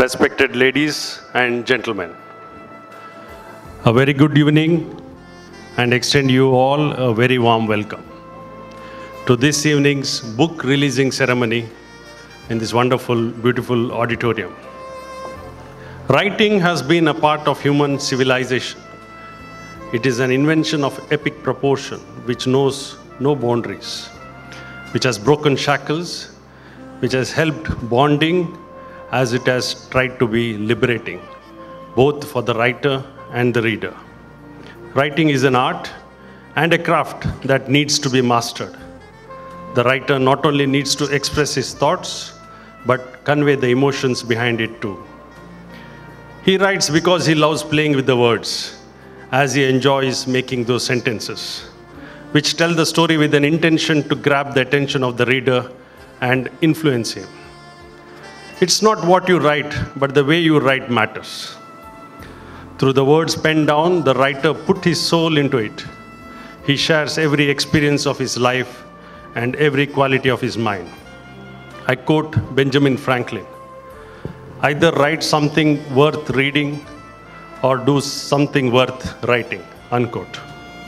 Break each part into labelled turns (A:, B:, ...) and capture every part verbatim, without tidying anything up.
A: respected ladies and gentlemen. A very good evening and extend you all a very warm welcome to this evening's book releasing ceremony in this wonderful, beautiful auditorium. Writing has been a part of human civilization. It is an invention of epic proportion which knows no boundaries, which has broken shackles, which has helped bonding as it has tried to be liberating, both for the writer and the reader. Writing is an art and a craft that needs to be mastered. The writer not only needs to express his thoughts, but convey the emotions behind it too. He writes because he loves playing with the words, as he enjoys making those sentences, which tell the story with an intention to grab the attention of the reader and influence him. It's not what you write, but the way you write matters. Through the words penned down, the writer put his soul into it. He shares every experience of his life and every quality of his mind. I quote Benjamin Franklin, "Either write something worth reading or do something worth writing," unquote.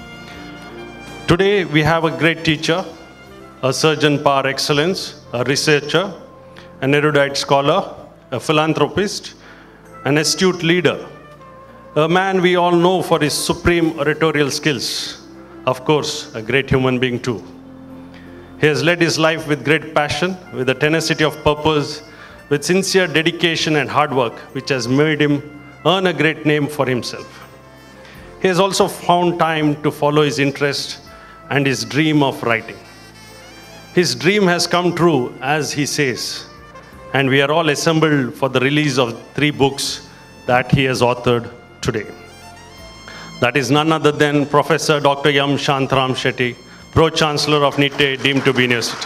A: Today, we have a great teacher, a surgeon par excellence, a researcher, an erudite scholar, a philanthropist, an astute leader, a man we all know for his supreme oratorial skills, of course, a great human being too. He has led his life with great passion, with a tenacity of purpose, with sincere dedication and hard work, which has made him earn a great name for himself. He has also found time to follow his interest and his dream of writing. His dream has come true, as he says, and we are all assembled for the release of three books that he has authored today. That is none other than Professor Doctor M. Shantaram Shetty, Pro-Chancellor of NITTE, deemed to be University.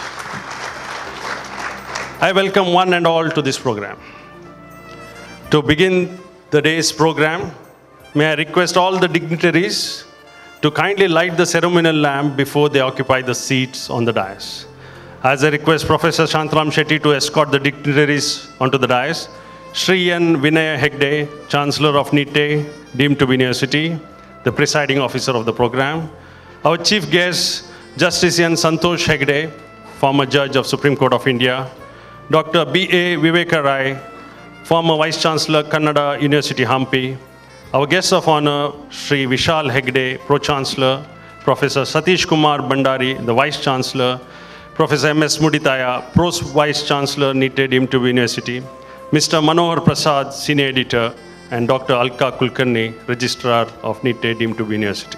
A: I welcome one and all to this program. To begin the day's program, may I request all the dignitaries to kindly light the ceremonial lamp before they occupy the seats on the dais. As I request Professor Shantaram Shetty to escort the dignitaries onto the dais, Shri N. Vinaya Hegde, Chancellor of NITTE, deemed to be University, the presiding officer of the program. Our chief guest, Justice N. Santosh Hegde, former Judge of Supreme Court of India. Doctor B A Viveka Rai, former Vice Chancellor, Kannada University, Hampi. Our guest of honor, Shri Vishal Hegde, Pro-Chancellor. Professor Satish Kumar Bandari, the Vice Chancellor. Professor M S Muditaya, Pro-Vice Chancellor, NITTE, deemed to be University. Mister Manohar Prasad, Senior Editor, and Doctor Alka Kulkarni, Registrar of NITTE, deemed to be University.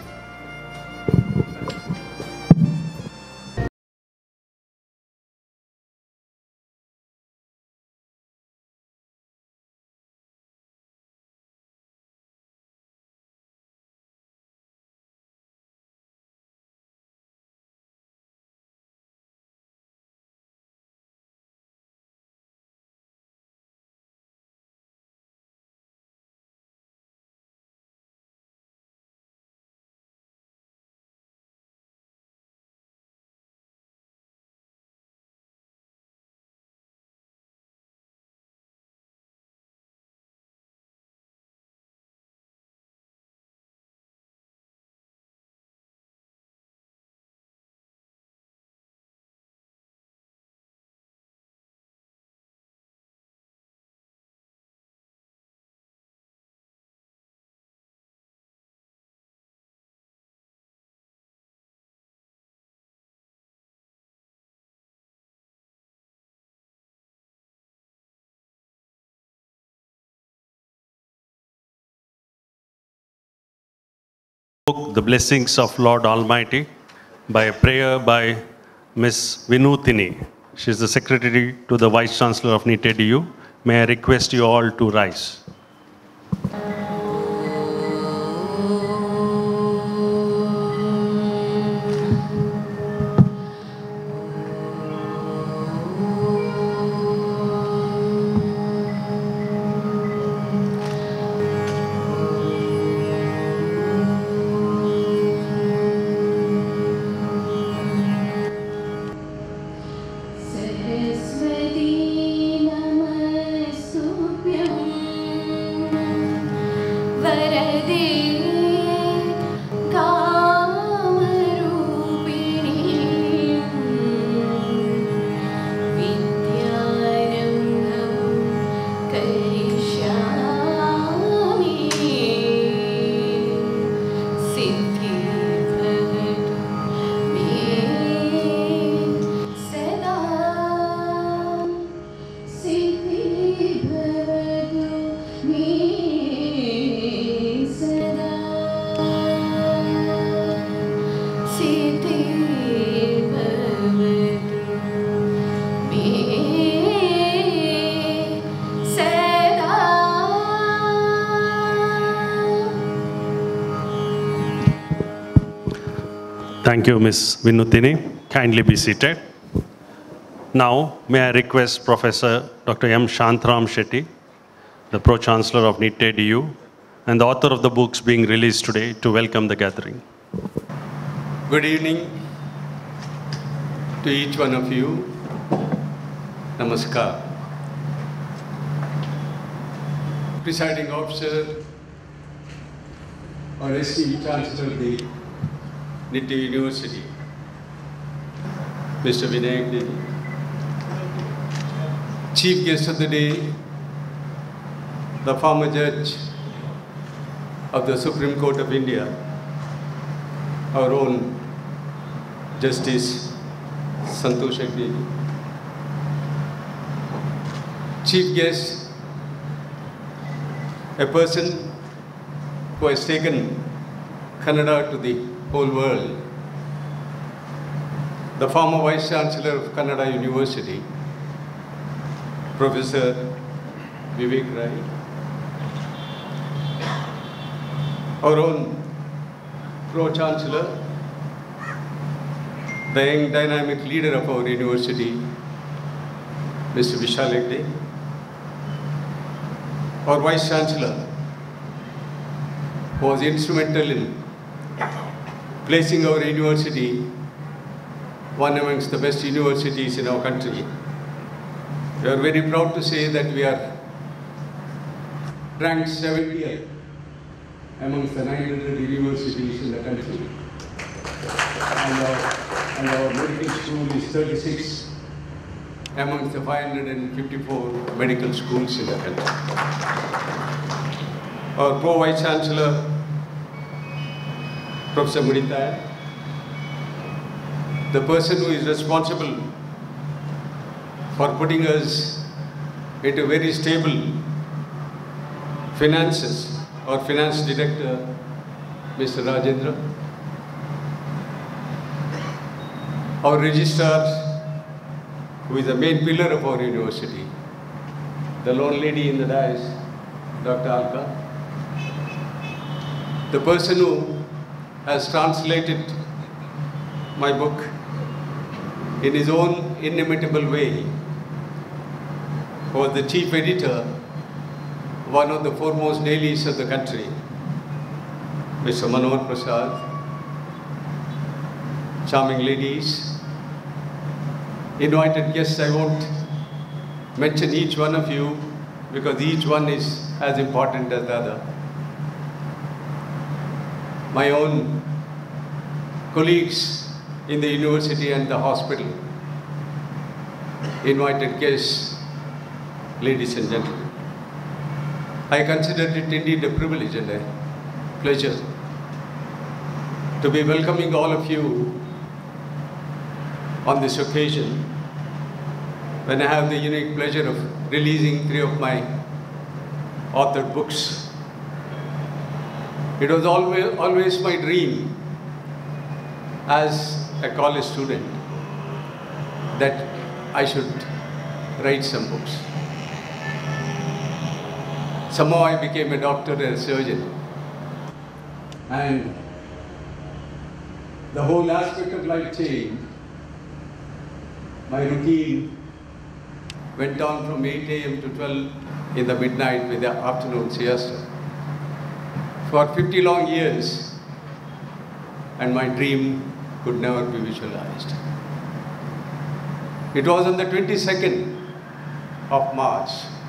A: The Blessings of Lord Almighty by a prayer by Miss Vinutini. She is the Secretary to the Vice Chancellor of NITTE D U. May I request you all to rise.
B: Saraswati Namastuvyam
A: Thank you, Miz Vinutini. Kindly be seated. Now, may I request Professor Doctor M. Shantram Shetty, the Pro-Chancellor of NITTE D U and the author of the books being released today, to welcome the gathering.
B: Good evening to each one of you. Namaskar. Presiding Officer or esteemed Chancellor of the NITTE University, Mister Vinayak Dedi, Chief Guest of the Day, the former Judge of the Supreme Court of India, our own Justice Santosh Hegde, Chief Guest, a person who has taken Kannada to the whole world, the former Vice Chancellor of Kannada University, Professor Vivek Rai, our own Pro-Chancellor, the young dynamic leader of our university, Mister Vishal Hegde, our Vice Chancellor, who was instrumental in placing our university one amongst the best universities in our country. We are very proud to say that we are ranked seventieth amongst the nine hundred universities in the country. And our, and our medical school is thirty-six amongst the five hundred fifty-four medical schools in the country. Our Pro-Vice Chancellor, Professor Muditaya, the person who is responsible for putting us into very stable finances, our Finance Director, Mister Rajendra, our Registrar, who is the main pillar of our university, the lone lady in the dais, Doctor Alka, the person who has translated my book in his own inimitable way, was the chief editor, one of the foremost dailies of the country, Mister Manohar Prasad, charming ladies, invited guests. I won't mention each one of you because each one is as important as the other. My own colleagues in the university and the hospital, invited guests, ladies and gentlemen. I consider it indeed a privilege and a pleasure to be welcoming all of you on this occasion when I have the unique pleasure of releasing three of my authored books. It was always, always my dream as a college student that I should write some books. Somehow I became a doctor and a surgeon. And the whole aspect of life changed. My routine went on from eight A M to twelve in the midnight with the afternoon siesta. For fifty long years, and my dream could never be visualized. It was on the twenty-second of March,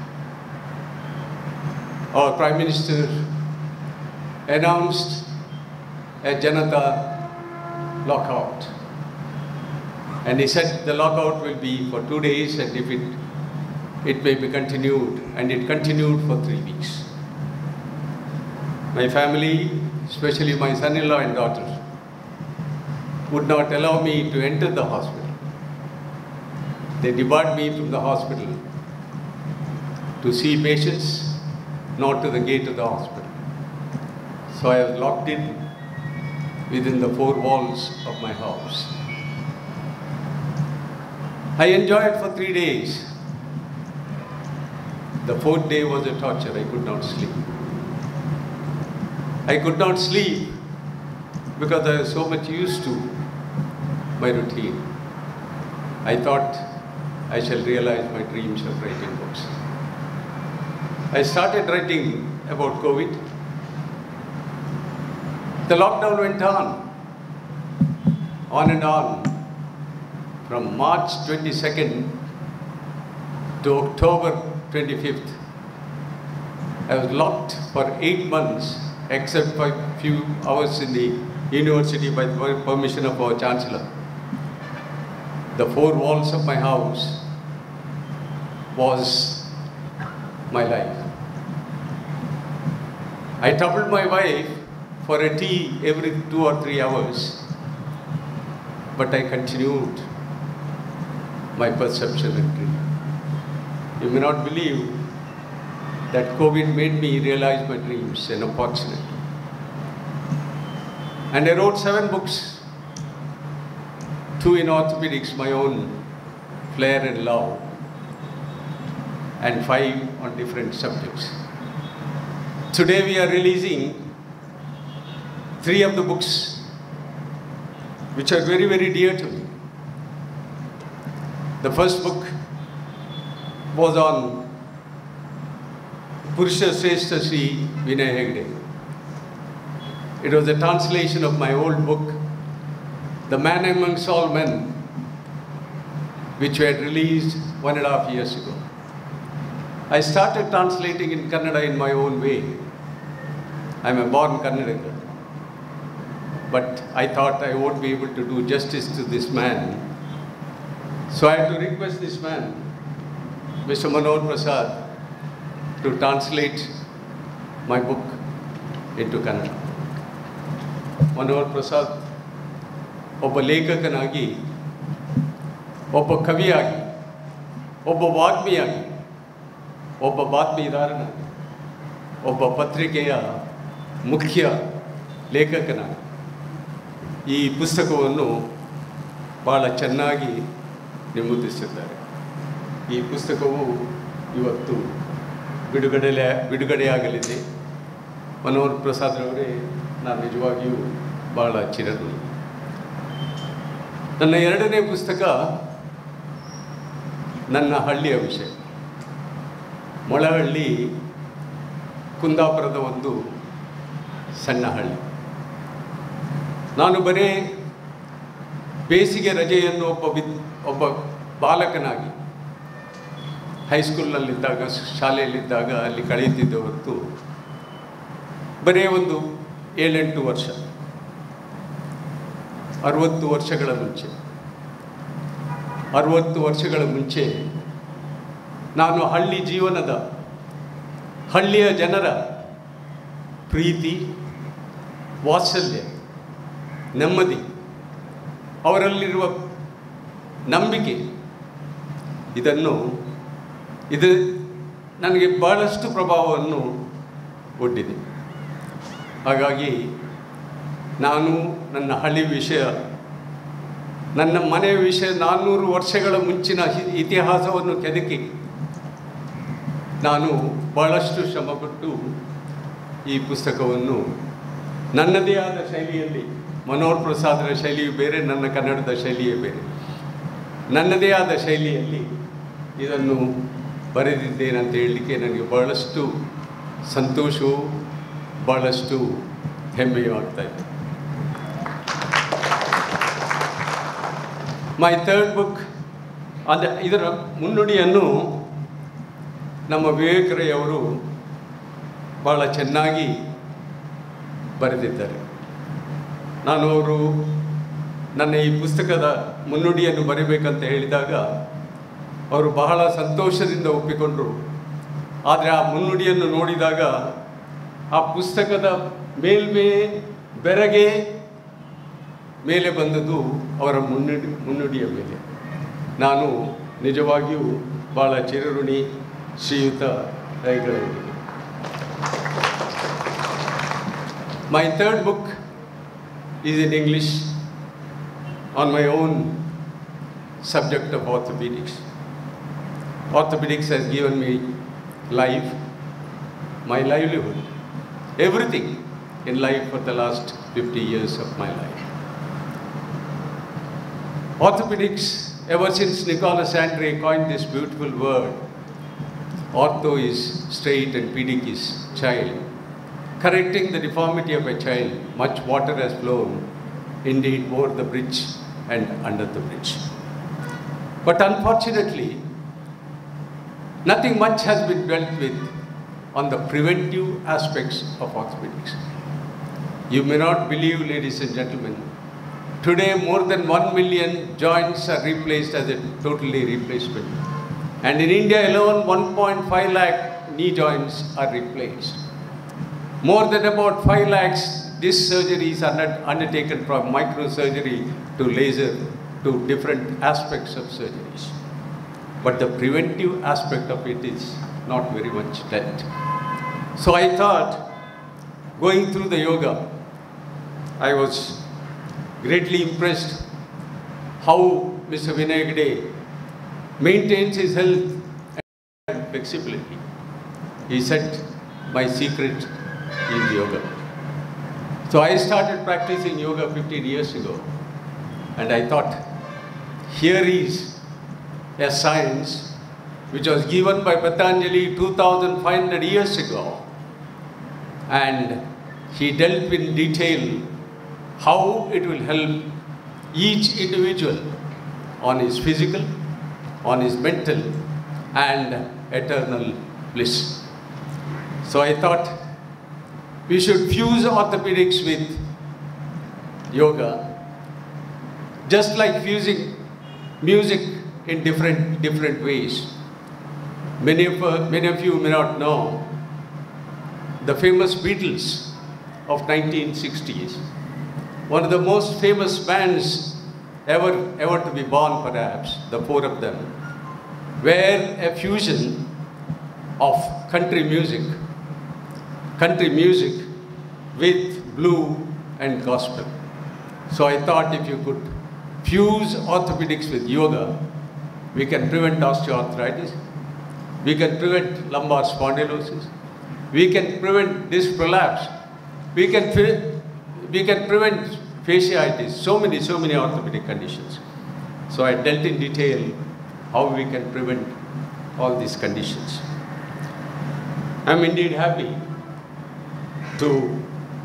B: our Prime Minister announced a Janata lockout. And he said the lockout will be for two days and if it, it may be continued. And it continued for three weeks. My family, especially my son-in-law and daughter, would not allow me to enter the hospital. They debarred me from the hospital to see patients, not to the gate of the hospital. So I was locked in within the four walls of my house. I enjoyed for three days. The fourth day was a torture. I could not sleep. I could not sleep because I was so much used to my routine. I thought I shall realize my dreams of writing books. I started writing about COVID. The lockdown went on, on and on, from March twenty-second to October twenty-fifth. I was locked for eight months, except for a few hours in the university by the permission of our Chancellor. The four walls of my house was my life. I troubled my wife for a tea every two or three hours, but I continued my perception and dream. You may not believe that COVID made me realize my dreams, an opportunity. And I wrote seven books, two in orthopedics, my own flair and love, and five on different subjects. Today we are releasing three of the books which are very, very dear to me. The first book was on Purusha Shrestha Sri Vinay Hegde. It was a translation of my old book, The Man Amongst All Men, which we had released one and a half years ago. I started translating in Kannada in my own way. I'm a born Kannadiga. But I thought I won't be able to do justice to this man. So I had to request this man, Mister Manohar Prasad, to translate my book into Kannada. Manohar Prasad, ಒಬ್ಬ ಲೇಖಕನಾಗಿ, ಒಬ್ಬ ಕವಿಯಾಗಿ, ಒಬ್ಬ ವಾಗ್ಮಿಯಾಗಿ, ಒಬ್ಬ ಬಾತ್ಮೀದಾರನಾಗಿ, ಒಬ್ಬ ಪತ್ರಿಕೆಯ ಮುಖ್ಯ ಲೇಖಕನಾಗಿ ಈ ಪುಸ್ತಕವನ್ನು ಭಾಳ ಚೆನ್ನಾಗಿ ನಿಮೂದಿಸಿದ್ದಾರೆ. ಈ ಪುಸ್ತಕವು ಇವತ್ತು ಬಿಡುಗಡೆ ಬಿಡುಗಡೆಯಾಗಲಿದೆ. ಮನೋಹರ್ ಪ್ರಸಾದ್ರವರೇ, ನಾನು ನಿಜವಾಗಿಯೂ ಭಾಳ ಚಿರಋಣಿ. ನನ್ನ ಎರಡನೇ ಪುಸ್ತಕ ನನ್ನ ಹಳ್ಳಿಯ ವಿಷಯ. ಮೊಳಹಳ್ಳಿ ಕುಂದಾಪುರದ ಒಂದು ಸಣ್ಣ ಹಳ್ಳಿ. ನಾನು ಬರೀ ಬೇಸಿಗೆ ರಜೆಯನ್ನು ಒಬ್ಬ ವಿದ್ ಒಬ್ಬ ಬಾಲಕನಾಗಿ ಹೈಸ್ಕೂಲ್ನಲ್ಲಿದ್ದಾಗ, ಶಾಲೆಯಲ್ಲಿದ್ದಾಗ ಅಲ್ಲಿ ಕಳೆಯುತ್ತಿದ್ದ ಹೊರತು ಬರೀ ಒಂದು ಏಳೆಂಟು ವರ್ಷ, ಅರುವತ್ತು ವರ್ಷಗಳ ಮುಂಚೆ ಅರುವತ್ತು ವರ್ಷಗಳ ಮುಂಚೆ ನಾನು ಹಳ್ಳಿ ಜೀವನದ, ಹಳ್ಳಿಯ ಜನರ ಪ್ರೀತಿ, ವಾತ್ಸಲ್ಯ, ನೆಮ್ಮದಿ, ಅವರಲ್ಲಿರುವ ನಂಬಿಕೆ, ಇದನ್ನು ಇದು ನನಗೆ ಬಹಳಷ್ಟು ಪ್ರಭಾವವನ್ನು ಒಡ್ಡಿದೆ. ಹಾಗಾಗಿ ನಾನು ನನ್ನ ಹಳ್ಳಿ ವಿಷಯ, ನನ್ನ ಮನೆಯ ವಿಷಯ, ನಾನ್ನೂರು ವರ್ಷಗಳ ಮುಂಚಿನ ಇತಿಹಾಸವನ್ನು ಕೆದಕಿ ನಾನು ಬಹಳಷ್ಟು ಶ್ರಮಪಟ್ಟು ಈ ಪುಸ್ತಕವನ್ನು ನನ್ನದೇ ಆದ ಶೈಲಿಯಲ್ಲಿ, ಮನೋಹರ್ ಪ್ರಸಾದರ ಶೈಲಿಯು ಬೇರೆ, ನನ್ನ ಕನ್ನಡದ ಶೈಲಿಯೇ ಬೇರೆ, ನನ್ನದೇ ಆದ ಶೈಲಿಯಲ್ಲಿ ಇದನ್ನು ಬರೆದಿದ್ದೇನಂತ ಹೇಳಲಿಕ್ಕೆ ನನಗೆ ಬಹಳಷ್ಟು ಸಂತೋಷವೂ ಬಹಳಷ್ಟು ಹೆಮ್ಮೆಯೂ ಆಗ್ತಾಯಿದೆ. ಮೈ ಥರ್ಡ್ ಬುಕ್, ಅದು ಇದರ ಮುನ್ನುಡಿಯನ್ನು ನಮ್ಮ ವಿವೇಕರಯ್ಯವರು ಭಾಳ ಚೆನ್ನಾಗಿ ಬರೆದಿದ್ದಾರೆ. ನಾನು ಅವರು ನನ್ನ ಈ ಪುಸ್ತಕದ ಮುನ್ನುಡಿಯನ್ನು ಬರೀಬೇಕಂತ ಹೇಳಿದಾಗ ಅವರು ಬಹಳ ಸಂತೋಷದಿಂದ ಒಪ್ಪಿಕೊಂಡರು. ಆದರೆ ಆ ಮುನ್ನುಡಿಯನ್ನು ನೋಡಿದಾಗ ಆ ಪುಸ್ತಕದ ಮೇಲ್ಮೇ ಬೆರಗೆ ಮೇಲೆ ಬಂದದ್ದು ಅವರ ಮುನ್ನುಡಿ ಮುನ್ನುಡಿಯ ಮೇಲೆ. ನಾನು ನಿಜವಾಗಿಯೂ ಭಾಳ ಚಿರಋಣಿ ಶ್ರೀಯುತ ರೈಗಳವರಿಗೆ. My third book is in English on my own subject of orthopedics. Orthopedics has given me life, my livelihood, everything in life for the last fifty years of my life. Orthopedics, ever since Nicholas Andre coined this beautiful word, ortho is straight and pedic is child. Correcting the deformity of a child, much water has flown, indeed over the bridge and under the bridge. But unfortunately, nothing much has been dealt with on the preventive aspects of orthopedics. You may not believe, ladies and gentlemen, today more than one million joints are replaced as a totally replacement. And in India alone, one point five lakh knee joints are replaced. More than about five lakhs, these surgeries are undertaken from microsurgery to laser to different aspects of surgeries. But the preventive aspect of it is not very much dealt. So I thought, going through the yoga, I was greatly impressed how Mister Vinay Hegde maintains his health and flexibility. He said, my secret is yoga. So I started practicing yoga fifteen years ago, and I thought, here is a science which was given by Patanjali two thousand five hundred years ago, and he dealt in detail how it will help each individual on his physical, on his mental, and eternal bliss. So I thought we should fuse orthopedics with yoga, just like fusing music in different, different ways. Many of, uh, many of you may not know the famous Beatles of nineteen sixties. One of the most famous bands ever, ever to be born, perhaps, the four of them, were a fusion of country music, country music with blue and gospel. So I thought if you could fuse orthopedics with yoga, we can prevent osteoarthritis, we can prevent lumbar spondylosis, we can prevent disc prolapse, we can, we can prevent fasciitis, so many, so many orthopedic conditions. So I dealt in detail how we can prevent all these conditions. I'm indeed happy to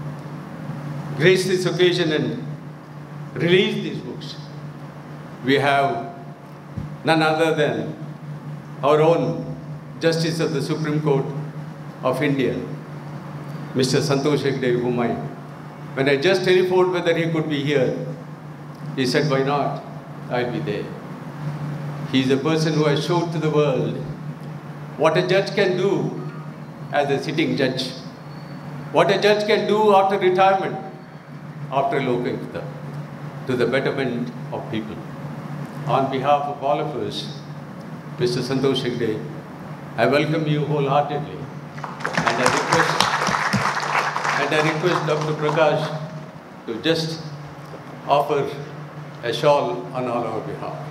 B: grace this occasion and release these books. We have none other than our own Justice of the Supreme Court of India, Mister Santosh Hegde, whom I, when I just telephoned whether he could be here, he said, why not? I'll be there. He is a person who has showed to the world what a judge can do as a sitting judge, what a judge can do after retirement, after Lokayukta, to the betterment of people. On behalf of all of us, Mister Santosh Hegde, I welcome you wholeheartedly, and I request, and I request Doctor Prakash to just offer a shawl on all our behalf.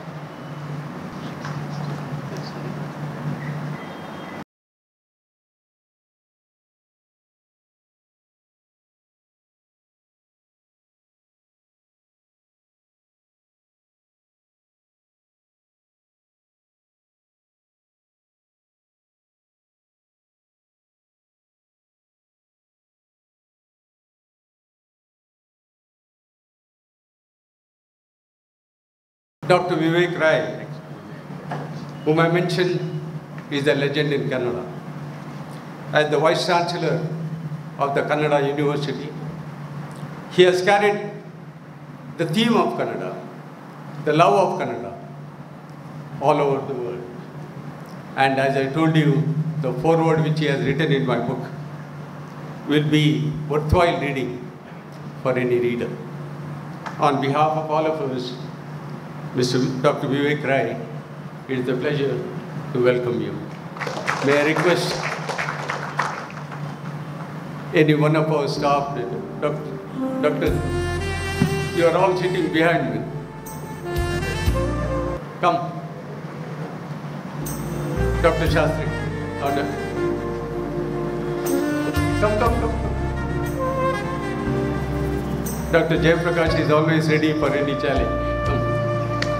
B: Doctor Vivek Rai, whom I mentioned, is a legend in Kannada. As the Vice Chancellor of the Kannada University, he has carried the theme of Kannada, the love of Kannada, all over the world. And as I told you, the foreword which he has written in my book will be worthwhile reading for any reader. On behalf of all of us, Mister Doctor Vivek Rai, it is a pleasure to welcome you. May I request any one of our staff, Doctor, Doctor, you are all sitting behind me. Come. Doctor Shastri. Order. Come, come, come. Doctor Jay Prakash is always ready for any challenge. Come.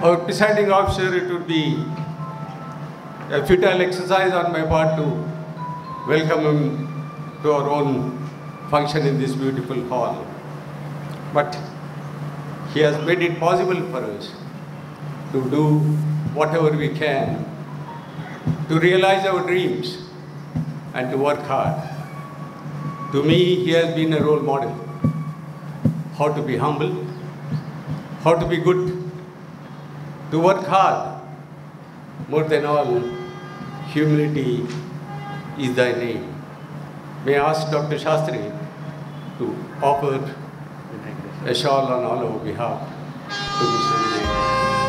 B: our presiding officer, it would be a futile exercise on my part to welcome him to our own function in this beautiful hall. But he has made it possible for us to do whatever we can to realize our dreams and to work hard. To me, he has been a role model. How to be humble, how to be good, to work hard. More than all, humility is thy name. May I ask Doctor Shastri to offer a shawl on all our behalf to Mister Vinay.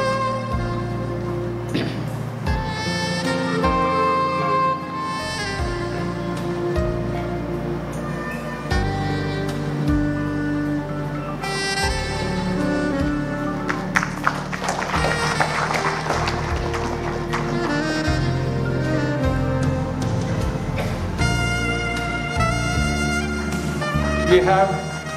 B: We have,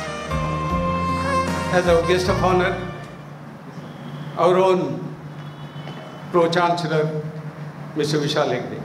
B: as our guest of honor, our own Pro-Chancellor, Mister Vishal Hegde,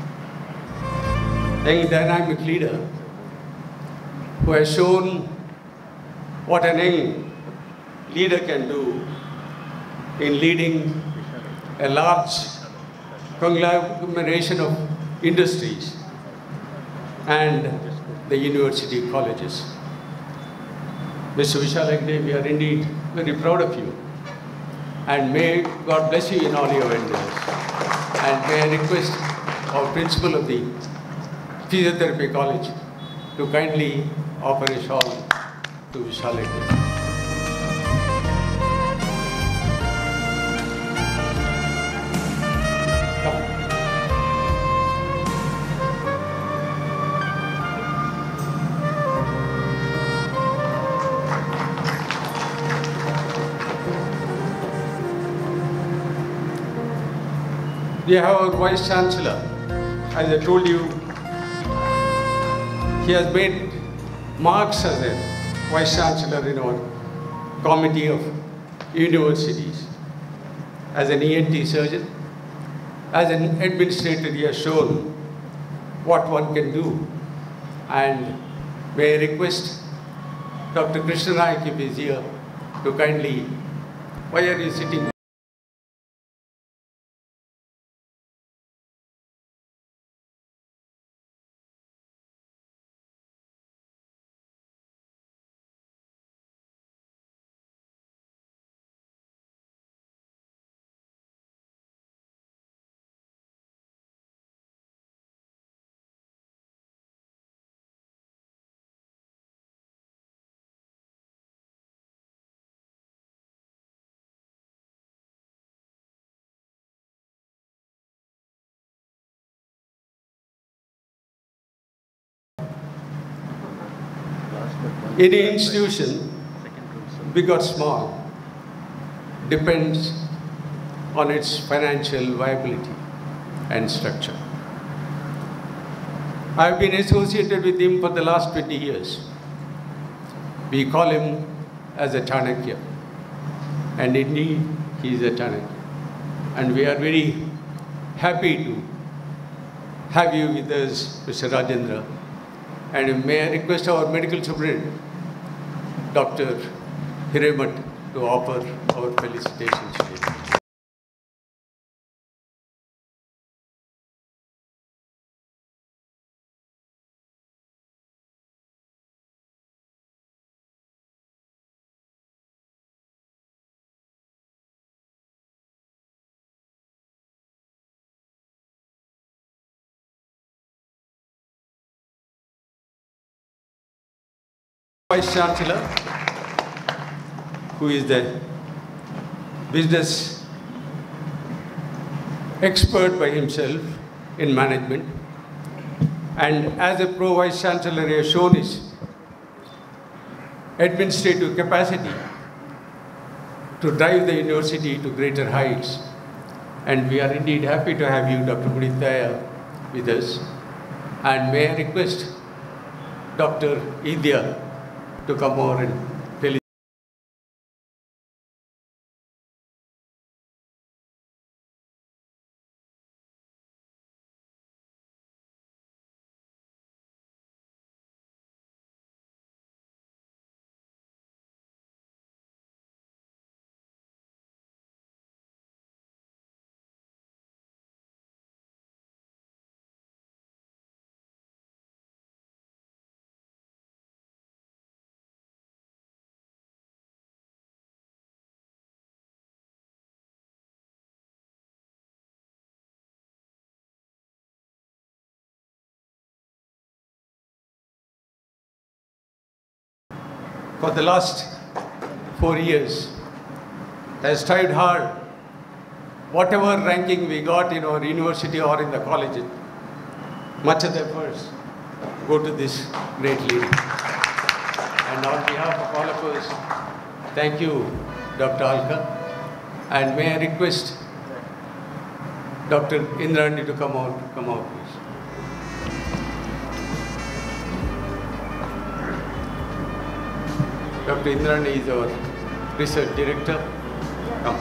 B: a dynamic leader who has shown what an young leader can do in leading a large conglomeration of industries and the university colleges. Mister Vishal Hegde, we are indeed very proud of you. And may God bless you in all your endeavors. And may I request our principal of the Physiotherapy College to kindly offer a shawl to Vishal Hegde. We have our Vice Chancellor. As I told you, he has made marks as a Vice Chancellor in our Committee of Universities. As an E N T surgeon, as an administrator, he has shown what one can do. And may I request Doctor Krishna Nayak, if he is here, to kindly, why are you sitting? Any institution, big or small, depends on its financial viability and structure. I have been associated with him for the last twenty years. We call him as a Chanakya, and indeed he is a Chanakya. And we are very happy to have you with us, Mister Rajendra. And may I request our medical superintendent, Doctor Hiremat, to offer our felicitations to you. Vice Chancellor, who is the business expert by himself in management, and as a Pro Vice Chancellor, he has shown his administrative capacity to drive the university to greater heights. And we are indeed happy to have you, Doctor Puneet Daya, with us. And may I request Doctor Idya to come over and for the last four years has strived hard. Whatever ranking we got in our university or in the college, much of the efforts go to this great lady. And on behalf of all of us, thank you, Doctor Alka. And may I request Doctor Indrani to come out, come out, please. Doctor Indrani is our research director. Come.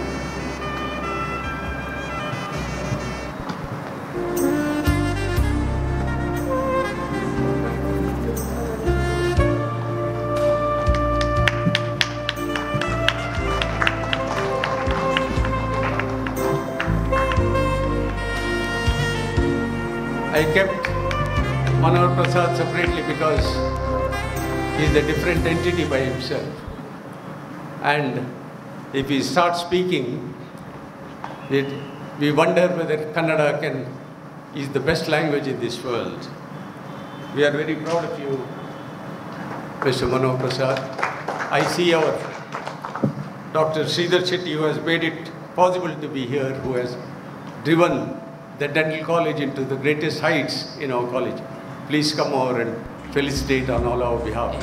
B: I kept Manohar Prasad separately because he is a different entity by himself. And if he starts speaking, it, we wonder whether Kannada can, is the best language in this world. We are very proud of you, Mister Manohar Prasad. I see our Doctor Sridhar Shetty, who has made it possible to be here, who has driven the dental college into the greatest heights in our college. Please come over and felicitate on all our behalf.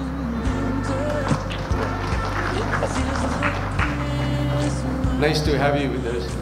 B: Nice to have you with us.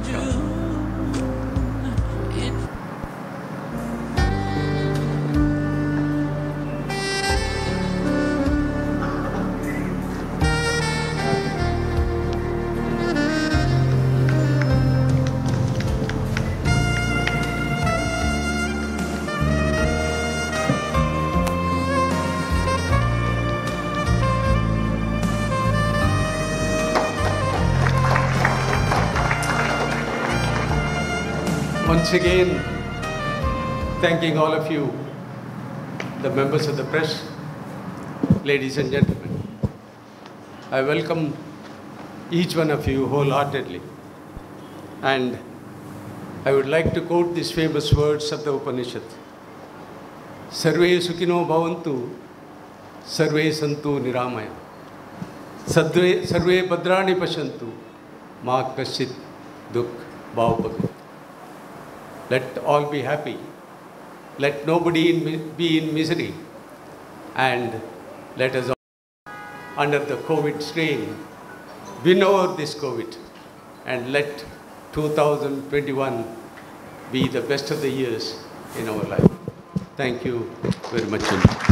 B: Once again, thanking all of you, the members of the press, ladies and gentlemen. I welcome each one of you wholeheartedly. And I would like to quote these famous words of the Upanishad. Sarve Sukhino Bhavantu, Sarve Santu Niramaya. Sarve Bhadrani Pashantu, Ma Kaschit Dukh Bhavapadu. Let all be happy. Let nobody in, be in misery. And let us all, under the COVID strain, win over this COVID. And let two thousand twenty-one be the best of the years in our life. Thank you very much.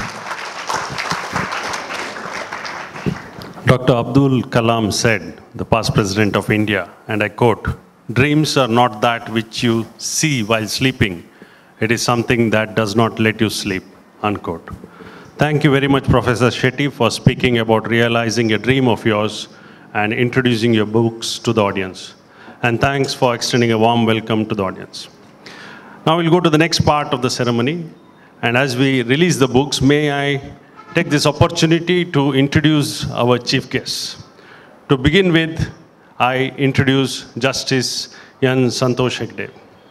A: Doctor Abdul Kalam said, the past president of India, and I quote, "Dreams are not that which you see while sleeping. It is something that does not let you sleep," unquote. Thank you very much, Professor Shetty, for speaking about realizing a dream of yours and introducing your books to the audience. And thanks for extending a warm welcome to the audience. Now we'll go to the next part of the ceremony. And as we release the books, may I take this opportunity to introduce our chief guests. To begin with, I introduce Justice N. Santosh Hegde.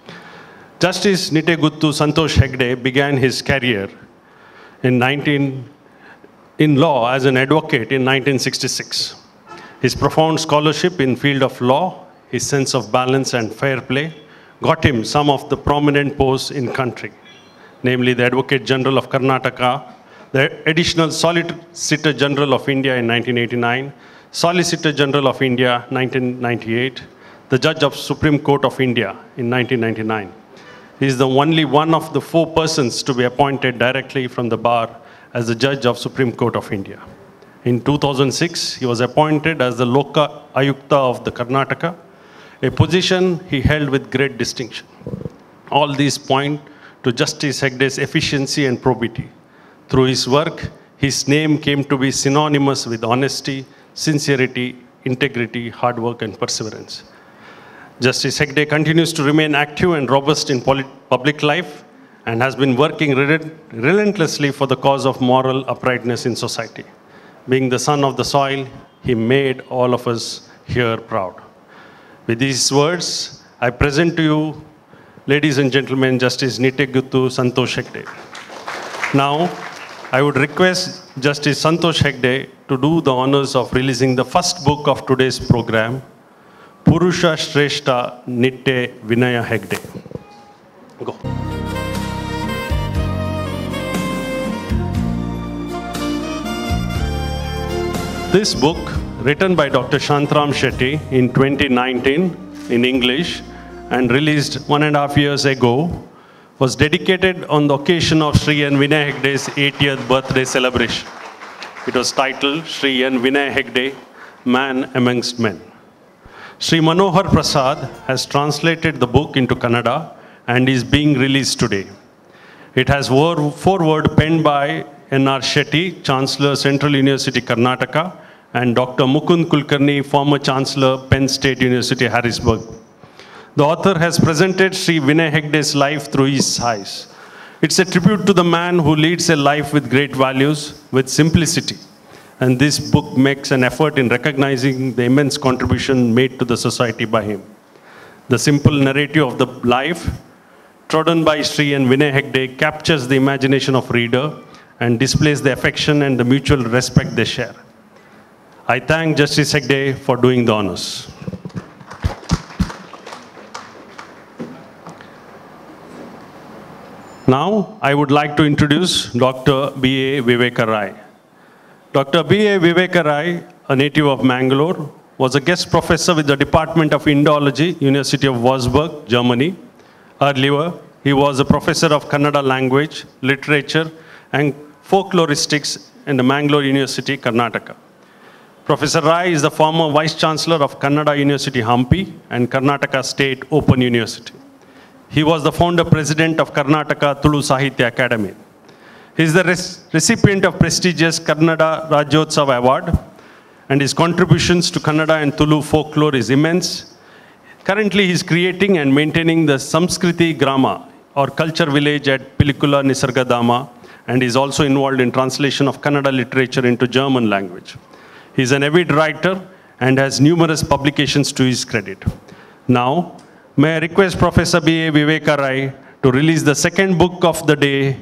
A: Justice Niteguttu Santosh Hegde began his career in, nineteen, in law as an advocate in nineteen sixty-six. His profound scholarship in field of law, his sense of balance and fair play, got him some of the prominent posts in country, namely the Advocate General of Karnataka, the Additional Solicitor General of India in nineteen eighty-nine, Solicitor General of India nineteen ninety-eight, the Judge of Supreme Court of India in nineteen ninety-nine. He is the only one of the four persons to be appointed directly from the bar as the Judge of Supreme Court of India. In two thousand six, he was appointed as the Loka Ayukta of the Karnataka, a position he held with great distinction. All these point to Justice Hegde's efficiency and probity. Through his work, his name came to be synonymous with honesty, sincerity, integrity, hard work, and perseverance. Justice Hegde continues to remain active and robust in public life and has been working relentlessly for the cause of moral uprightness in society. Being the son of the soil, he made all of us here proud. With these words, I present to you, ladies and gentlemen, Justice Niteguttu Santosh Hegde. Now, I would request Justice Santosh Hegde to do the honors of releasing the first book of today's program, Purusha Shrestha Nitte Vinaya Hegde. Go. This book, written by Doctor Shantram Shetty in twenty nineteen in English and released one and a half years ago, was dedicated on the occasion of Sri N. Vinaya Hegde's eightieth birthday celebration. It was titled Sri N. Vinaya Hegde, Man Amongst Men. Sri Manohar Prasad has translated the book into Kannada and is being released today. It has foreword penned by N R Shetty, Chancellor, Central University, Karnataka, and Doctor Mukund Kulkarni, former Chancellor, Penn State University, Harrisburg. The author has presented Sri Vinaya Hegde's life through his eyes. It's a tribute to the man who leads a life with great values, with simplicity. And this book makes an effort in recognizing the immense contribution made to the society by him. The simple narrative of the life trodden by Sri N. Vinaya Hegde captures the imagination of reader and displays the affection and the mutual respect they share. I thank Justice Hegde for doing the honors. Now, I would like to introduce Doctor B A Viveka Rai. Doctor B A Viveka Rai, a native of Mangalore, was a guest professor with the Department of Indology, University of Wolfsburg, Germany. Earlier, he was a professor of Kannada language, literature, and folkloristics in the Mangalore University, Karnataka. Professor Rai is the former Vice Chancellor of Kannada University, Hampi, and Karnataka State Open University. He was the founder president of Karnataka Tulu Sahitya Academy. He is the recipient of prestigious Kannada Rajyotsava Award, and his contributions to Kannada and Tulu folklore is immense. Currently, he is creating and maintaining the Samskriti Grama, or culture village at Pilikula Nisargadama, and is also involved in translation of Kannada literature into German language. He is an avid writer and has numerous publications to his credit. Now, may I request Professor B A Viveka Rai to release the second book of the day,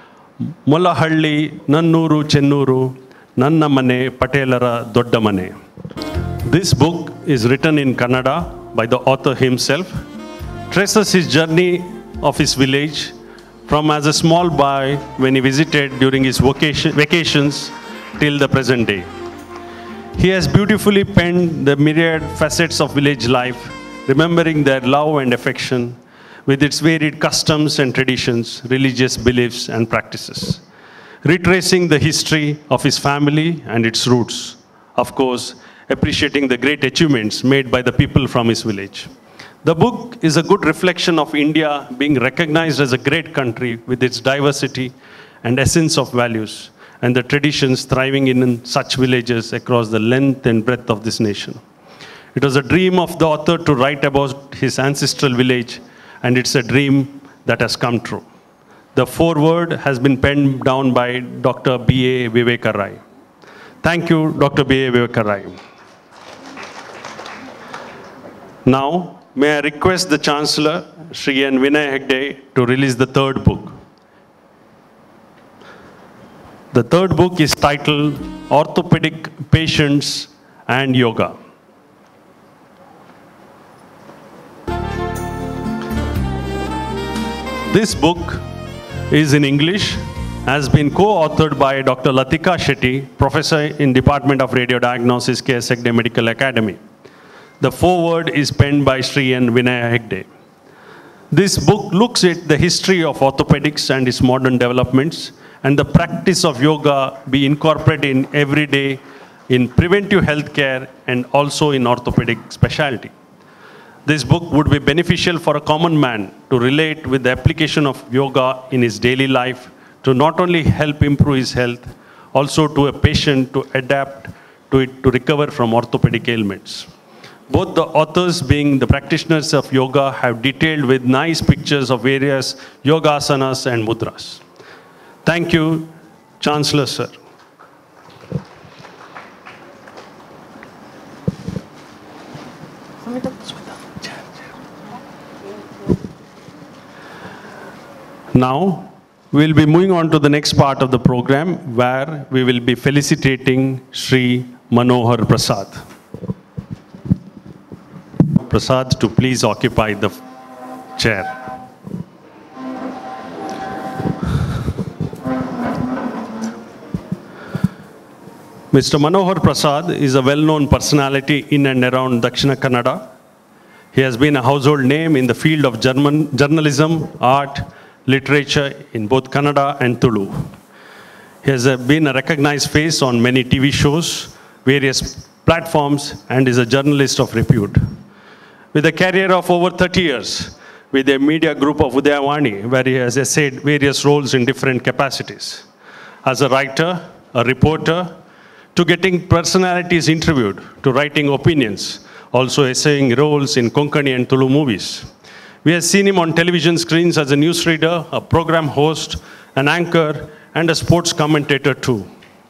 A: Mollahalli Nannuru Chennuru Nanna Mane Patelara Dodda Mane. This book is written in Kannada by the author himself, traces his journey of his village from as a small boy when he visited during his vacation, vacations till the present day. He has beautifully penned the myriad facets of village life, remembering their love and affection with its varied customs and traditions, religious beliefs and practices, retracing the history of his family and its roots, of course, appreciating the great achievements made by the people from his village. The book is a good reflection of India being recognized as a great country with its diversity and essence of values, and the traditions thriving in such villages across the length and breadth of this nation. It was a dream of the author to write about his ancestral village, and it's a dream that has come true. The foreword has been penned down by Doctor B A Viveka Rai. Thank you, Doctor B A Viveka Rai. Now, may I request the Chancellor, Sri N. Vinaya Hegde, to release the third book. The third book is titled Orthopedic Patients and Yoga. This book is in English, has been co-authored by Doctor Latika Shetty, Professor in Department of Radiodiagnosis, K S Hegde Medical Academy. The foreword is penned by Sri N. Vinaya Hegde. This book looks at the history of orthopedics and its modern developments, and the practice of yoga be incorporated in every day in preventive health care and also in orthopedic specialty. This book would be beneficial for a common man to relate with the application of yoga in his daily life to not only help improve his health, also to a patient to adapt to it to recover from orthopedic ailments. Both the authors, being the practitioners of yoga, have detailed with nice pictures of various yoga asanas and mudras. Thank you, Chancellor, sir. Now, We will be moving on to the next part of the program where we will be felicitating Shri Manohar Prasad. Prasad to please occupy the chair. Mister Manohar Prasad is a well-known personality in and around Dakshina Kannada. He has been a household name in the field of German, journalism, art, literature in both Kannada and Tulu. He has been a recognized face on many T V shows, various platforms, and is a journalist of repute. With a career of over thirty years with the media group of Udayavani, where he has essayed various roles in different capacities. As a writer, a reporter, to getting personalities interviewed, to writing opinions, also essaying roles in Konkani and Tulu movies. We have seen him on television screens as a newsreader, a program host, an anchor, and a sports commentator too.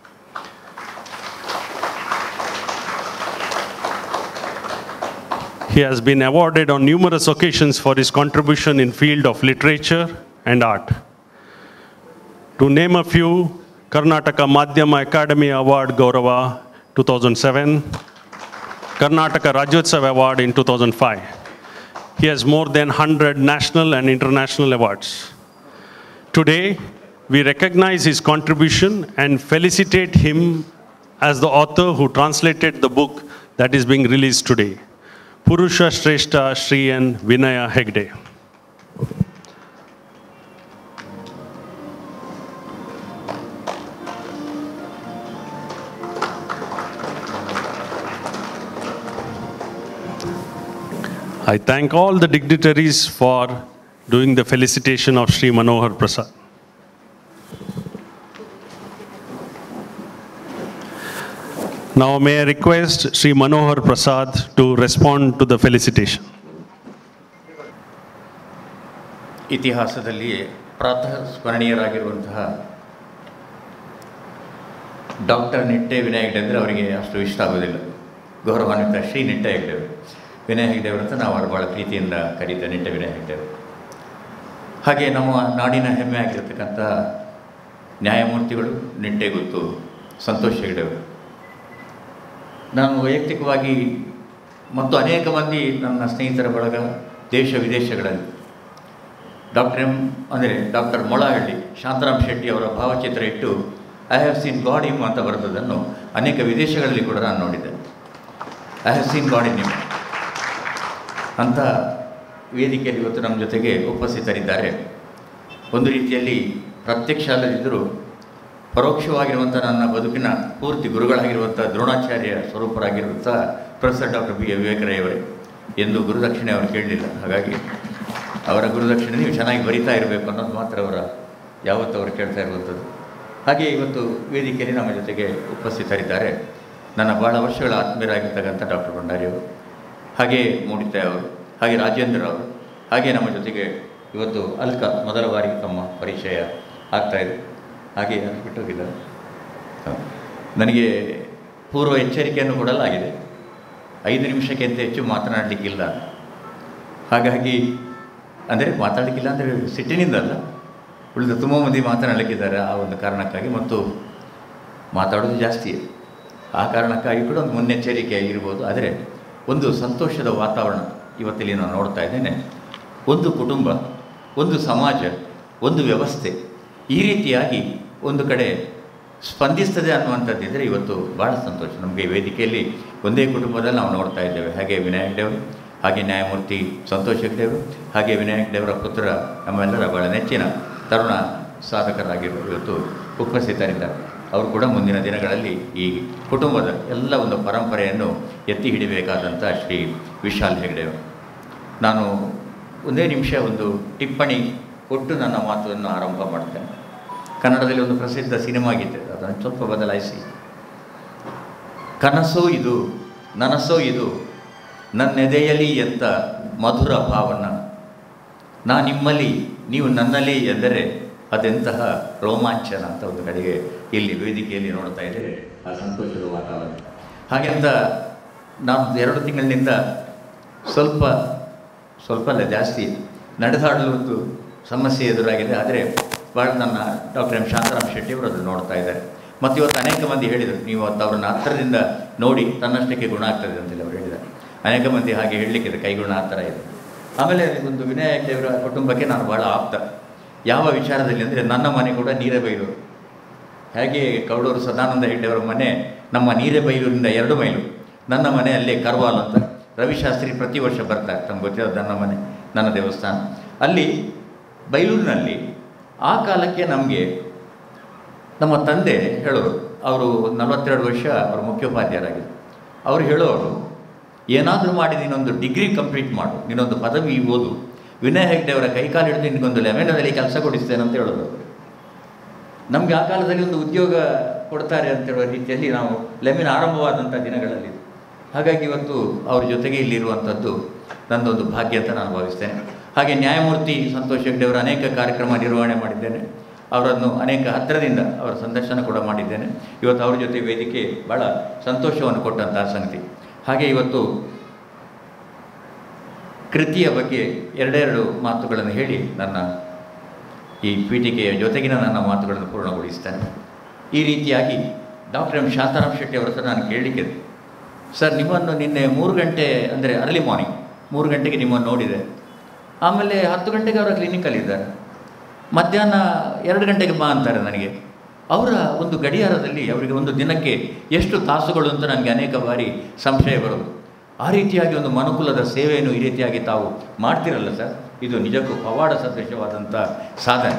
A: He has been awarded on numerous occasions for his contribution in field of literature and art. To name a few, Karnataka Madhyama Academy Award Gaurava two thousand seven, Karnataka Rajyotsava Award in two thousand five. He has more than one hundred national and international awards. Today, we recognize his contribution and felicitate him as the author who translated the book that is being released today, Purusha Shrestha Shri N. Vinaya Hegde. I thank all the dignitaries for doing the felicitation of Shri Manohar Prasad. Now may I request Shri Manohar Prasad to respond to the felicitation.
C: ಇತಿಹಾಸದಲ್ಲಿ ಪ್ರಾತಃ ಸ್ಮರಣೀಯರಾಗಿರುವಂತಹ doctor Nitte Vinaya Hegde ಅಂದರೆ ಅವರಿಗೆ ಅಷ್ಟು ಇಷ್ಟ ಆಗೋದಿಲ್ಲ. ಗೌರವಾನ್ವಿತ ಶ್ರೀ ನಿಟ್ಟೆ ಹೆಗ್ಡೆ ವಿನಯ ಹೆಗ್ಡೆ ಅಂತ ನಾವು ಅವರು ಭಾಳ ಪ್ರೀತಿಯಿಂದ ಕರೀತೇವೆ, ನಿಟ್ಟೆ ವಿನಯ ಹೆಗ್ಡೆ. ಹಾಗೆ ನಮ್ಮ ನಾಡಿನ ಹೆಮ್ಮೆ ಆಗಿರತಕ್ಕಂಥ ನ್ಯಾಯಮೂರ್ತಿಗಳು ನಿಟ್ಟೆ ಗೊತ್ತು ಸಂತೋಷ್ ಹೆಗ್ಡೆ ಅವರು. ನಾನು ವೈಯಕ್ತಿಕವಾಗಿ ಮತ್ತು ಅನೇಕ ಮಂದಿ ನನ್ನ ಸ್ನೇಹಿತರ ಬಳಗ ದೇಶ ವಿದೇಶಗಳಲ್ಲಿ ಡಾಕ್ಟರ್ ಎಂ ಅಂದರೆ ಡಾಕ್ಟರ್ ಮೊಳಹಳ್ಳಿ ಶಾಂತರಾಮ್ ಶೆಟ್ಟಿ ಅವರ ಭಾವಚಿತ್ರ ಇಟ್ಟು I have seen God him ಅಂತ ಬರೆದದನ್ನು ಅನೇಕ ವಿದೇಶಗಳಲ್ಲಿ ಕೂಡ ನಾನು ನೋಡಿದ್ದೆ. I have seen God in him ಅಂಥ ವೇದಿಕೆಯಲ್ಲಿ ಇವತ್ತು ನಮ್ಮ ಜೊತೆಗೆ ಉಪಸ್ಥಿತರಿದ್ದಾರೆ. ಒಂದು ರೀತಿಯಲ್ಲಿ ಪ್ರತ್ಯಕ್ಷ ಅಲ್ಲದಿದ್ದರೂ ಪರೋಕ್ಷವಾಗಿರುವಂಥ ನನ್ನ ಬದುಕಿನ ಪೂರ್ತಿ ಗುರುಗಳಾಗಿರುವಂಥ ದ್ರೋಣಾಚಾರ್ಯ ಸ್ವರೂಪರಾಗಿರುವಂಥ ಪ್ರೊಫೆಸರ್ ಡಾಕ್ಟರ್ ಬಿ ಎ ವಿವೇಕರಯ್ಯವರೇ. ಎಂದು ಗುರುದಕ್ಷಿಣೆ ಅವರು ಕೇಳಲಿಲ್ಲ. ಹಾಗಾಗಿ ಅವರ ಗುರುದಕ್ಷಿಣೆ ನೀವು ಚೆನ್ನಾಗಿ ಬರಿತಾ ಇರಬೇಕು ಅನ್ನೋದು ಮಾತ್ರ ಅವರ ಯಾವತ್ತೂ ಅವರು ಕೇಳ್ತಾ ಇರುವಂಥದ್ದು. ಹಾಗೆ ಇವತ್ತು ವೇದಿಕೆಯಲ್ಲಿ ನಮ್ಮ ಜೊತೆಗೆ ಉಪಸ್ಥಿತರಿದ್ದಾರೆ ನನ್ನ ಭಾಳ ವರ್ಷಗಳ ಆತ್ಮೀಯರಾಗಿರ್ತಕ್ಕಂಥ ಡಾಕ್ಟರ್ ಭಂಡಾರಿಯವರು, ಹಾಗೆ ಮೂಡಿತಾಯಿ ಅವರು, ಹಾಗೆ ರಾಜೇಂದ್ರ ಅವರು, ಹಾಗೆ ನಮ್ಮ ಜೊತೆಗೆ ಇವತ್ತು ಅಲ್ಕ ಮೊದಲ ಬಾರಿ ತಮ್ಮ ಪರಿಚಯ ಆಗ್ತಾಯಿದೆ. ಹಾಗೆ ಅದು ಬಿಟ್ಟೋಗಿಲ್ಲ. ನನಗೆ ಪೂರ್ವ ಎಚ್ಚರಿಕೆಯನ್ನು ಕೊಡಲಾಗಿದೆ, ಐದು ನಿಮಿಷಕ್ಕಿಂತ ಹೆಚ್ಚು ಮಾತನಾಡಲಿಕ್ಕಿಲ್ಲ. ಹಾಗಾಗಿ ಅಂದರೆ ಮಾತಾಡಲಿಕ್ಕಿಲ್ಲ ಅಂದರೆ ಸಿಟ್ಟಿನಿಂದಲ್ಲ, ಉಳಿದ ತುಂಬ ಮಂದಿ ಮಾತನಾಡಲಿಕ್ಕಿದ್ದಾರೆ ಆ ಒಂದು ಕಾರಣಕ್ಕಾಗಿ, ಮತ್ತು ಮಾತಾಡೋದು ಜಾಸ್ತಿ ಆ ಕಾರಣಕ್ಕಾಗಿ ಕೂಡ ಒಂದು ಮುನ್ನೆಚ್ಚರಿಕೆ ಇರ್ಬೋದು. ಆದರೆ ಒಂದು ಸಂತೋಷದ ವಾತಾವರಣ ಇವತ್ತಿಲ್ಲಿ ನಾನು ನೋಡ್ತಾ ಇದ್ದೇನೆ. ಒಂದು ಕುಟುಂಬ, ಒಂದು ಸಮಾಜ, ಒಂದು ವ್ಯವಸ್ಥೆ ಈ ರೀತಿಯಾಗಿ ಒಂದು ಕಡೆ ಸ್ಪಂದಿಸ್ತದೆ ಅನ್ನುವಂಥದ್ದಿದ್ದರೆ ಇವತ್ತು ಭಾಳ ಸಂತೋಷ. ನಮಗೆ ವೇದಿಕೆಯಲ್ಲಿ ಒಂದೇ ಕುಟುಂಬದಲ್ಲಿ ನಾವು ನೋಡ್ತಾ ಇದ್ದೇವೆ. ಹಾಗೆ ವಿನಯ ಹೆಗ್ಡೆ ಅವರು, ಹಾಗೆ ನ್ಯಾಯಮೂರ್ತಿ ಸಂತೋಷ್ ಹೆಗ್ಡೆ ಅವರು, ಹಾಗೆ ವಿನಯ ಹೆಗ್ಡೆ ಅವರ ಪುತ್ರ ನಮ್ಮೆಲ್ಲರ ಭಾಳ ನೆಚ್ಚಿನ ತರುಣ ಸಾಧಕರಾಗಿರುವ ಇವತ್ತು ಉಪಸ್ಥಿತರಿದ್ದಾರೆ. ಅವರು ಕೂಡ ಮುಂದಿನ ದಿನಗಳಲ್ಲಿ ಈ ಕುಟುಂಬದ ಎಲ್ಲ ಒಂದು ಪರಂಪರೆಯನ್ನು ಎತ್ತಿ ಹಿಡಿಬೇಕಾದಂಥ ಶ್ರೀ ವಿಶಾಲ್ ಹೆಗ್ಡೆ ಅವರು. ನಾನು ಒಂದೇ ನಿಮಿಷ ಒಂದು ಟಿಪ್ಪಣಿ ಕೊಟ್ಟು ನನ್ನ ಮಾತನ್ನು ಆರಂಭ ಮಾಡ್ತೇನೆ. ಕನ್ನಡದಲ್ಲಿ ಒಂದು ಪ್ರಸಿದ್ಧ ಸಿನಿಮಾ ಗೀತೆ, ಅದನ್ನು ಸ್ವಲ್ಪ ಬದಲಾಯಿಸಿ. ಕನಸೋ ಇದು ನನಸೋ ಇದು ನನ್ನೆದೆಯಲಿ ಎಂಥ ಮಧುರ ಭಾವನ, ನಾ ನಿಮ್ಮಲ್ಲಿ ನೀವು ನನ್ನಲ್ಲಿ ಎಂದರೆ ಅದೆಂತಹ ರೋಮಾಂಚನ ಅಂತ ಒಂದು ಕಡೆಗೆ ಇಲ್ಲಿ ವೇದಿಕೆಯಲ್ಲಿ ನೋಡ್ತಾ ಇದ್ದರೆ ಆ ಸಂತೋಷದ ವಾತಾವರಣ. ಹಾಗೆಂತ ನಾನು ಎರಡು ತಿಂಗಳಿನಿಂದ ಸ್ವಲ್ಪ ಸ್ವಲ್ಪ ಅಲ್ಲ ಜಾಸ್ತಿ ನಡೆದಾಡಲು ಒಂದು ಸಮಸ್ಯೆ ಎದುರಾಗಿದೆ. ಆದರೆ ಭಾಳ ನನ್ನ ಡಾಕ್ಟರ್ ಎಂ ಶಾಂತಾರಾಮ್ ಶೆಟ್ಟಿ ಅವರು ಅದನ್ನು ನೋಡ್ತಾ ಇದ್ದಾರೆ. ಮತ್ತು ಇವತ್ತು ಅನೇಕ ಮಂದಿ ಹೇಳಿದರು, ನೀವು ಅವತ್ತು ಅವ್ರನ್ನ ಹತ್ತಿರದಿಂದ ನೋಡಿ ತನ್ನಷ್ಟಕ್ಕೆ ಗುಣ ಆಗ್ತದೆ ಅಂತೇಳಿ ಅವರು ಹೇಳಿದ್ದಾರೆ. ಅನೇಕ ಮಂದಿ ಹಾಗೆ ಹೇಳಲಿಕ್ಕಿದೆ, ಕೈಗುಣ ಆ ಥರ ಇದೆ. ಆಮೇಲೆ ಒಂದು ವಿನಯ್ ಹೆಗ್ಡೆಯವರ ಕುಟುಂಬಕ್ಕೆ ನಾನು ಭಾಳ ಆಪ್ತ. ಯಾವ ವಿಚಾರದಲ್ಲಿ ಅಂದರೆ ನನ್ನ ಮನೆ ಕೂಡ ನೀರೇಬೈಲೂರು. ಹಾಗೆ ಕೌಡೂರು ಸದಾನಂದ ಹೆಗ್ಡೆಯವರ ಮನೆ ನಮ್ಮ ನೀರೇಬೈಲೂರಿಂದ ಎರಡು ಮೈಲು, ನನ್ನ ಮನೆ ಅಲ್ಲೇ ಕರ್ವಾಲ್ ಅಂತ. ರವಿಶಾಸ್ತ್ರಿ ಪ್ರತಿ ವರ್ಷ ಬರ್ತಾರೆ, ತಮ್ಗೆ ಗೊತ್ತಿರೋದು ನನ್ನ ಮನೆ, ನನ್ನ ದೇವಸ್ಥಾನ ಅಲ್ಲಿ ಬೈಲೂರಿನಲ್ಲಿ. ಆ ಕಾಲಕ್ಕೆ ನಮಗೆ ನಮ್ಮ ತಂದೆ ಹೇಳೋರು, ಅವರು ನಲವತ್ತೆರಡು ವರ್ಷ ಅವರು ಮುಖ್ಯೋಪಾಧ್ಯಾಯರಾಗಿದ್ದರು. ಅವರು ಹೇಳೋರು, ಏನಾದರೂ ಮಾಡಿ ನೀನೊಂದು ಡಿಗ್ರಿ ಕಂಪ್ಲೀಟ್ ಮಾಡು, ನೀನೊಂದು ಪದವಿ ಓದು, ವಿನಯ್ ಹೆಗ್ಡೆಯವರ ಕೈಕಾಲು ಹಿಡಿದು ನಿನಗೊಂದು ಲೆವೆನದಲ್ಲಿ ಕೆಲಸ ಕೊಡಿಸ್ತೇನೆ ಅಂತ ಹೇಳೋದು. ನಮಗೆ ಆ ಕಾಲದಲ್ಲಿ ಒಂದು ಉದ್ಯೋಗ ಕೊಡ್ತಾರೆ ಅಂತೇಳುವ ರೀತಿಯಲ್ಲಿ ನಾವು ಲೆವೆನ್ ಆರಂಭವಾದಂಥ ದಿನಗಳಲ್ಲಿ. ಹಾಗಾಗಿ ಇವತ್ತು ಅವ್ರ ಜೊತೆಗೆ ಇಲ್ಲಿರುವಂಥದ್ದು ನನ್ನದೊಂದು ಭಾಗ್ಯ ಅಂತ ನಾನು ಭಾವಿಸ್ತೇನೆ. ಹಾಗೆ ನ್ಯಾಯಮೂರ್ತಿ ಸಂತೋಷ್ ಹೆಗ್ಡೆಯವರ ಅನೇಕ ಕಾರ್ಯಕ್ರಮ ನಿರ್ವಹಣೆ ಮಾಡಿದ್ದೇನೆ. ಅವರನ್ನು ಅನೇಕ ಹತ್ತಿರದಿಂದ ಅವರ ಸಂದರ್ಶನ ಕೂಡ ಮಾಡಿದ್ದೇನೆ. ಇವತ್ತು ಅವ್ರ ಜೊತೆ ವೇದಿಕೆ ಭಾಳ ಸಂತೋಷವನ್ನು ಕೊಟ್ಟಂತಹ ಸಂಗತಿ. ಹಾಗೆ ಇವತ್ತು ಕೃತಿಯ ಬಗ್ಗೆ ಎರಡೆರಡು ಮಾತುಗಳನ್ನು ಹೇಳಿ ನನ್ನ ಈ ಪೀಠಿಕೆಯ ಜೊತೆಗಿನ ನನ್ನ ಮಾತುಗಳನ್ನು ಪೂರ್ಣಗೊಳಿಸ್ತೇನೆ. ಈ ರೀತಿಯಾಗಿ ಡಾಕ್ಟರ್ ಎಂ ಶಾಂತಾರಾಮ್ ಶೆಟ್ಟಿ ಅವರ ಹತ್ರ ನಾನು ಕೇಳಲಿಕ್ಕಿದೆ, ಸರ್ ನಿಮ್ಮನ್ನು ನಿನ್ನೆ ಮೂರು ಗಂಟೆ ಅಂದರೆ ಅರ್ಲಿ ಮಾರ್ನಿಂಗ್ ಮೂರು ಗಂಟೆಗೆ ನಿಮ್ಮನ್ನು ನೋಡಿದೆ, ಆಮೇಲೆ ಹತ್ತು ಗಂಟೆಗೆ ಅವರ ಕ್ಲಿನಿಕಲ್ಲಿದ್ದಾರೆ, ಮಧ್ಯಾಹ್ನ ಎರಡು ಗಂಟೆಗೆ ಬಾ ಅಂತಾರೆ ನನಗೆ. ಅವರ ಒಂದು ಗಡಿಯಾರದಲ್ಲಿ ಅವರಿಗೆ ಒಂದು ದಿನಕ್ಕೆ ಎಷ್ಟು ತಾಸುಗಳು ಅಂತ ನನಗೆ ಅನೇಕ ಬಾರಿ ಸಂಶಯ ಬರೋದು. ಆ ರೀತಿಯಾಗಿ ಒಂದು ಮನುಕುಲದ ಸೇವೆಯನ್ನು ಈ ರೀತಿಯಾಗಿ ತಾವು ಮಾಡ್ತಿರಲ್ಲ ಸರ್, ಇದು ನಿಜಕ್ಕೂ ಪವಾಡ ಸದೃಶವಾದಂಥ ಸಾಧನೆ.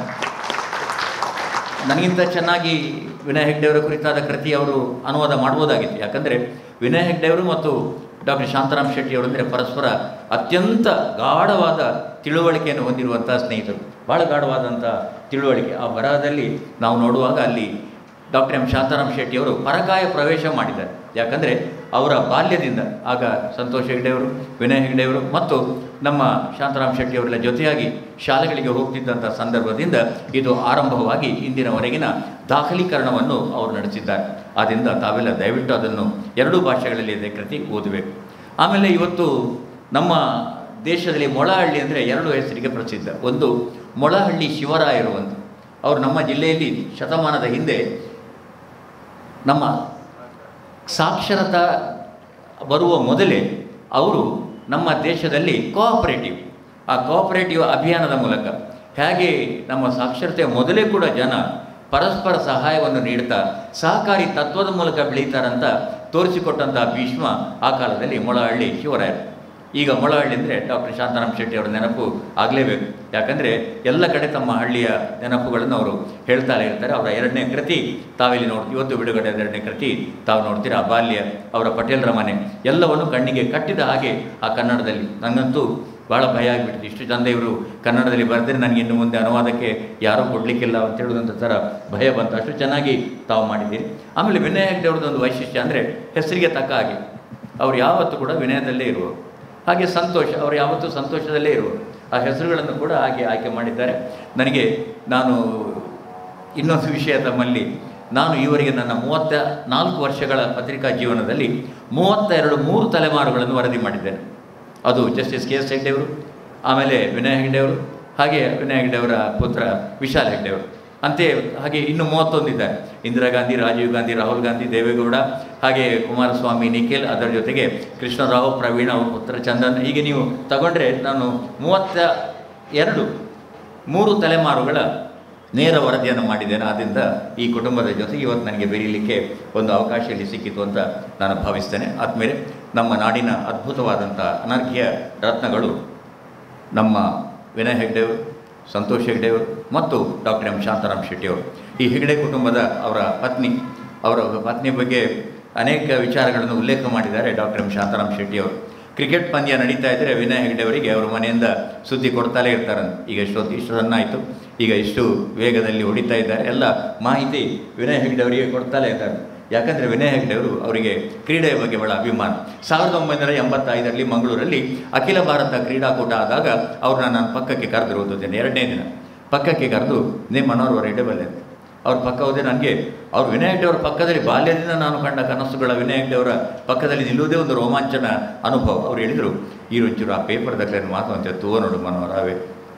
C: ನನಗಿಂತ ಚೆನ್ನಾಗಿ ವಿನಯ್ ಹೆಗ್ಡೆಯವರ ಕುರಿತಾದ ಕೃತಿ ಅವರು ಅನುವಾದ ಮಾಡ್ಬೋದಾಗಿತ್ತು. ಯಾಕಂದರೆ ವಿನಯ್ ಹೆಗ್ಡೆಯವರು ಮತ್ತು ಡಾಕ್ಟರ್ ಶಾಂತಾರಾಮ್ ಶೆಟ್ಟಿ ಅವರು ಅಂದರೆ ಪರಸ್ಪರ ಅತ್ಯಂತ ಗಾಢವಾದ ತಿಳುವಳಿಕೆಯನ್ನು ಹೊಂದಿರುವಂಥ ಸ್ನೇಹಿತರು, ಭಾಳ ಗಾಢವಾದಂಥ ತಿಳುವಳಿಕೆ. ಆ ಬರಹದಲ್ಲಿ ನಾವು ನೋಡುವಾಗ ಅಲ್ಲಿ ಡಾಕ್ಟರ್ ಎಂ ಶಾಂತಾರಾಮ್ ಶೆಟ್ಟಿಯವರು ಪರಕಾಯ ಪ್ರವೇಶ ಮಾಡಿದ್ದಾರೆ. ಯಾಕಂದರೆ ಅವರ ಬಾಲ್ಯದಿಂದ ಆಗ ಸಂತೋಷ್ ಹೆಗ್ಡೆಯವರು, ವಿನಯ್ ಹೆಗ್ಡೆಯವರು ಮತ್ತು ನಮ್ಮ ಶಾಂತಾರಾಮ್ ಶೆಟ್ಟಿಯವರೆಲ್ಲ ಜೊತೆಯಾಗಿ ಶಾಲೆಗಳಿಗೆ ಹೋಗ್ತಿದ್ದಂಥ ಸಂದರ್ಭದಿಂದ ಇದು ಆರಂಭವಾಗಿ ಇಂದಿನವರೆಗಿನ ದಾಖಲೀಕರಣವನ್ನು ಅವರು ನಡೆಸಿದ್ದಾರೆ. ಆದ್ದರಿಂದ ತಾವೆಲ್ಲ ದಯವಿಟ್ಟು ಅದನ್ನು ಎರಡೂ ಭಾಷೆಗಳಲ್ಲಿ ಇದೆ ಕೃತಿ ಓದಬೇಕು. ಆಮೇಲೆ ಇವತ್ತು ನಮ್ಮ ದೇಶದಲ್ಲಿ ಮೊಳಹಳ್ಳಿ ಅಂದರೆ ಎರಡು ಹೆಸರಿಗೆ ಪ್ರಸಿದ್ಧ. ಒಂದು ಮೊಳಹಳ್ಳಿ ಶಿವರಾಯರು ಅಂತ, ಅವರು ನಮ್ಮ ಜಿಲ್ಲೆಯಲ್ಲಿ ಶತಮಾನದ ಹಿಂದೆ ನಮ್ಮ ಸಾಕ್ಷರತಾ ಬರುವ ಮೊದಲೇ ಅವರು ನಮ್ಮ ದೇಶದಲ್ಲಿ ಕೋಆಪರೇಟಿವ್ ಆ ಕೋಆಪರೇಟಿವ್ ಅಭಿಯಾನದ ಮೂಲಕ ಹೇಗೆ ನಮ್ಮ ಸಾಕ್ಷರತೆಯ ಮೊದಲೇ ಕೂಡ ಜನ ಪರಸ್ಪರ ಸಹಾಯವನ್ನು ನೀಡ್ತಾ ಸಹಕಾರಿ ತತ್ವದ ಮೂಲಕ ಬೆಳೀತಾರಂತ ತೋರಿಸಿಕೊಟ್ಟಂಥ ಭೀಷ್ಮ ಆ ಕಾಲದಲ್ಲಿ ಮೊಳಹಳ್ಳಿ ಶಿವರಾಯರು. ಈಗ ಮೊಳಹಳ್ಳಿ ಅಂದರೆ ಡಾಕ್ಟರ್ ಶಾಂತಾರಾಮ್ ಶೆಟ್ಟಿ ಅವರ ನೆನಪು ಆಗಲೇಬೇಕು. ಯಾಕಂದರೆ ಎಲ್ಲ ಕಡೆ ತಮ್ಮ ಹಳ್ಳಿಯ ನೆನಪುಗಳನ್ನು ಅವರು ಹೇಳ್ತಾನೆ ಇರ್ತಾರೆ. ಅವರ ಎರಡನೇ ಕೃತಿ ತಾವಿಲ್ಲಿ ನೋಡಿ, ಇವತ್ತು ಬಿಡುಗಡೆ ಎರಡನೇ ಕೃತಿ ತಾವು ನೋಡ್ತೀರ, ಆ ಬಾಲ್ಯ, ಅವರ ಪಟೇಲ್ರ ಮನೆ, ಎಲ್ಲವನ್ನು ಕಣ್ಣಿಗೆ ಕಟ್ಟಿದ ಹಾಗೆ ಆ ಕನ್ನಡದಲ್ಲಿ. ನನಗಂತೂ ಭಾಳ ಭಯ ಆಗಿಬಿಟ್ಟಿದೆ, ಇಷ್ಟು ಚಂದ ಇವರು ಕನ್ನಡದಲ್ಲಿ ಬರೆದರೆ ನನಗೆ ಇನ್ನು ಮುಂದೆ ಅನುವಾದಕ್ಕೆ ಯಾರೂ ಕೊಡಲಿಕ್ಕಿಲ್ಲ ಅಂತ ಹೇಳೋದಂಥ ಥರ ಭಯ ಬಂತು. ಅಷ್ಟು ಚೆನ್ನಾಗಿ ತಾವು ಮಾಡಿದ್ದೀರಿ. ಆಮೇಲೆ ವಿನಯ್ ಹೆಗ್ಡೆಯವ್ರದ್ದು ಒಂದು ವೈಶಿಷ್ಟ್ಯ ಅಂದರೆ ಹೆಸರಿಗೆ ತಕ್ಕ ಹಾಗೆ ಅವರು ಯಾವತ್ತೂ ಕೂಡ ವಿನಯದಲ್ಲೇ ಇರುವರು. ಹಾಗೆ ಸಂತೋಷ, ಅವರು ಯಾವತ್ತೂ ಸಂತೋಷದಲ್ಲೇ ಇರುವರು. ಆ ಹೆಸರುಗಳನ್ನು ಕೂಡ ಹಾಗೆ ಆಯ್ಕೆ ಮಾಡಿದ್ದಾರೆ. ನನಗೆ ನಾನು ಇನ್ನೊಂದು ವಿಷಯ ತಮ್ಮಲ್ಲಿ, ನಾನು ಈವರೆಗೆ ನನ್ನ ಮೂವತ್ತ ನಾಲ್ಕು ವರ್ಷಗಳ ಪತ್ರಿಕಾ ಜೀವನದಲ್ಲಿ ಮೂವತ್ತ ಎರಡು ಮೂರು ತಲೆಮಾರುಗಳನ್ನು ವರದಿ ಮಾಡಿದ್ದೇನೆ. ಅದು ಜಸ್ಟಿಸ್ ಕೆ ಎಸ್ ಹೆಗ್ಡೆಯವರು, ಆಮೇಲೆ ವಿನಯ್ ಹೆಗ್ಡೆಯವರು, ಹಾಗೆ ವಿನಯ್ ಹೆಗ್ಡೆಯವರ ಪುತ್ರ ವಿಶಾಲ್ ಹೆಗ್ಡೆಯವರು, ಅಂತೆ ಹಾಗೆ ಇನ್ನು ಮೂವತ್ತೊಂದಿದ್ದಾರೆ. ಇಂದಿರಾ ಗಾಂಧಿ, ರಾಜೀವ್ ಗಾಂಧಿ, ರಾಹುಲ್ ಗಾಂಧಿ, ದೇವೇಗೌಡ, ಹಾಗೆ ಕುಮಾರಸ್ವಾಮಿ, ನಿಖಿಲ್, ಅದರ ಜೊತೆಗೆ ಕೃಷ್ಣರಾವ್, ಪ್ರವೀಣ್, ಅವ್ರ ಪುತ್ರ ಚಂದನ್. ಹೀಗೆ ನೀವು ತಗೊಂಡ್ರೆ ನಾನು ಮೂವತ್ತ ಎರಡು ಮೂರು ತಲೆಮಾರುಗಳ ನೇರ ವರದಿಯನ್ನು ಮಾಡಿದ್ದೇನೆ. ಆದ್ದರಿಂದ ಈ ಕುಟುಂಬದ ಜೊತೆ ಇವತ್ತು ನನಗೆ ಬೆರೀಲಿಕ್ಕೆ ಒಂದು ಅವಕಾಶ ಇಲ್ಲಿ ಸಿಕ್ಕಿತು ಅಂತ ನಾನು ಭಾವಿಸ್ತೇನೆ. ಆದಮೇಲೆ ನಮ್ಮ ನಾಡಿನ ಅದ್ಭುತವಾದಂಥ ಅನರ್ಘ್ಯ ರತ್ನಗಳು ನಮ್ಮ ವಿನಯ್ ಹೆಗ್ಡೆಯವರು, ಸಂತೋಷ್ ಹೆಗ್ಡೆಯವರು ಮತ್ತು ಡಾಕ್ಟರ್ ಎಂ ಶಾಂತಾರಾಮ್ ಶೆಟ್ಟಿಯವರು. ಈ ಹೆಗ್ಡೆ ಕುಟುಂಬದ ಅವರ ಪತ್ನಿ, ಅವರ ಪತ್ನಿ ಬಗ್ಗೆ ಅನೇಕ ವಿಚಾರಗಳನ್ನು ಉಲ್ಲೇಖ ಮಾಡಿದ್ದಾರೆ ಡಾಕ್ಟರ್ ಎಂ ಶಾಂತಾರಾಮ್ ಶೆಟ್ಟಿಯವರು. ಕ್ರಿಕೆಟ್ ಪಂದ್ಯ ನಡೀತಾ ಇದ್ದರೆ ವಿನಯ್ ಹೆಗ್ಡೆಯವರಿಗೆ ಅವರ ಮನೆಯಿಂದ ಸುದ್ದಿ ಕೊಡ್ತಾಲೇ ಇರ್ತಾರಂತೆ. ಈಗ ಇಷ್ಟೊತ್ತು ಇಷ್ಟು ರನ್ ಆಯಿತು, ಈಗ ಇಷ್ಟು ವೇಗದಲ್ಲಿ ಹೊಡಿತಾ ಇದ್ದಾರೆ, ಎಲ್ಲ ಮಾಹಿತಿ ವಿನಯ್ ಹೆಗ್ಡೆಯವರಿಗೆ ಕೊಡ್ತಾಲೇ ಇದ್ದಾರೆ. ಯಾಕಂದರೆ ವಿನಯ್ ಹೆಗ್ಡೆಯವರು ಅವರಿಗೆ ಕ್ರೀಡೆಯ ಬಗ್ಗೆ ಭಾಳ ಅಭಿಮಾನ. ಸಾವಿರದ ಒಂಬೈನೂರ ಎಂಬತ್ತೈದರಲ್ಲಿ ಮಂಗಳೂರಲ್ಲಿ ಅಖಿಲ ಭಾರತ ಕ್ರೀಡಾಕೂಟ ಆದಾಗ ಅವ್ರನ್ನ ನಾನು ಪಕ್ಕಕ್ಕೆ ಕರೆದಿರುವುದು ದಿನ ಎರಡನೇ ದಿನ ಪಕ್ಕಕ್ಕೆ ಕರೆದು ನೇ ಮನೋಹರ್ ರೆಡ್ಡಿ ಬಲ್ಲೆ ಅಂತ ಅವ್ರ ಪಕ್ಕ ಹೋದೆ. ನನಗೆ ಅವ್ರು ವಿನಯ್ ಹೆಗ್ಡೆಯವರ ಪಕ್ಕದಲ್ಲಿ ಬಾಲ್ಯದಿಂದ ನಾನು ಕಂಡ ಕನಸುಗಳ ವಿನಯ್ ಹೆಗ್ಡೆಯವರ ಪಕ್ಕದಲ್ಲಿ ನಿಲ್ಲುವುದೇ ಒಂದು ರೋಮಾಂಚನ ಅನುಭವ. ಅವ್ರು ಹೇಳಿದರು, ಈ ರುಂಚೂರು ಆ ಪೇಪರ್ ದಾಖಲೆಯನ್ನು ಮಾತು ಅಂತ ತೋ ನೋಡು ಮನೋಹರ್ ಅವೇ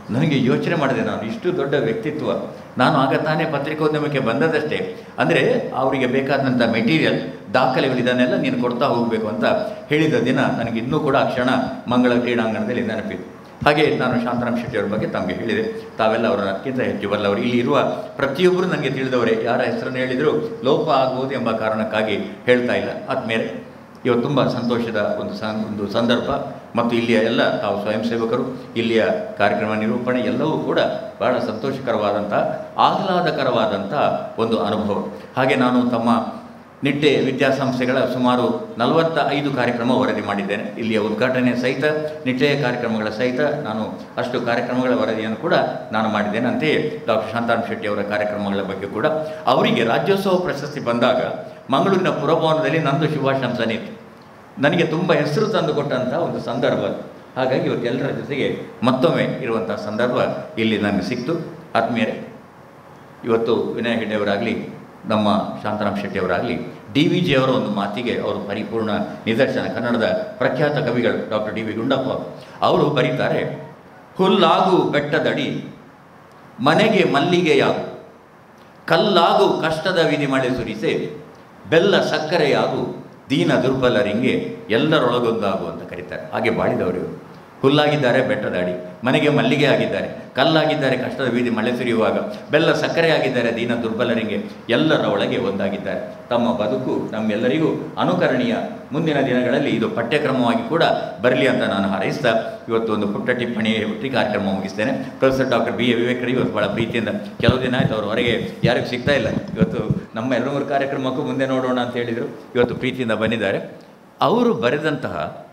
C: ನನಗೆ ಯೋಚನೆ ಮಾಡಿದೆ, ನಾನು ಇಷ್ಟು ದೊಡ್ಡ ವ್ಯಕ್ತಿತ್ವ, ನಾನು ಆಗ ತಾನೇ ಪತ್ರಿಕೋದ್ಯಮಕ್ಕೆ ಬಂದದಷ್ಟೇ, ಅಂದರೆ ಅವರಿಗೆ ಬೇಕಾದಂಥ ಮೆಟೀರಿಯಲ್ ದಾಖಲೆಗಳು ಇದನ್ನೆಲ್ಲ ನೀನು ಕೊಡ್ತಾ ಹೋಗಬೇಕು ಅಂತ ಹೇಳಿದ ದಿನ ನನಗೆ ಇನ್ನೂ ಕೂಡ ಆ ಕ್ಷಣ ಮಂಗಳ ಕ್ರೀಡಾಂಗಣದಲ್ಲಿ ನೆನಪಿದೆ. ಹಾಗೆ ನಾನು ಶಾಂತರಾಮ್ ಶೆಟ್ಟಿಯವರ ಬಗ್ಗೆ ತಮಗೆ ಹೇಳಿದೆ, ತಾವೆಲ್ಲ ಅವರನ್ನು ಅದಕ್ಕಿಂತ ಹೆಚ್ಚು ಬಲ್ಲವರು. ಇಲ್ಲಿ ಇರುವ ಪ್ರತಿಯೊಬ್ಬರು ನನಗೆ ತಿಳಿದವರೇ, ಯಾರ ಹೆಸರನ್ನು ಹೇಳಿದರೂ ಲೋಪ ಆಗ್ಬೋದು ಎಂಬ ಕಾರಣಕ್ಕಾಗಿ ಹೇಳ್ತಾ ಇಲ್ಲ. ಆದಮೇಲೆ ಇವತ್ತು ತುಂಬ ಸಂತೋಷದ ಒಂದು ಸ ಒಂದು ಸಂದರ್ಭ ಮತ್ತು ಇಲ್ಲಿಯ ಎಲ್ಲ ತಾವು ಸ್ವಯಂ ಸೇವಕರು, ಇಲ್ಲಿಯ ಕಾರ್ಯಕ್ರಮ ನಿರೂಪಣೆ ಎಲ್ಲವೂ ಕೂಡ ಬಹಳ ಸಂತೋಷಕರವಾದಂಥ ಆಹ್ಲಾದಕರವಾದಂಥ ಒಂದು ಅನುಭವ. ಹಾಗೆ ನಾನು ತಮ್ಮ ನಿಟ್ಟೆ ವಿದ್ಯಾಸಂಸ್ಥೆಗಳ ಸುಮಾರು ನಲವತ್ತ ಐದು ಕಾರ್ಯಕ್ರಮ ವರದಿ ಮಾಡಿದ್ದೇನೆ. ಇಲ್ಲಿಯ ಉದ್ಘಾಟನೆ ಸಹಿತ ನಿಟ್ಟೆಯ ಕಾರ್ಯಕ್ರಮಗಳ ಸಹಿತ ನಾನು ಅಷ್ಟು ಕಾರ್ಯಕ್ರಮಗಳ ವರದಿಯನ್ನು ಕೂಡ ನಾನು ಮಾಡಿದ್ದೇನೆ. ಅಂತೆಯೇ ಡಾಕ್ಟರ್ ಶಾಂತರಾಮ್ ಶೆಟ್ಟಿ ಅವರ ಕಾರ್ಯಕ್ರಮಗಳ ಬಗ್ಗೆ ಕೂಡ. ಅವರಿಗೆ ರಾಜ್ಯೋತ್ಸವ ಪ್ರಶಸ್ತಿ ಬಂದಾಗ ಮಂಗಳೂರಿನ ಪುರಭವನದಲ್ಲಿ ನಂದು ಶುಭಾಶಂಸನೆ ಇತ್ತು. ನನಗೆ ತುಂಬ ಹೆಸರು ತಂದುಕೊಟ್ಟಂಥ ಒಂದು ಸಂದರ್ಭ. ಹಾಗಾಗಿ ಇವತ್ತೆಲ್ಲರ ಜೊತೆಗೆ ಮತ್ತೊಮ್ಮೆ ಇರುವಂಥ ಸಂದರ್ಭ ಇಲ್ಲಿ ನನಗೆ ಸಿಕ್ತು. ಆದ್ಮೇಲೆ ಇವತ್ತು ವಿನಯ ಹೆಗ್ಡೆಯವರಾಗಲಿ, ನಮ್ಮ ಶಾಂತರಾಮ್ ಶೆಟ್ಟಿಯವರಾಗಲಿ, ಡಿ ವಿ ಜಿ ಅವರ ಒಂದು ಮಾತಿಗೆ ಅವರು ಪರಿಪೂರ್ಣ ನಿದರ್ಶನ. ಕನ್ನಡದ ಪ್ರಖ್ಯಾತ ಕವಿಗಳು ಡಾಕ್ಟರ್ ಡಿ ವಿ ಗುಂಡಪ್ಪ ಅವರು ಬರೀತಾರೆ, ಹುಲ್ಲಾಗು ಬೆಟ್ಟದಡಿ ಮನೆಗೆ ಮಲ್ಲಿಗೆಯಾಗು, ಕಲ್ಲಾಗು ಕಷ್ಟದ ವಿಧಿ ಮಳೆ ಸುರಿಸೆ, ಬೆಲ್ಲ ಸಕ್ಕರೆಯಾಗು ದೀನ ದುರ್ಬಲರಿಂಗೆ ಎಲ್ಲರೊಳಗೊಂದಾಗು ಅಂತ ಕರೀತಾರೆ. ಹಾಗೆ ಬಾಳಿದವರು ಇವರು. ಹುಲ್ಲಾಗಿದ್ದಾರೆ ಬೆಟ್ಟದ ಅಡಿ, ಮನೆಗೆ ಮಲ್ಲಿಗೆ ಆಗಿದ್ದಾರೆ, ಕಲ್ಲಾಗಿದ್ದಾರೆ ಕಷ್ಟದ ಬೀದಿ ಮಳೆ ಸುರಿಯುವಾಗ, ಬೆಲ್ಲ ಸಕ್ಕರೆ ಆಗಿದ್ದಾರೆ ದೀನ ದುರ್ಬಲರಿಗೆ, ಎಲ್ಲರ ಒಳಗೆ ಒಂದಾಗಿದ್ದಾರೆ. ತಮ್ಮ ಬದುಕು ನಮ್ಮೆಲ್ಲರಿಗೂ ಅನುಕರಣೀಯ. ಮುಂದಿನ ದಿನಗಳಲ್ಲಿ ಇದು ಪಠ್ಯಕ್ರಮವಾಗಿ ಕೂಡ ಬರಲಿ ಅಂತ ನಾನು ಹಾರೈಸ್ತಾ ಇವತ್ತು ಒಂದು ಪುಟ್ಟ ಟಿಪ್ಪಣಿ ಹುಟ್ಟಿ ಕಾರ್ಯಕ್ರಮ ಮುಗಿಸ್ತೇನೆ. ಪ್ರೊಫೆಸರ್ ಡಾಕ್ಟರ್ ಬಿ ಎ ವಿವೇಕರು ಇವತ್ತು ಭಾಳ ಪ್ರೀತಿಯಿಂದ, ಕೆಲವು ದಿನ ಆಯಿತು ಅವರು ಹೊರಗೆ ಯಾರಿಗೂ ಸಿಗ್ತಾ ಇಲ್ಲ, ಇವತ್ತು ನಮ್ಮ ಎರಡು ಮೂರು ಕಾರ್ಯಕ್ರಮಕ್ಕೂ ಮುಂದೆ ನೋಡೋಣ ಅಂತ ಹೇಳಿದರು, ಇವತ್ತು ಪ್ರೀತಿಯಿಂದ ಬಂದಿದ್ದಾರೆ. ಅವರು ಬರೆದಂತಹ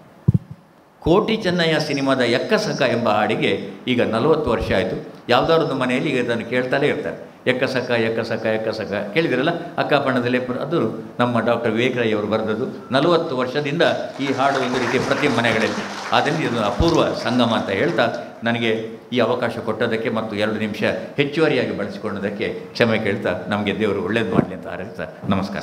C: ಕೋಟಿ ಚೆನ್ನಯ್ಯ ಸಿನಿಮಾದ ಎಕ್ಕಸಕ ಎಂಬ ಹಾಡಿಗೆ ಈಗ ನಲವತ್ತು ವರ್ಷ ಆಯಿತು. ಯಾವುದಾದ್ರು ಮನೆಯಲ್ಲಿ ಈಗ ಅದನ್ನು ಕೇಳ್ತಾಲೇ ಇರ್ತಾರೆ, ಎಕ್ಕಸಕ ಎಕ್ಕಸಕ ಎಕ್ಕಸಕ ಕೇಳಿದಿರಲ್ಲ, ಅಕ್ಕಪಣ್ಣದಲ್ಲಿ. ಅದು ನಮ್ಮ ಡಾಕ್ಟರ್ ವಿವೇಕರಯ್ಯ ಅವರು ಬರೆದದ್ದು. ನಲವತ್ತು ವರ್ಷದಿಂದ ಈ ಹಾಡು ಒಂದು ರೀತಿ ಪ್ರತಿ ಮನೆಗಳಲ್ಲಿ. ಆದ್ದರಿಂದ ಇದು ಅಪೂರ್ವ ಸಂಗಮ ಅಂತ ಹೇಳ್ತಾ ನನಗೆ ಈ ಅವಕಾಶ ಕೊಟ್ಟದಕ್ಕೆ ಮತ್ತು ಎರಡು ನಿಮಿಷ ಹೆಚ್ಚುವರಿಯಾಗಿ ಬಳಸಿಕೊಂಡದಕ್ಕೆ ಕ್ಷಮೆ ಕೇಳ್ತಾ ನಮಗೆ ದೇವರು ಒಳ್ಳೇದು ಮಾಡಲಿ ಅಂತ ಹಾರೈಸ್ತಾ ನಮಸ್ಕಾರ.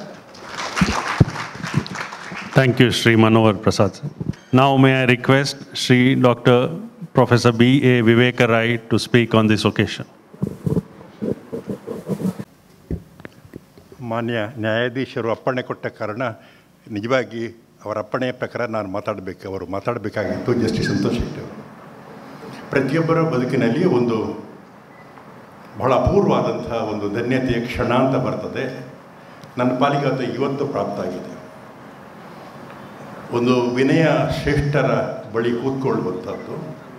A: Thank you, Shri Manohar Prasad. Now may I request Shri Doctor Professor B A Vivekarai to speak on this occasion.
D: ಮಾನ್ಯ ನ್ಯಾಯಾಧೀಶರು ಅಪ್ಪಣೆ ಕೊಟ್ಟ ಕಾರಣ ನಿಜವಾಗಿ ಅವರ ಅಪ್ಪಣೆಯ ಪ್ರಕಾರ ನಾನು ಮಾತಾಡಬೇಕು ಅವರು ಮಾತಾಡಬೇಕಾಗಿತ್ತು. ಜಸ್ಟಿಸ್ ಸಂತೋಷ್ ಶೆಟ್ಟಿ ಅವರು ಪ್ರತಿಯೊಬ್ಬರ ಬದುಕಿನಲ್ಲಿ ಒಂದು ಬಹಳ ಅಪೂರ್ವವಾದಂಥ ಒಂದು ಧನ್ಯತೆಯ ಕ್ಷಣ ಅಂತ ಬರ್ತದೆ. ನನ್ನ ಪಾಲಿಗೆ ಅದು ಇವತ್ತು ಪ್ರಾಪ್ತ ಆಗಿದೆ. ಒಂದು ವಿನಯ ಶ್ರೇಷ್ಠರ ಬಳಿ ಕೂತ್ಕೊಳ್ಳುವಂಥದ್ದು,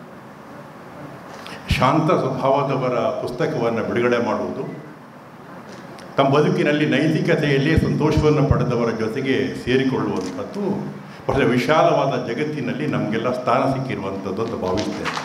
D: ಶಾಂತ ಸ್ವಭಾವದವರ ಪುಸ್ತಕವನ್ನು ಬಿಡುಗಡೆ ಮಾಡುವುದು, ತಮ್ಮ ಬದುಕಿನಲ್ಲಿ ನೈತಿಕತೆಯಲ್ಲಿ ಸಂತೋಷವನ್ನು ಪಡೆದವರ ಜೊತೆಗೆ ಸೇರಿಕೊಳ್ಳುವಂಥದ್ದು ಬಹಳ ವಿಶಾಲವಾದ ಜಗತ್ತಿನಲ್ಲಿ ನಮಗೆಲ್ಲ ಸ್ಥಾನ ಸಿಕ್ಕಿರುವಂಥದ್ದು ಅಂತ ಭಾವಿಸ್ತೇನೆ.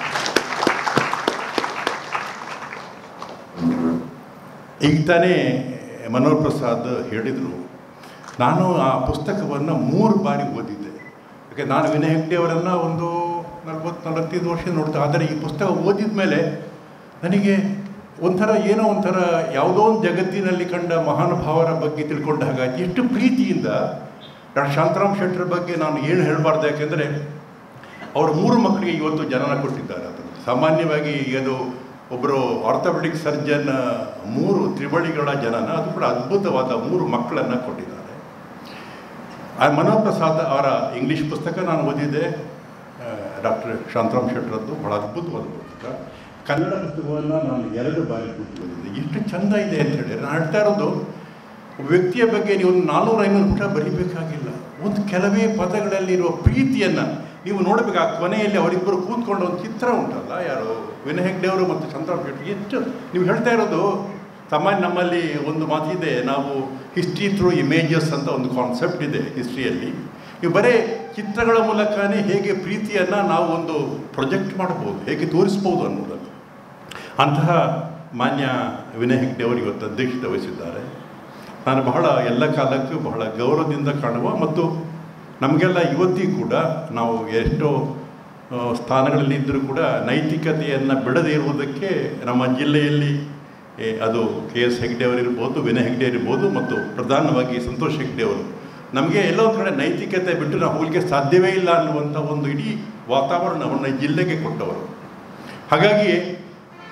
D: ಈಗ ತಾನೇ ಮನೋಹರ್ ಪ್ರಸಾದ್ ಹೇಳಿದರು, ನಾನು ಆ ಪುಸ್ತಕವನ್ನು ಮೂರು ಬಾರಿ ಓದಿದ್ದೆ. ಯಾಕೆ ನಾನು ವಿನಯ ಹೆಗ್ಡೆಯವರನ್ನು ಒಂದು ನಲ್ವತ್ತು ನಲವತ್ತೈದು ವರ್ಷ ನೋಡ್ತಾ, ಆದರೆ ಈ ಪುಸ್ತಕ ಓದಿದ ಮೇಲೆ ನನಗೆ ಒಂಥರ ಏನೋ ಒಂಥರ ಯಾವುದೋ ಒಂದು ಜಗತ್ತಿನಲ್ಲಿ ಕಂಡ ಮಹಾನುಭಾವರ ಬಗ್ಗೆ ತಿಳ್ಕೊಂಡ ಹಾಗಾಗಿ ಎಷ್ಟು ಪ್ರೀತಿಯಿಂದ ಡಾಕ್ಟರ್ ಶಾಂತರಾಮ್ ಶೆಟ್ಟರ ಬಗ್ಗೆ ನಾನು ಏನು ಹೇಳಬಾರ್ದು. ಯಾಕೆಂದರೆ ಅವರು ಮೂರು ಮಕ್ಕಳಿಗೆ ಇವತ್ತು ಜನನ ಕೊಟ್ಟಿದ್ದಾರೆ. ಅದು ಸಾಮಾನ್ಯವಾಗಿ ಅದು ಒಬ್ಬರು ಆರ್ಥೋಪೆಡಿಕ್ ಸರ್ಜನ್ ಮೂರು ತ್ರಿಬಳಿಗಳ ಜನನ, ಅದು ಕೂಡ ಅದ್ಭುತವಾದ ಮೂರು ಮಕ್ಕಳನ್ನು ಕೊಟ್ಟಿದ್ದಾರೆ. ಆ ಮನೋಹರ್ ಪ್ರಸಾದ್ ಅವರ ಇಂಗ್ಲೀಷ್ ಪುಸ್ತಕ ನಾನು ಓದಿದ್ದೆ, ಡಾಕ್ಟರ್ ಶಾಂತರಾಮ್ ಶೆಟ್ಟರದ್ದು ಬಹಳ ಅದ್ಭುತವಾದ ಪುಸ್ತಕ. ಕನ್ನಡ ಪುಸ್ತಕವನ್ನು ನಾನು ಎರಡು ಬಾರಿ ಕೂತು ಓದಿದ್ದೆ. ಎಷ್ಟು ಚೆಂದ ಇದೆ ಅಂತ ಹೇಳಿ ನಾನು ಹೇಳ್ತಾ ಇರೋದು, ವ್ಯಕ್ತಿಯ ಬಗ್ಗೆ ನೀವು ಒಂದು ನಾನ್ನೂರು ಐನೂರು ಪುಟ ಬರೀಬೇಕಾಗಿಲ್ಲ, ಒಂದು ಕೆಲವೇ ಪದಗಳಲ್ಲಿರುವ ಪ್ರೀತಿಯನ್ನು ನೀವು ನೋಡಬೇಕು. ಆ ಕೊನೆಯಲ್ಲಿ ಅವರಿಬ್ಬರು ಕೂತ್ಕೊಂಡು ಒಂದು ಚಿತ್ರ ಉಂಟಲ್ಲ, ಯಾರು ವಿನಯ ಹೆಗ್ಡೆಯವರು ಮತ್ತು ಶಾಂತರಾಮ್ ಶೆಟ್ಟಿ. ಎಷ್ಟು ನೀವು ಹೇಳ್ತಾ ಇರೋದು ಸಾಮಾನ್ಯ ನಮ್ಮಲ್ಲಿ ಒಂದು ಮಾತಿದೆ, ನಾವು ಹಿಸ್ಟ್ರಿ ಥ್ರೂ ಇಮೇಜಸ್ ಅಂತ ಒಂದು ಕಾನ್ಸೆಪ್ಟ್ ಇದೆ ಹಿಸ್ಟ್ರಿಯಲ್ಲಿ. ನೀವು ಬರೀ ಚಿತ್ರಗಳ ಮೂಲಕನೇ ಹೇಗೆ ಪ್ರೀತಿಯನ್ನು ನಾವು ಒಂದು ಪ್ರೊಜೆಕ್ಟ್ ಮಾಡ್ಬೋದು, ಹೇಗೆ ತೋರಿಸ್ಬೋದು ಅನ್ನೋದನ್ನು. ಅಂತಹ ಮಾನ್ಯ ವಿನಯ ಹೆಗ್ಡೆಯವರು ಇವತ್ತು ಅಧ್ಯಕ್ಷತೆ ವಹಿಸಿದ್ದಾರೆ. ನಾನು ಬಹಳ ಎಲ್ಲ ಕಾಲಕ್ಕೂ ಬಹಳ ಗೌರವದಿಂದ ಕಾಣುವ ಮತ್ತು ನಮಗೆಲ್ಲ ಇವತ್ತಿಗೂ ಕೂಡ ನಾವು ಎಷ್ಟೋ ಸ್ಥಾನಗಳಲ್ಲಿ ಇದ್ದರೂ ಕೂಡ ನೈತಿಕತೆಯನ್ನು ಬಿಡದೇ ಇರುವುದಕ್ಕೆ ನಮ್ಮ ಜಿಲ್ಲೆಯಲ್ಲಿ ಅದು ಕೆ ಎಸ್ ಹೆಗ್ಡೆಯವರಿರ್ಬೋದು, ವಿನಯ ಹೆಗ್ಡೆ ಇರ್ಬೋದು ಮತ್ತು ಪ್ರಧಾನವಾಗಿ ಸಂತೋಷ್ ಹೆಗ್ಡೆಯವರು ನಮಗೆ ಎಲ್ಲೋ ಒಂದು ಕಡೆ ನೈತಿಕತೆ ಬಿಟ್ಟು ನಾವು ಹೋಗಲಿಕ್ಕೆ ಸಾಧ್ಯವೇ ಇಲ್ಲ ಅನ್ನುವಂಥ ಒಂದು ಇಡೀ ವಾತಾವರಣವನ್ನು ಜಿಲ್ಲೆಗೆ ಕೊಟ್ಟವರು. ಹಾಗಾಗಿ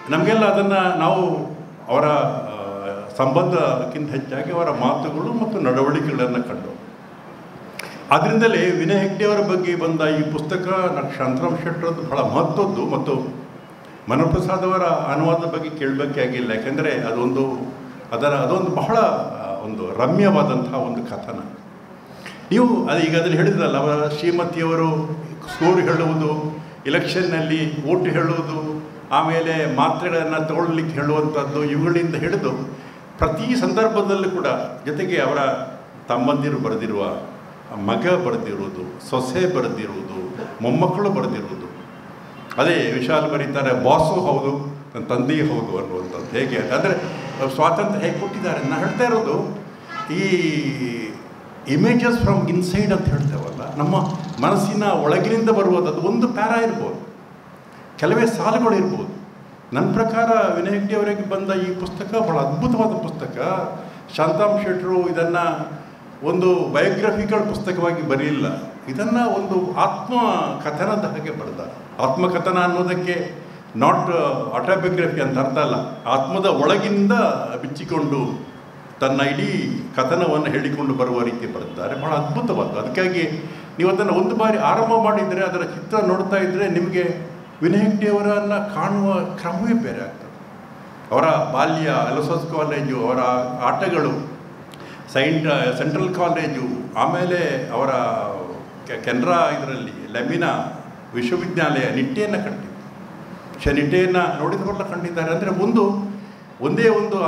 D: ನಮಗೆಲ್ಲ ಅದನ್ನು ನಾವು ಅವರ ಸಂಬಂಧಕ್ಕಿಂತ ಹೆಚ್ಚಾಗಿ ಅವರ ಮಾತುಗಳು ಮತ್ತು ನಡವಳಿಕೆಗಳನ್ನು ಕಂಡು ಅದರಿಂದಲೇ ವಿನಯ್ ಹೆಗ್ಡೆಯವರ ಬಗ್ಗೆ ಬಂದ ಈ ಪುಸ್ತಕ ಶಾಂತರಾಮ್ ಶೆಟ್ಟರದ್ದು ಬಹಳ ಮಹತ್ವದ್ದು ಮತ್ತು ಮನೋಪ್ರಸಾದ್ ಅವರ ಅನುವಾದದ ಬಗ್ಗೆ ಕೇಳಬೇಕಾಗಿಲ್ಲ. ಯಾಕೆಂದರೆ ಅದೊಂದು ಅದರ ಅದೊಂದು ಬಹಳ ಒಂದು ರಮ್ಯವಾದಂಥ ಒಂದು ಕಥನ. ನೀವು ಅದು ಈಗ ಅದನ್ನು ಹೇಳಿದ್ರಲ್ಲ, ಅವರ ಶ್ರೀಮತಿಯವರು ಸ್ಕೋರ್ ಹೇಳುವುದು, ಇಲೆಕ್ಷನ್ನಲ್ಲಿ ಓಟು ಹೇಳುವುದು, ಆಮೇಲೆ ಮಾತ್ರೆಗಳನ್ನು ತಗೊಳ್ಳಿಕ್ಕೆ ಹೇಳುವಂಥದ್ದು, ಇವುಗಳಿಂದ ಹಿಡಿದು ಪ್ರತಿ ಸಂದರ್ಭದಲ್ಲೂ ಕೂಡ ಜೊತೆಗೆ ಅವರ ತಮ್ಮಂದಿರು ಬರೆದಿರುವ, ಮಗ ಬರೆದಿರುವುದು, ಸೊಸೆ ಬರೆದಿರುವುದು, ಮೊಮ್ಮಕ್ಕಳು ಬರೆದಿರುವುದು. ಅದೇ ವಿಶಾಲ್ ಬರೀತಾರೆ, ಬಾಸು ಹೌದು ನನ್ನ ತಂದೆಯೂ ಹೌದು ಅನ್ನುವಂಥದ್ದು. ಹೇಗೆ ಅಂದರೆ ಸ್ವಾತಂತ್ರ್ಯ ಹೇಗೆ ಕೊಟ್ಟಿದ್ದಾರೆ. ನಾನು ಹೇಳ್ತಾ ಇರೋದು ಈ ಇಮೇಜಸ್ ಫ್ರಮ್ ಇನ್ಸೈಡ್ ಅಂತ ಹೇಳ್ತೇವಲ್ಲ, ನಮ್ಮ ಮನಸ್ಸಿನ ಒಳಗಿನಿಂದ ಬರುವುದು. ಅದು ಒಂದು ಪ್ಯಾರಾ ಇರ್ಬೋದು, ಕೆಲವೇ ಸಾಲುಗಳು ಇರ್ಬೋದು. ನನ್ನ ಪ್ರಕಾರ ವಿನಯ್ ಹೆಗ್ಡೆಯವರಿಗೆ ಬಂದ ಈ ಪುಸ್ತಕ ಬಹಳ ಅದ್ಭುತವಾದ ಪುಸ್ತಕ. ಶಾಂತರಾಮ್ ಶೆಟ್ಟರು ಇದನ್ನು ಒಂದು ಬಯೋಗ್ರಫಿಕಲ್ ಪುಸ್ತಕವಾಗಿ ಬರೆಯಲಿಲ್ಲ, ಇದನ್ನು ಒಂದು ಆತ್ಮ ಕಥನದ ಹಾಗೆ ಬರೆದ. ಆತ್ಮಕಥನ ಅನ್ನೋದಕ್ಕೆ ನಾಟ್ ಆಟೋಬಯೋಗ್ರಫಿ ಅಂತ ಅರ್ಥ ಅಲ್ಲ, ಆತ್ಮದ ಒಳಗಿಂದ ಬಿಚ್ಚಿಕೊಂಡು ತನ್ನ ಇಡೀ ಕಥನವನ್ನು ಹೇಳಿಕೊಂಡು ಬರುವ ರೀತಿ ಬರೆದಿದ್ದಾರೆ. ಬಹಳ ಅದ್ಭುತವಾದ್ದು. ಅದಕ್ಕಾಗಿ ನೀವು ಅದನ್ನು ಒಂದು ಬಾರಿ ಆರಂಭ ಮಾಡಿದರೆ, ಅದರ ಚಿತ್ರ ನೋಡ್ತಾ ಇದ್ದರೆ ನಿಮಗೆ ವಿನಯ್ ಹೆಗ್ಡೆಯವರನ್ನು ಕಾಣುವ ಕ್ರಮವೇ ಬೇರೆ ಆಗ್ತದೆ. ಅವರ ಬಾಲ್ಯ, ಎಲೋಸಸ್ ಕಾಲೇಜು, ಅವರ ಆಟಗಳು, ಸೈಂಟ್ ಸೆಂಟ್ರಲ್ ಕಾಲೇಜು, ಆಮೇಲೆ ಅವರ ಕೆನರಾ ಇದರಲ್ಲಿ ಲೆಮಿನಾ ವಿಶ್ವವಿದ್ಯಾಲಯ, ನಿಟ್ಟೆಯನ್ನು ಕಂಡಿದ್ದು, ಶ ನಿಟ್ಟೆಯನ್ನು ನೋಡಿದವರೆಲ್ಲ ಕಂಡಿದ್ದಾರೆ. ಅಂದರೆ ಒಂದು ಒಂದೇ ಒಂದು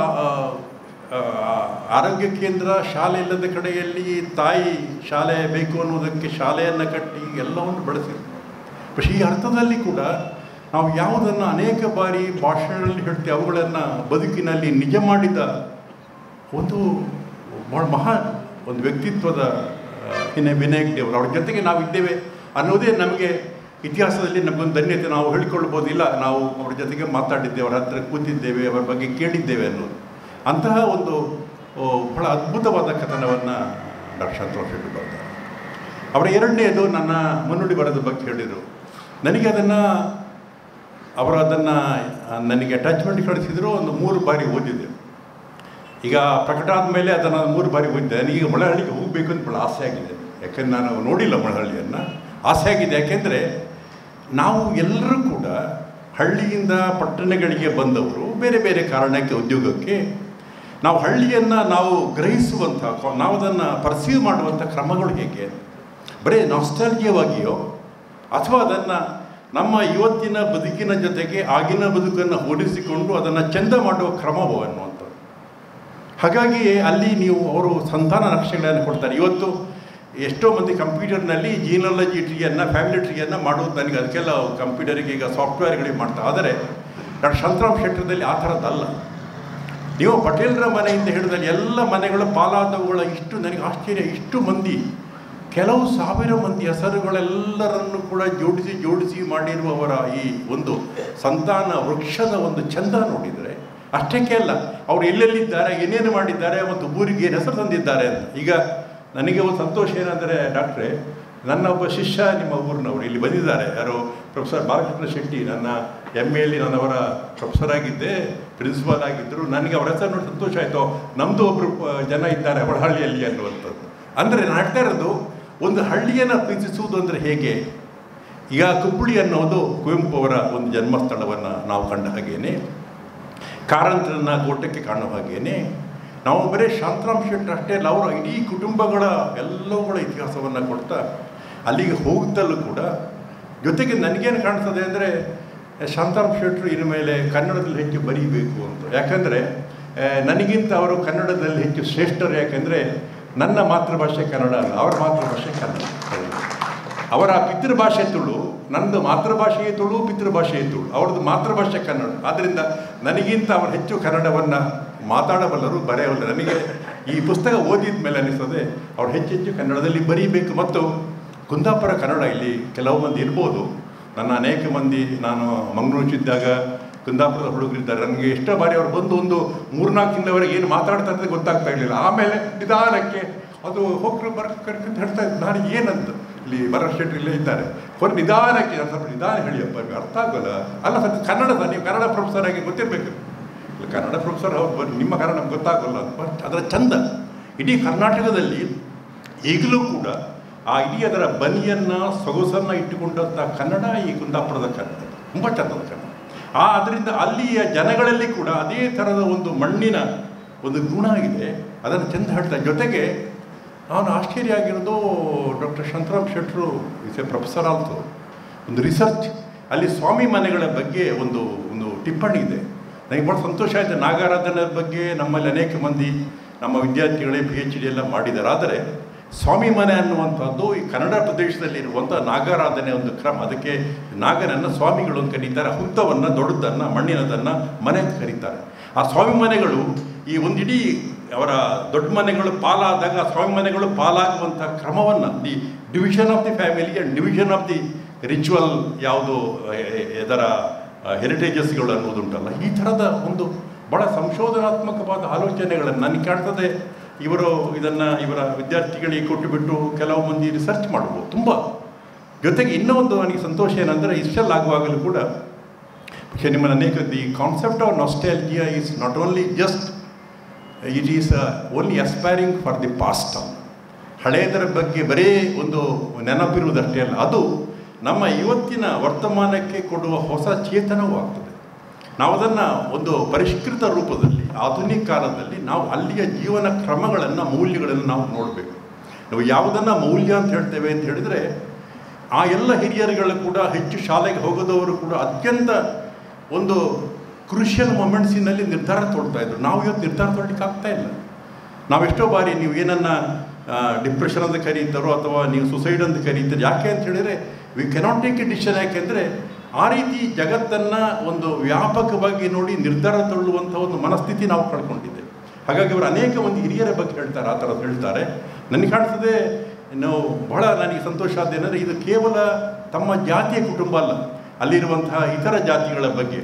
D: ಆರೋಗ್ಯ ಕೇಂದ್ರ, ಶಾಲೆ ಇಲ್ಲದ ಕಡೆಯಲ್ಲಿ ತಾಯಿ ಶಾಲೆ ಬೇಕು ಅನ್ನೋದಕ್ಕೆ ಶಾಲೆಯನ್ನು ಕಟ್ಟಿ ಎಲ್ಲವನ್ನು ಬೆಳೆಸಿದ್ರು. പക്ഷേ ಈ ಅರ್ಥದಲ್ಲಿ ಕೂಡ ನಾವು ಯಾವುದನ್ನು ಅನೇಕ ಬಾರಿ ಭಾಷಣಗಳಲ್ಲಿ ಹೇಳ್ತೀವಿ, ಅವುಗಳನ್ನು ಬದುಕಿನಲ್ಲಿ ನಿಜ ಮಾಡಿದ ಒಂದು ಮಹಾ ಒಂದು ವ್ಯಕ್ತಿತ್ವದ ವಿನಯ್ ವಿನಯ್ ಹೆಗ್ಡೆಯವರು. ಅವ್ರ ಜೊತೆಗೆ ನಾವು ಇದ್ದೇವೆ ಅನ್ನೋದೇ ನಮಗೆ ಇತಿಹಾಸದಲ್ಲಿ ನಮಗೊಂದು ಧನ್ಯತೆ. ನಾವು ಹೇಳಿಕೊಳ್ಳಬೋದಿಲ್ಲ, ನಾವು ಅವ್ರ ಜೊತೆಗೆ ಮಾತಾಡಿದ್ದೇವೆ, ಅವರ ಹತ್ರ ಕೂತಿದ್ದೇವೆ, ಅವರ ಬಗ್ಗೆ ಕೇಳಿದ್ದೇವೆ ಅನ್ನೋದು. ಅಂತಹ ಒಂದು ಬಹಳ ಅದ್ಭುತವಾದ ಕಥನವನ್ನು ಡಾಕ್ಟರ್ ಶಾಂತರಾಮ್ ಶೆಟ್ಟರು ಬರ್ತಾರೆ. ಅವರ ಎರಡನೇದು ನನ್ನ ಮುನ್ನುಡಿ ಬರೋದ ಬಗ್ಗೆ ಹೇಳಿದರು. ನನಗೆ ಅದನ್ನು ಅವರು ಅದನ್ನು ನನಗೆ ಅಟ್ಯಾಚ್ಮೆಂಟ್ ಕಳಿಸಿದ್ರು. ಒಂದು ಮೂರು ಬಾರಿ ಓದಿದೆ. ಈಗ ಪ್ರಕಟ ಆದಮೇಲೆ ಅದನ್ನು ಮೂರು ಬಾರಿ ಓದಿದ್ದೆ. ನನಗೀಗ ಮಳಹಳ್ಳಿಗೆ ಹೋಗಬೇಕು ಅಂತ ಭಾಳ ಆಸೆ ಆಗಿದೆ. ಯಾಕೆಂದ್ರೆ ನಾನು ನೋಡಿಲ್ಲ ಮಳಹಳ್ಳಿಯನ್ನು, ಆಸೆ ಆಗಿದೆ. ಯಾಕೆಂದರೆ ನಾವು ಎಲ್ಲರೂ ಕೂಡ ಹಳ್ಳಿಯಿಂದ ಪಟ್ಟಣಗಳಿಗೆ ಬಂದವರು, ಬೇರೆ ಬೇರೆ ಕಾರಣಕ್ಕೆ, ಉದ್ಯೋಗಕ್ಕೆ. ನಾವು ಹಳ್ಳಿಯನ್ನು ನಾವು ಗ್ರಹಿಸುವಂಥ, ನಾವು ಅದನ್ನು ಪರ್ಸೀವ್ ಮಾಡುವಂಥ ಕ್ರಮಗಳು ಹೇಗೆ? ಬರೀ ನಾಸ್ಟಾಲ್ಜಿಯವಾಗಿಯೋ ಅಥವಾ ಅದನ್ನು ನಮ್ಮ ಇವತ್ತಿನ ಬದುಕಿನ ಜೊತೆಗೆ ಆಗಿನ ಬದುಕನ್ನು ಹೋಲಿಸಿಕೊಂಡು ಅದನ್ನು ಚೆಂದ ಮಾಡುವ ಕ್ರಮವೋ ಅನ್ನುವಂಥದ್ದು. ಹಾಗಾಗಿ ಅಲ್ಲಿ ನೀವು ಅವರು ಸಂಧಾನ ನಕ್ಷೆಗಳನ್ನು ಕೊಡ್ತಾರೆ. ಇವತ್ತು ಎಷ್ಟೋ ಮಂದಿ ಕಂಪ್ಯೂಟರ್ನಲ್ಲಿ ಜೀನಾಲಜಿ ಟ್ರೀಯನ್ನು, ಫ್ಯಾಮಿಲಿ ಟ್ರೀಯನ್ನು ಮಾಡೋದು ನನಗೆ ಅದಕ್ಕೆಲ್ಲ ಕಂಪ್ಯೂಟರಿಗೆ ಈಗ ಸಾಫ್ಟ್ವೇರ್ಗಳಿಗೆ ಮಾಡ್ತಾರೆ. ಆದರೆ ಡಾಕ್ಟರ್ ಶಾಂತರಾಮ್ ಶೆಟ್ಟರದಲ್ಲಿ ಆ ಥರದ್ದಲ್ಲ. ನೀವು ಪಟೇಲರ ಮನೆಯಿಂದ ಹಿಡಿದಲ್ಲಿ ಎಲ್ಲ ಮನೆಗಳ ಪಾಲಾದವುಗಳ ಇಷ್ಟು ನನಗೆ ಆಶ್ಚರ್ಯ. ಇಷ್ಟು ಮಂದಿ, ಕೆಲವು ಸಾವಿರ ಮಂದಿ ಹೆಸರುಗಳೆಲ್ಲರನ್ನು ಕೂಡ ಜೋಡಿಸಿ ಜೋಡಿಸಿ ಮಾಡಿರುವವರ ಈ ಒಂದು ಸಂತಾನ ವೃಕ್ಷದ ಒಂದು ಚಂದ ನೋಡಿದರೆ ಅಷ್ಟಕ್ಕೆ ಅಲ್ಲ, ಅವರು ಎಲ್ಲೆಲ್ಲಿದ್ದಾರೆ, ಏನೇನು ಮಾಡಿದ್ದಾರೆ ಮತ್ತು ಊರಿಗೆ ಏನು ಹೆಸರು ತಂದಿದ್ದಾರೆ ಅಂತ. ಈಗ ನನಗೆ ಒಂದು ಸಂತೋಷ ಏನಂದರೆ, ಡಾಕ್ಟ್ರೇ, ನನ್ನ ಒಬ್ಬ ಶಿಷ್ಯ ನಿಮ್ಮ ಊರಿನವರು ಇಲ್ಲಿ ಬಂದಿದ್ದಾರೆ. ಯಾರು? ಪ್ರೊಫೆಸರ್ ಬಾಲಕೃಷ್ಣ ಶೆಟ್ಟಿ. ನನ್ನ ಎಮ್ ಎಲ್ಲಿ ನಾನವರ ಪ್ರೊಫೆಸರ್ ಆಗಿದ್ದೆ, ಪ್ರಿನ್ಸಿಪಾಲ್ ಆಗಿದ್ದರು. ನನಗೆ ಅವರ ಹೆಸರು ನೋಡಿ ಸಂತೋಷ ಆಯಿತು. ನಮ್ಮದು ಒಬ್ಬರು ಜನ ಇದ್ದಾರೆ ಒಳಹಳ್ಳಿಯಲ್ಲಿ ಅನ್ನುವಂಥದ್ದು. ಅಂದರೆ ನಾನು ಹೇಳ್ತಾ ಇರೋದು, ಒಂದು ಹಳ್ಳಿಯನ್ನು ಪ್ರೀತಿಸುವುದು ಅಂದರೆ ಹೇಗೆ? ಈಗ ಕುಪ್ಪಳಿ ಅನ್ನೋದು ಕುವೆಂಪು ಅವರ ಒಂದು ಜನ್ಮಸ್ಥಳವನ್ನು ನಾವು ಕಂಡ ಹಾಗೇನೆ, ಕಾರಂತರನ್ನ ಕೋಟಕ್ಕೆ ಕಾಣುವ ಹಾಗೇನೆ, ನಾವು ಬರೀ ಶಾಂತರಾಮ್ ಶೆಟ್ಟರು ಅಷ್ಟೇ ಅಲ್ಲ, ಅವರ ಇಡೀ ಕುಟುಂಬಗಳ ಎಲ್ಲವುಗಳ ಇತಿಹಾಸವನ್ನು ಕೊಡ್ತಾ ಅಲ್ಲಿಗೆ ಹೋಗುತ್ತಲ್ಲೂ ಕೂಡ ಜೊತೆಗೆ ನನಗೇನು ಕಾಣ್ತದೆ ಅಂದರೆ, ಶಾಂತರಾಮ್ ಶೆಟ್ಟರು ಇನ್ನು ಮೇಲೆ ಕನ್ನಡದಲ್ಲಿ ಹೆಚ್ಚು ಬರೀಬೇಕು ಅಂತ. ಯಾಕಂದರೆ ನನಗಿಂತ ಅವರು ಕನ್ನಡದಲ್ಲಿ ಹೆಚ್ಚು ಶ್ರೇಷ್ಠರು. ಯಾಕೆಂದರೆ ನನ್ನ ಮಾತೃಭಾಷೆ ಕನ್ನಡ ಅಲ್ಲ, ಅವರ ಮಾತೃಭಾಷೆ ಕನ್ನಡ. ಅವರ ಪಿತೃಭಾಷೆ ತುಳು, ನನ್ನದು ಮಾತೃಭಾಷೆಯೇ ತುಳು, ಪಿತೃಭಾಷೆಯೇ ತುಳು. ಅವ್ರದ್ದು ಮಾತೃಭಾಷೆ ಕನ್ನಡ. ಆದ್ದರಿಂದ ನನಗಿಂತ ಅವರು ಹೆಚ್ಚು ಕನ್ನಡವನ್ನು ಮಾತಾಡಬಲ್ಲರು, ಬರೆಯಬಲ್ಲರು. ನನಗೆ ಈ ಪುಸ್ತಕ ಓದಿದ ಮೇಲೆ ಅನಿಸ್ತದೆ ಅವ್ರು ಹೆಚ್ಚು ಹೆಚ್ಚು ಕನ್ನಡದಲ್ಲಿ ಬರೀಬೇಕು. ಮತ್ತು ಕುಂದಾಪುರ ಕನ್ನಡ ಇಲ್ಲಿ ಕೆಲವು ಮಂದಿ ಇರ್ಬೋದು. ನನ್ನ ಅನೇಕ ಮಂದಿ, ನಾನು ಮಂಗಳೂರಿದ್ದಾಗ ಕುಂದಾಪುರದ ಹುಡುಗರಿದ್ದಾರೆ. ನನಗೆ ಎಷ್ಟೋ ಬಾರಿ ಅವ್ರು ಬಂದು ಒಂದು ಮೂರ್ನಾಲ್ಕು ತಿಂಗಳವರೆಗೆ ಏನು ಮಾತಾಡ್ತಾ ಇರೋದು ಗೊತ್ತಾಗ್ತಾ ಇರಲಿಲ್ಲ. ಆಮೇಲೆ ನಿಧಾನಕ್ಕೆ ಅದು ಹೋಗ್ರು ಬರ ಕರ್ಕಂತ ಹೇಳ್ತಾ ಇದ್ದು. ನಾನು ಏನಂತ ಇಲ್ಲಿ ಭರತ್ ಶೆಟ್ಟಿ ಇಲ್ಲೇ ಇದ್ದಾರೆ, ಕೊನೆ ನಿಧಾನಕ್ಕೆ ನಾನು ಸ್ವಲ್ಪ ನಿಧಾನ ಹೇಳಿಯಪ್ಪ ನಿಮಗೆ ಅರ್ಥ ಆಗೋಲ್ಲ. ಅಲ್ಲ ಸರ್ ಕನ್ನಡದ ನೀವು ಕನ್ನಡ ಪ್ರೊಫೆಸರ್ ಆಗಿ ಗೊತ್ತಿರಬೇಕು. ಇಲ್ಲ ಕನ್ನಡ ಪ್ರೊಫೆಸರ್ ಹೌದು ನಿಮ್ಮ ಕನ್ನಡ ನಮ್ಗೆ ಗೊತ್ತಾಗೋಲ್ಲ. ಬಟ್ ಅದರ ಚಂದ ಇಡೀ ಕರ್ನಾಟಕದಲ್ಲಿ ಈಗಲೂ ಕೂಡ ಆ ಇಡೀ ಅದರ ಬನಿಯನ್ನು ಸೊಗಸನ್ನು ಇಟ್ಟುಕೊಂಡಂಥ ಕನ್ನಡ ಈ ಕುಂದಾಪುರದ ಕನ್ನಡ ತುಂಬ ಚಂದದ ಕನ್ನಡ. ಆ ಅದರಿಂದ ಅಲ್ಲಿಯ ಜನಗಳಲ್ಲಿ ಕೂಡ ಅದೇ ಥರದ ಒಂದು ಮಣ್ಣಿನ ಒಂದು ಗುಣ ಇದೆ. ಅದನ್ನು ಚೆಂದ ಹೇಳ್ತಾರೆ. ಜೊತೆಗೆ ನಾನು ಆಶ್ಚರ್ಯ ಆಗಿರೋದು ಡಾಕ್ಟರ್ ಶಾಂತರಾಮ್ ಶೆಟ್ಟರು ಇಸ್ ಎ ಪ್ರೊಫೆಸರ್ ಆಲ್ಸೋ ಒಂದು ರಿಸರ್ಚ್ ಅಲ್ಲಿ ಸ್ವಾಮಿ ಮನೆಗಳ ಬಗ್ಗೆ ಒಂದು ಒಂದು ಟಿಪ್ಪಣಿ ಇದೆ. ನನಗೆ ಭಾಳ ಸಂತೋಷ ಆಯಿತು. ನಾಗಾರಾಧನೆ ಬಗ್ಗೆ ನಮ್ಮಲ್ಲಿ ಅನೇಕ ಮಂದಿ ನಮ್ಮ ವಿದ್ಯಾರ್ಥಿಗಳೇ ಪಿ ಎಚ್ ಡಿ ಎಲ್ಲ ಮಾಡಿದ್ದಾರೆ. ಆದರೆ ಸ್ವಾಮಿ ಮನೆ ಅನ್ನುವಂಥದ್ದು ಈ ಕನ್ನಡ ಪ್ರದೇಶದಲ್ಲಿರುವಂಥ ನಾಗಾರಾಧನೆ ಒಂದು ಕ್ರಮ. ಅದಕ್ಕೆ ನಾಗನನ್ನು ಸ್ವಾಮಿಗಳು ಅಂತ ಕರೀತಾರೆ. ಹುತ್ತವನ್ನು ದೊಡ್ಡದನ್ನು ಮಣ್ಣಿನದನ್ನು ಮನೆ ಅಂತ ಕರೀತಾರೆ. ಆ ಸ್ವಾಮಿ ಮನೆಗಳು ಈ ಒಂದಿಡೀ ಅವರ ದೊಡ್ಡ ಮನೆಗಳು ಪಾಲಾದಾಗ ಆ ಸ್ವಾಮಿ ಮನೆಗಳು ಪಾಲಾಗುವಂಥ ಕ್ರಮವನ್ನು the division of the family and division of the ritual ಯಾವುದು ಇದರ ಹೆರಿಟೇಜಸ್ಗಳು ಅನ್ನೋದುಂಟಲ್ಲ, ಈ ಥರದ ಒಂದು ಭಾಳ ಸಂಶೋಧನಾತ್ಮಕವಾದ ಆಲೋಚನೆಗಳನ್ನು ನನಗೆ ಕಾಣ್ತದೆ. ಇವರು ಇದನ್ನು ಇವರ ವಿದ್ಯಾರ್ಥಿಗಳಿಗೆ ಕೊಟ್ಟುಬಿಟ್ಟು ಕೆಲವು ಮಂದಿ ರಿಸರ್ಚ್ ಮಾಡ್ಬೋದು ತುಂಬ. ಜೊತೆಗೆ ಇನ್ನೂ ಒಂದು ನನಗೆ ಸಂತೋಷ ಏನಂದರೆ ಇಷ್ಟೆಲ್ಲ ಆಗುವಾಗಲೂ ಕೂಡ പക്ഷേ ನಿಮ್ಮ ಅನೇಕ the concept of nostalgia is not only just it is only aspiring for the past. ಹಳೆಯದರ ಬಗ್ಗೆ ಬರೀ ಒಂದು ನೆನಪಿರುವುದಷ್ಟೇ ಅಲ್ಲ, ಅದು ನಮ್ಮ ಇವತ್ತಿನ ವರ್ತಮಾನಕ್ಕೆ ಕೊಡುವ ಹೊಸ ಚೇತನವೂ ಆಗ್ತದೆ. ನಾವು ಅದನ್ನು ಒಂದು ಪರಿಷ್ಕೃತ ರೂಪದಲ್ಲಿ ಆಧುನಿಕ ಕಾಲದಲ್ಲಿ ನಾವು ಅಲ್ಲಿಯ ಜೀವನ ಕ್ರಮಗಳನ್ನು ಮೌಲ್ಯಗಳನ್ನು ನಾವು ನೋಡಬೇಕು. ನಾವು ಯಾವುದನ್ನು ಮೌಲ್ಯ ಅಂತ ಹೇಳ್ತೇವೆ ಅಂತ ಹೇಳಿದರೆ ಆ ಎಲ್ಲ ಹಿರಿಯರುಗಳು ಕೂಡ ಹೆಚ್ಚು ಶಾಲೆಗೆ ಹೋಗೋದವರು ಕೂಡ ಅತ್ಯಂತ ಒಂದು ಕ್ರೂಷಿಯಲ್ ಮೊಮೆಂಟ್ಸಿನಲ್ಲಿ ನಿರ್ಧಾರ ತೊಗೊಳ್ತಾ ಇದ್ರು. ನಾವು ಇವತ್ತು ನಿರ್ಧಾರ ತೊಗೊಳ್ಳಿಕ್ಕೆ ಆಗ್ತಾ ಇಲ್ಲ. ನಾವೆಷ್ಟೋ ಬಾರಿ ನೀವು ಏನನ್ನು ಡಿಪ್ರೆಷನ್ ಅಂತ ಕರೀತಾರೋ ಅಥವಾ ನೀವು ಸುಸೈಡ್ ಅಂತ ಕರೀತಾರೆ. ಯಾಕೆ ಅಂತ ಹೇಳಿದರೆ we cannot take a decision. ಯಾಕೆಂದರೆ ಆ ರೀತಿ ಜಗತ್ತನ್ನು ಒಂದು ವ್ಯಾಪಕವಾಗಿ ನೋಡಿ ನಿರ್ಧಾರ ತಗೊಳ್ಳುವಂಥ ಒಂದು ಮನಸ್ಥಿತಿ ನಾವು ಕಳ್ಕೊಂಡಿದ್ದೇವೆ. ಹಾಗಾಗಿ ಅವರು ಅನೇಕ ಮಂದಿ ಹಿರಿಯರ ಬಗ್ಗೆ ಹೇಳ್ತಾರೆ, ಆ ಥರದ್ದು ಹೇಳ್ತಾರೆ. ನನಗೆ ಕಾಣಿಸ್ತದೆ ನಾವು ಬಹಳ ನನಗೆ ಸಂತೋಷ ಆದ್ದೇನೆಂದರೆ ಇದು ಕೇವಲ ತಮ್ಮ ಜಾತಿಯ ಕುಟುಂಬ ಅಲ್ಲ, ಅಲ್ಲಿರುವಂತಹ ಇತರ ಜಾತಿಗಳ ಬಗ್ಗೆ,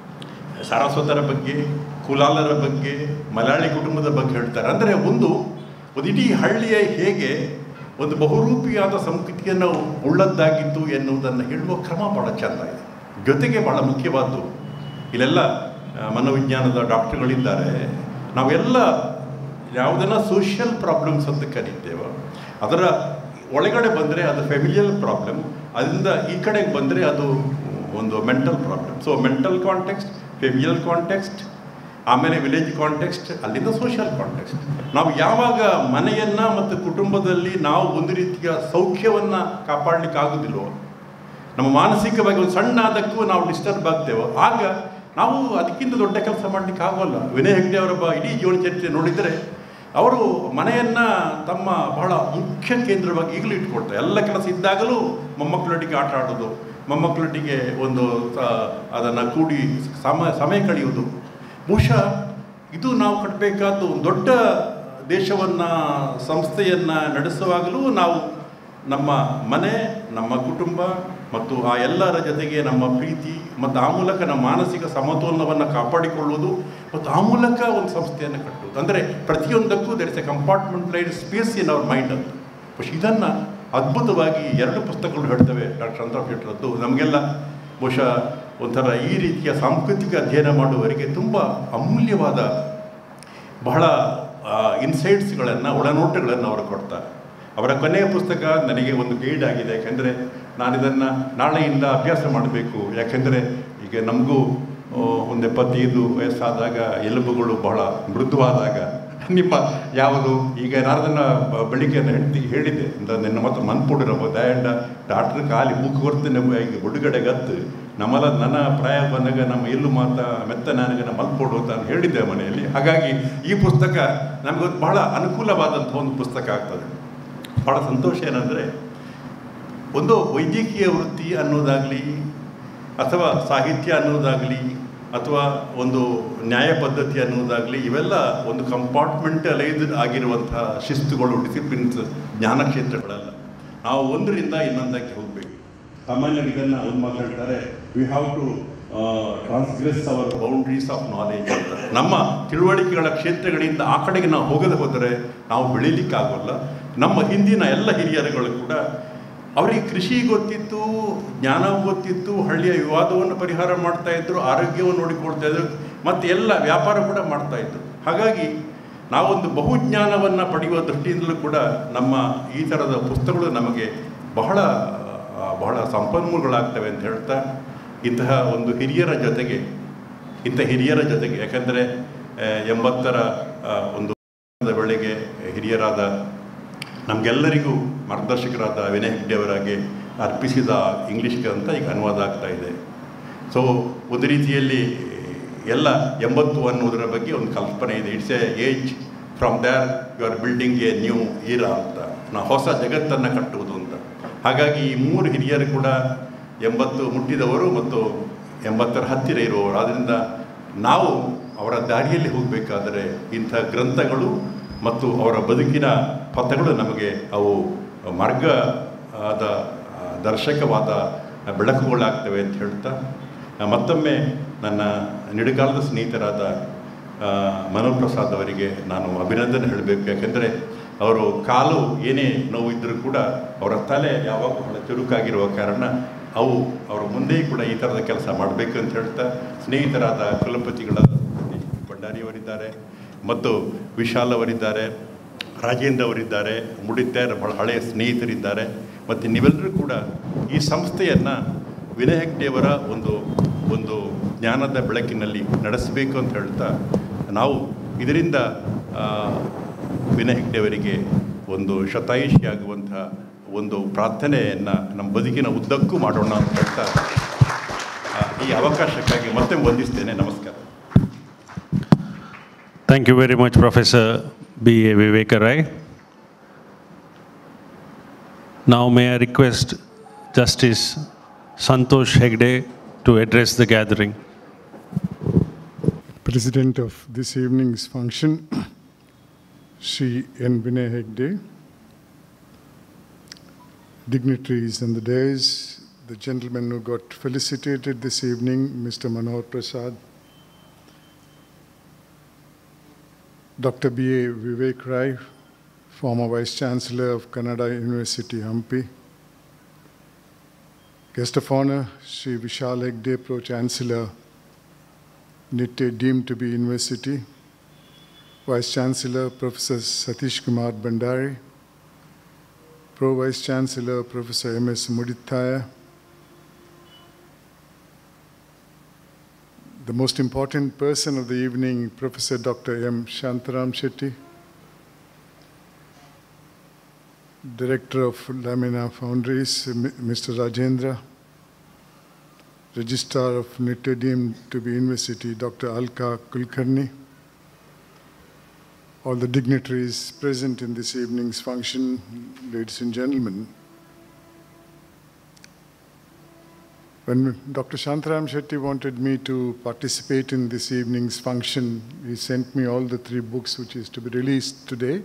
D: ಸಾರಸ್ವತರ ಬಗ್ಗೆ, ಕುಲಾಲರ ಬಗ್ಗೆ, ಮಲಯಾಳಿ ಕುಟುಂಬದ ಬಗ್ಗೆ ಹೇಳ್ತಾರೆ. ಅಂದರೆ ಒಂದು ಒಂದು ಇಡೀ ಹಳ್ಳಿಯ ಹೇಗೆ ಒಂದು ಬಹುರೂಪಿಯಾದ ಸಂಸ್ಕೃತಿಯನ್ನು ಉಳ್ಳದ್ದಾಗಿತ್ತು ಎನ್ನುವುದನ್ನು ಹೇಳುವ ಕ್ರಮ ಭಾಳ ಚೆಂದ ಇದೆ. ಜೊತೆಗೆ ಭಾಳ ಮುಖ್ಯವಾದ್ದು ಇಲ್ಲೆಲ್ಲ ಮನೋವಿಜ್ಞಾನದ ಡಾಕ್ಟರ್ಗಳಿದ್ದಾರೆ. ನಾವೆಲ್ಲ ಯಾವುದನ್ನು ಸೋಷಿಯಲ್ ಪ್ರಾಬ್ಲಮ್ಸ್ ಅಂತ ಕರೀತೇವೆ, ಅದರ ಒಳಗಡೆ ಬಂದರೆ ಅದು ಫೆಮಿಲಿಯಲ್ ಪ್ರಾಬ್ಲಮ್, ಅದರಿಂದ ಈ ಕಡೆಗೆ ಬಂದರೆ ಅದು ಒಂದು mental problem. So mental context, familial context, ಆಮೇಲೆ ವಿಲೇಜ್ ಕಾಂಟೆಕ್ಸ್ಟ್, ಅಲ್ಲಿಂದ ಸೋಷಿಯಲ್ ಕಾಂಟೆಕ್ಸ್ಟ್. ನಾವು ಯಾವಾಗ ಮನೆಯನ್ನು ಮತ್ತು ಕುಟುಂಬದಲ್ಲಿ ನಾವು ಒಂದು ರೀತಿಯ ಸೌಖ್ಯವನ್ನು ಕಾಪಾಡಲಿಕ್ಕೆ ಆಗೋದಿಲ್ವೋ, ನಮ್ಮ ಮಾನಸಿಕವಾಗಿ ಒಂದು ಸಣ್ಣ ಅದಕ್ಕೂ ನಾವು ಡಿಸ್ಟರ್ಬ್ ಆಗ್ತೇವೋ, ಆಗ ನಾವು ಅದಕ್ಕಿಂತ ದೊಡ್ಡ ಕೆಲಸ ಮಾಡಲಿಕ್ಕೆ ಆಗೋಲ್ಲ. ವಿನಯ್ ಹೆಗ್ಡೆ ಅವರ ಇಡೀ ಜೀವನ ಚರಿತ್ರೆ ನೋಡಿದರೆ ಅವರು ಮನೆಯನ್ನು ತಮ್ಮ ಬಹಳ ಮುಖ್ಯ ಕೇಂದ್ರವಾಗಿ ಈಗಲೂ ಇಟ್ಕೊಳ್ತಾರೆ. ಎಲ್ಲ ಕೆಲಸ ಇದ್ದಾಗಲೂ ಮೊಮ್ಮಕ್ಕಳೊಟ್ಟಿಗೆ ಆಟ ಆಡೋದು, ಮೊಮ್ಮಕ್ಕಳೊಟ್ಟಿಗೆ ಒಂದು ಅದನ್ನು ಕೂಡಿ ಸಮ ಸಮಯ ಕಳೆಯುವುದು. ಬಹುಶಃ ಇದು ನಾವು ಕಟ್ಟಬೇಕಾದ ಒಂದು ದೊಡ್ಡ ದೇಶವನ್ನು, ಸಂಸ್ಥೆಯನ್ನು ನಡೆಸುವಾಗಲೂ ನಾವು ನಮ್ಮ ಮನೆ, ನಮ್ಮ ಕುಟುಂಬ ಮತ್ತು ಆ ಎಲ್ಲರ ಜೊತೆಗೆ ನಮ್ಮ ಪ್ರೀತಿ ಮತ್ತು ಆ ಮೂಲಕ ನಮ್ಮ ಮಾನಸಿಕ ಸಮತೋಲನವನ್ನು ಕಾಪಾಡಿಕೊಳ್ಳುವುದು ಮತ್ತು ಆ ಮೂಲಕ ಒಂದು ಸಂಸ್ಥೆಯನ್ನು ಕಟ್ಟುವುದು. ಅಂದರೆ ಪ್ರತಿಯೊಂದಕ್ಕೂ there is a compartmentalised space in our mind ಅಂತ. പക്ഷെ ಇದನ್ನು ಅದ್ಭುತವಾಗಿ ಎರಡು ಪುಸ್ತಕಗಳು ಹೇಳ್ತವೆ ಡಾಕ್ಟರ್ ಶಾಂತರಾಮ್ ಶೆಟ್ಟರದ್ದು. ನಮಗೆಲ್ಲ ಬಹುಶಃ ಒಂಥರ ಈ ರೀತಿಯ ಸಾಂಸ್ಕೃತಿಕ ಅಧ್ಯಯನ ಮಾಡುವವರಿಗೆ ತುಂಬ ಅಮೂಲ್ಯವಾದ ಬಹಳ ಇನ್ಸೈಟ್ಸ್ಗಳನ್ನು, ಒಳನೋಟಗಳನ್ನು ಅವರು ಕೊಡ್ತಾರೆ. ಅವರ ಕೊನೆಯ ಪುಸ್ತಕ ನನಗೆ ಒಂದು ಗೈಡ್ ಆಗಿದೆ. ಯಾಕೆಂದರೆ ನಾನಿದನ್ನು ನಾಳೆಯಿಂದ ಅಭ್ಯಾಸ ಮಾಡಬೇಕು. ಯಾಕೆಂದರೆ ಈಗ ನಮಗೂ ಒಂದು ಎಪ್ಪತ್ತೈದು ವಯಸ್ಸಾದಾಗ ಎಲುಬುಗಳು ಬಹಳ ಮೃದುವಾದಾಗ ನಿಮ್ಮ ಯಾವುದು ಈಗ ನಾನು ಅದನ್ನು ಬೆಳಿಗ್ಗೆ ಹೆಂಡತಿಗೆ ಹೇಳಿದ್ದೆ, ನಿನ್ನ ಮತ್ತು ಮನ್ಪುಡಿರಬಹುದು ದಯಂಡ ಡಾಕ್ಟ್ರ್ ಖಾಲಿ ಮೂಕು ಕೊಡ್ತೇನೆ ಈಗ ಹುಡುಗಡೆ ಗತ್ತು ನಮ್ಮಲ್ಲ ನನ್ನ ಪ್ರಾಯ ಬಂದಾಗ ನಮ್ಮ ಎಲ್ಲೂ ಮಾತ ಮೆತ್ತ ನನಗೆ ಮಲ್ಪೋಡು ಅಂತ ನಾನು ಹೇಳಿದ್ದೆ ಮನೆಯಲ್ಲಿ. ಹಾಗಾಗಿ ಈ ಪುಸ್ತಕ ನಮಗೊಂದು ಬಹಳ ಅನುಕೂಲವಾದಂಥ ಒಂದು ಪುಸ್ತಕ ಆಗ್ತದೆ. ಭಾಳ ಸಂತೋಷ ಏನಂದರೆ ಒಂದು ವೈದ್ಯಕೀಯ ವೃತ್ತಿ ಅನ್ನೋದಾಗಲಿ ಅಥವಾ ಸಾಹಿತ್ಯ ಅನ್ನೋದಾಗಲಿ ಅಥವಾ ಒಂದು ನ್ಯಾಯ ಪದ್ಧತಿ ಅನ್ನೋದಾಗಲಿ ಇವೆಲ್ಲ ಒಂದು ಕಂಪಾರ್ಟ್ಮೆಂಟಲೈಸ್ ಆಗಿರುವಂಥ ಶಿಸ್ತುಗಳು, ಡಿಸಿಪ್ಲಿನ್ಸ್, ಜ್ಞಾನ ಕ್ಷೇತ್ರಗಳಲ್ಲ. ನಾವು ಒಂದರಿಂದ ಇನ್ನೊಂದಕ್ಕೆ ಹೋಗಬೇಕು. ಸಾಮಾನ್ಯವಾಗಿ ಇದನ್ನು ಒಂದು ಮಾತಾಡ್ತಾರೆ, we have to transgress our boundaries of knowledge ಅಂತ. ನಮ್ಮ ತಿಳುವಳಿಕೆಗಳ ಕ್ಷೇತ್ರಗಳಿಂದ ಆ ಕಡೆಗೆ ನಾವು ಹೋಗದೆ ಹೋದರೆ ನಾವು ಬೆಳೀಲಿಕ್ಕಾಗೋಲ್ಲ. ನಮ್ಮ ಹಿಂದಿನ ಎಲ್ಲ ಹಿರಿಯರುಗಳು ಕೂಡ ಅವರಿಗೆ ಕೃಷಿ ಗೊತ್ತಿತ್ತು, ಜ್ಞಾನ ಗೊತ್ತಿತ್ತು, ಹಳ್ಳಿಯ ವಿವಾದವನ್ನು ಪರಿಹಾರ ಮಾಡ್ತಾಯಿದ್ರು, ಆರೋಗ್ಯವನ್ನು ನೋಡಿಕೊಳ್ತಾ ಇದ್ರು, ಮತ್ತು ಎಲ್ಲ ವ್ಯಾಪಾರ ಕೂಡ ಮಾಡ್ತಾಯಿದ್ರು. ಹಾಗಾಗಿ ನಾವೊಂದು ಬಹುಜ್ಞಾನವನ್ನು ಪಡೆಯುವ ದೃಷ್ಟಿಯಿಂದಲೂ ಕೂಡ ನಮ್ಮ ಈ ಥರದ ಪುಸ್ತಕಗಳು ನಮಗೆ ಬಹಳ ಬಹಳ ಸಂಪನ್ಮೂಲಗಳಾಗ್ತವೆ ಅಂತ ಹೇಳ್ತಾ, ಇಂತಹ ಒಂದು ಹಿರಿಯರ ಜೊತೆಗೆ ಇಂಥ ಹಿರಿಯರ ಜೊತೆಗೆ ಯಾಕಂದರೆ ಎಂಬತ್ತರ ಒಂದು ವೇಳೆಗೆ ಹಿರಿಯರಾದ ನಮಗೆಲ್ಲರಿಗೂ ಮಾರ್ಗದರ್ಶಕರಾದ ವಿನಯ್ ಹೆಗ್ಡೆ ಅವರಾಗೆ ಅರ್ಪಿಸಿದ ಇಂಗ್ಲೀಷ್ ಗ್ರಂಥ ಈಗ ಅನುವಾದ ಆಗ್ತಾ ಇದೆ. ಸೊ ಒಂದು ರೀತಿಯಲ್ಲಿ ಎಲ್ಲ ಎಂಬತ್ತು ಅನ್ನೋದರ ಬಗ್ಗೆ ಒಂದು ಕಲ್ಪನೆ ಇದೆ. It's a age, from there you are building a new era ಅಂತ, ನಾವು ಹೊಸ ಜಗತ್ತನ್ನು ಕಟ್ಟುವುದು ಅಂತ. ಹಾಗಾಗಿ ಈ ಮೂರು ಹಿರಿಯರು ಕೂಡ ಎಂಬತ್ತು ಮುಟ್ಟಿದವರು ಮತ್ತು ಎಂಬತ್ತರ ಹತ್ತಿರ ಇರುವವರು. ಆದ್ದರಿಂದ ನಾವು ಅವರ ದಾರಿಯಲ್ಲಿ ಹೋಗಬೇಕಾದರೆ ಇಂಥ ಗ್ರಂಥಗಳು ಮತ್ತು ಅವರ ಬದುಕಿನ ಪಥಗಳು ನಮಗೆ ಅವು ಮಾರ್ಗ ಆದ ದರ್ಶಕವಾದ ಬೆಳಕುಗಳಾಗ್ತವೆ ಅಂತ ಹೇಳ್ತಾ, ಮತ್ತೊಮ್ಮೆ ನನ್ನ ನಿಡುಗಾಲದ ಸ್ನೇಹಿತರಾದ ಮನೋಹರ್ ಪ್ರಸಾದ್ ಅವರಿಗೆ ನಾನು ಅಭಿನಂದನೆ ಹೇಳಬೇಕು. ಯಾಕೆಂದರೆ ಅವರು ಕಾಲು ಏನೇ ನೋವಿದ್ದರೂ ಕೂಡ ಅವರ ತಲೆ ಯಾವಾಗ ಬಹಳ ಚುರುಕಾಗಿರುವ ಕಾರಣ ಅವು ಅವರ ಮುಂದೆಯೂ ಕೂಡ ಈ ಥರದ ಕೆಲಸ ಮಾಡಬೇಕು ಅಂತ ಹೇಳ್ತಾ, ಸ್ನೇಹಿತರಾದ ಕುಲಪತಿಗಳಾದ ಭಂಡಾರಿಯವರಿದ್ದಾರೆ ಮತ್ತು ವಿಶಾಲ್ ಅವರಿದ್ದಾರೆ, ರಾಜೇಂದ್ರ ಅವರಿದ್ದಾರೆ, ಮುಡಿತ್ಯಾರ್ ಬಹಳ ಹಳೆಯ ಸ್ನೇಹಿತರಿದ್ದಾರೆ. ಮತ್ತು ನೀವೆಲ್ಲರೂ ಕೂಡ ಈ ಸಂಸ್ಥೆಯನ್ನು ವಿನಯ್ ಹೆಗ್ಡೆಯವರ ಒಂದು ಒಂದು ಜ್ಞಾನದ ಬೆಳಕಿನಲ್ಲಿ ನಡೆಸಬೇಕು ಅಂತ ಹೇಳ್ತಾ, ನಾವು ಇದರಿಂದ ವಿನಯ್ ಹೆಗ್ಡೆಯವರಿಗೆ ಒಂದು ಶತಾಯುಷಿಯಾಗುವಂಥ ಒಂದು ಪ್ರಾರ್ಥನೆಯನ್ನು ನಮ್ಮ ಬದುಕಿನ ಉದ್ದಕ್ಕೂ ಮಾಡೋಣ ಅಂತ ಹೇಳ್ತಾ ಈ ಅವಕಾಶಕ್ಕಾಗಿ ಮತ್ತೆ ವಂದಿಸ್ತೇನೆ. ನಮಸ್ಕಾರ.
A: Thank you very much, Professor B A Viveka Rai. Now may I request Justice Santosh Hegde to address the gathering.
E: President of this evening's function, Shri N. Vinay Hegde, dignitaries on the dais, the gentleman who got felicitated this evening, Mister Manohar Prasad, Doctor B A Vivek Rai, former Vice Chancellor of Kannada University, Hampi, Guest of Honor, Shri Vishal Hegde, Pro-Chancellor, Nitte deemed to be University, Vice Chancellor, Professor Satish Kumar Bandari, Pro-Vice Chancellor, Professor M S Mudithaya, the most important person of the evening, Professor Doctor M. Shantaram Shetty, Director of Lamina Foundries, Mister Rajendra, Registrar of Nitte deemed to be University, Doctor Alka Kulkarni, all the dignitaries present in this evening's function, ladies and gentlemen. When Doctor Shantaram Shetty wanted me to participate in this evening's function, he sent me all the three books which is to be released today.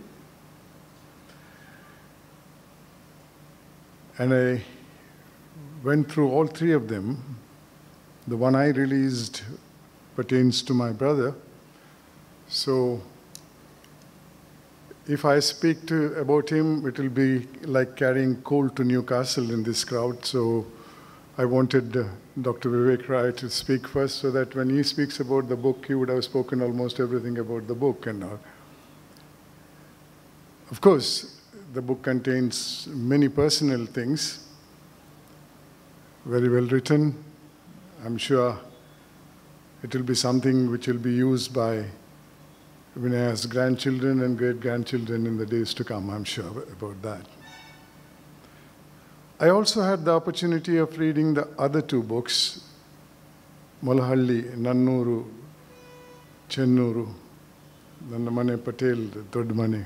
E: And I went through all three of them. The one I released pertains to my brother. So if I speak to, about him, it will be like carrying coal to Newcastle in this crowd. So I wanted uh, Doctor Vivek Rai to speak first, so that when he speaks about the book, he would have spoken almost everything about the book and all. Of course, the book contains many personal things, very well written. I'm sure it will be something which will be used by Vinay's grandchildren and great-grandchildren in the days to come, I'm sure about that. I also had the opportunity of reading the other two books, Malahalli, Nannuru, Chennuru, Nannamane Patel, Dodmane.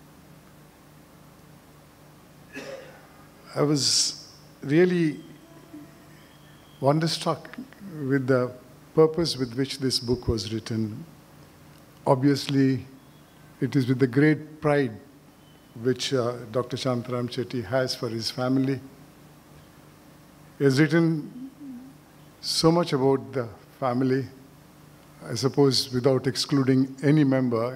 E: I was really wonderstruck with the purpose with which this book was written. Obviously, it is with the great pride which uh, Doctor Shantaram Shetty has for his family. He has written so much about the family, I suppose without excluding any member,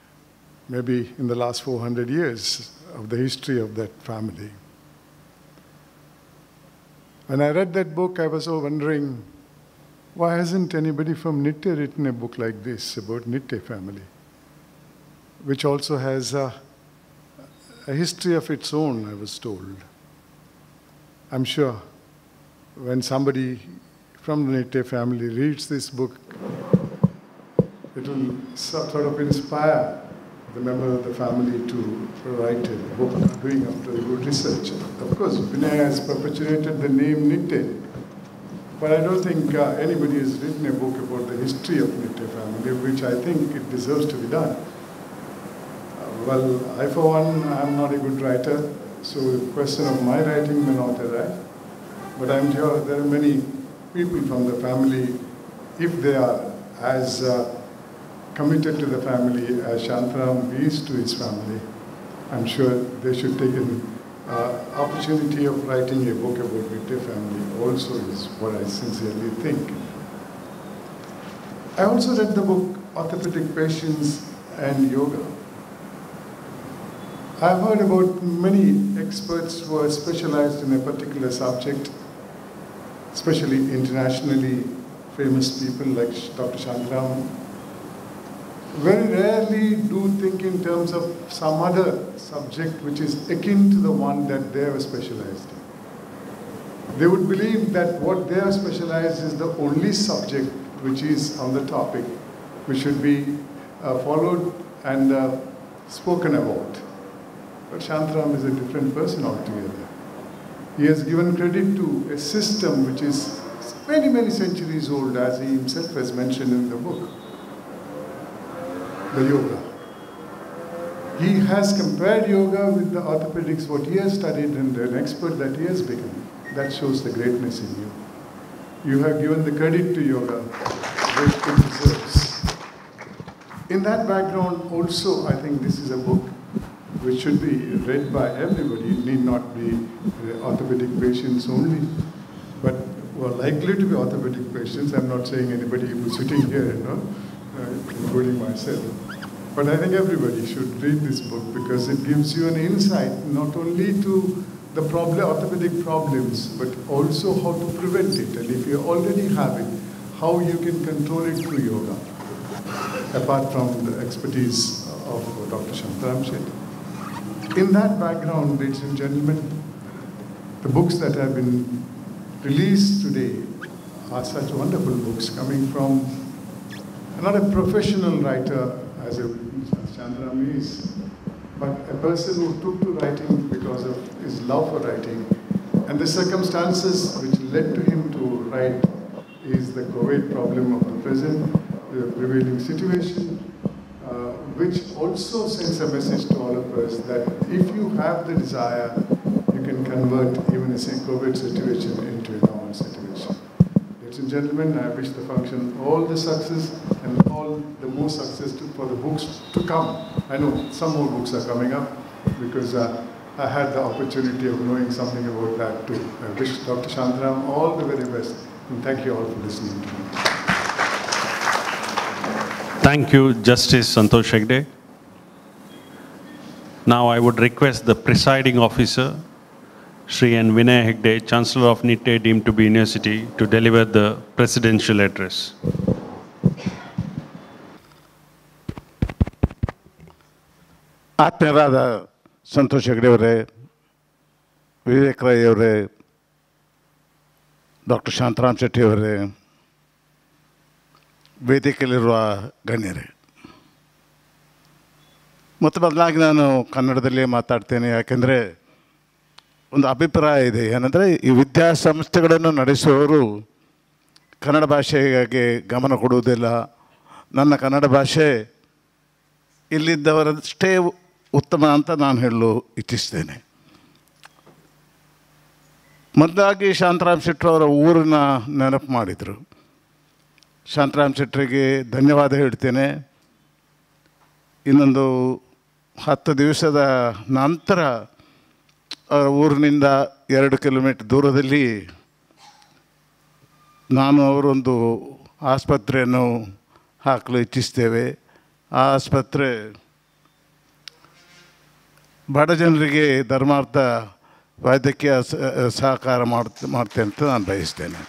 E: maybe in the last four hundred years of the history of that family. When I read that book, I was so wondering, why hasn't anybody from Nitte written a book like this about Nitte family, which also has a, a history of its own, I was told. I'm sure when somebody from the Nitte family reads this book, it will sort of inspire the member of the family to write a book doing after good research. Of course, Vinay has perpetuated the name Nitte, but I don't think uh, anybody has written a book about the history of Nitte family, which I think it deserves to be done. Uh, well, I for one, I'm not a good writer, so the question of my writing may not arise, but I'm sure there are many people from the family, if they are as uh, committed to the family as Shantaram is to his family, I'm sure they should take an uh, opportunity of writing a book about Nitte family also is what I sincerely think. I also read the book Orthopedic Patients and Yoga. I've heard about many experts who are specialized in a particular subject, especially internationally famous people like Doctor Shantaram. Very rarely do think in terms of some other subject which is akin to the one that they are specialized in. They would believe that what they are specialized is the only subject which is on the topic, which should be uh, followed and uh, spoken about. But Shantaram is a different person altogether. He has given credit to a system which is many, many centuries old, as he himself has mentioned in the book. The yoga. He has compared yoga with the orthopedics, what he has studied and an expert that he has become. That shows the greatness in you. You have given the credit to yoga which it deserves. In that background also, I think this is a book which should be read by everybody. It need not be orthopedic patients only, but who are likely to be orthopedic patients. I'm not saying anybody who's sitting here, you know, uh, including myself. But I think everybody should read this book because it gives you an insight not only to the problem, orthopedic problems, but also how to prevent it. And if you already have it, how you can control it through yoga, apart from the expertise of Doctor Shantaram Shetty. In that background, ladies and gentlemen, the books that have been released today are such wonderful books coming from not a professional writer as a Shantaram is, but a person who took to writing because of his love for writing. And the circumstances which led to him to write is the COVID problem of the present, the prevailing situation, uh, which also sends a message to all of us that if you have the desire, you can convert even a COVID situation into a normal situation. Ladies and gentlemen, I wish the function all the success and all the more success to, for the books to come. I know some more books are coming up because uh, I had the opportunity of knowing something about that too. I wish Doctor Shantaram all the very best and thank you all for listening to me.
A: Thank you, Justice Santosh Hegde. Now I would request the presiding officer, Shri N. Vinay Hegde, Chancellor of Nitte deemed to be University, to deliver the presidential address.
F: ಆತ್ಮೀಯರಾದ Santosh Hegde ಅವರೇ, ವಿವೇಕ್ ರೈ ಅವರೇ, doctor Shantaram Shetty ಅವರೇ, ವೇದಿಕೆಯಲ್ಲಿರುವ ಗಣ್ಯರೇ, ಮತ್ತು ಬದಲಾಗಿ ನಾನು ಕನ್ನಡದಲ್ಲೇ ಮಾತಾಡ್ತೇನೆ. ಯಾಕೆಂದರೆ ಒಂದು ಅಭಿಪ್ರಾಯ ಇದೆ, ಏನಂದರೆ ಈ ವಿದ್ಯಾಸಂಸ್ಥೆಗಳನ್ನು ನಡೆಸುವವರು ಕನ್ನಡ ಭಾಷೆಗೆ ಗಮನ ಕೊಡುವುದಿಲ್ಲ. ನನ್ನ ಕನ್ನಡ ಭಾಷೆ ಇಲ್ಲಿದ್ದವರಷ್ಟೇ ಉತ್ತಮ ಅಂತ ನಾನು ಹೇಳಲು ಇಚ್ಛಿಸ್ತೇನೆ. ಮೊದಲಾಗಿ ಶಾಂತರಾಮ್ ಶೆಟ್ಟರವರ ಊರಿನ ನೆನಪು ಮಾಡಿದರು. ಶಾಂತರಾಮ್ ಶೆಟ್ಟರಿಗೆ ಧನ್ಯವಾದ ಹೇಳ್ತೇನೆ. ಇನ್ನೊಂದು ಹತ್ತು ದಿವಸದ ನಂತರ ಊರಿನಿಂದ ಎರಡು ಕಿಲೋಮೀಟರ್ ದೂರದಲ್ಲಿ ನಾನು ಅವರೊಂದು ಆಸ್ಪತ್ರೆಯನ್ನು ಹಾಕಲು ಇಚ್ಛಿಸ್ತೇವೆ. ಆ ಆಸ್ಪತ್ರೆ ಬಡ ಜನರಿಗೆ ಧರ್ಮಾರ್ಥ ವೈದ್ಯಕೀಯ ಸಹಕಾರ ಮಾಡ್ ಮಾಡ್ತೇನೆ ಅಂತ ನಾನು ಬಯಸ್ತೇನೆ.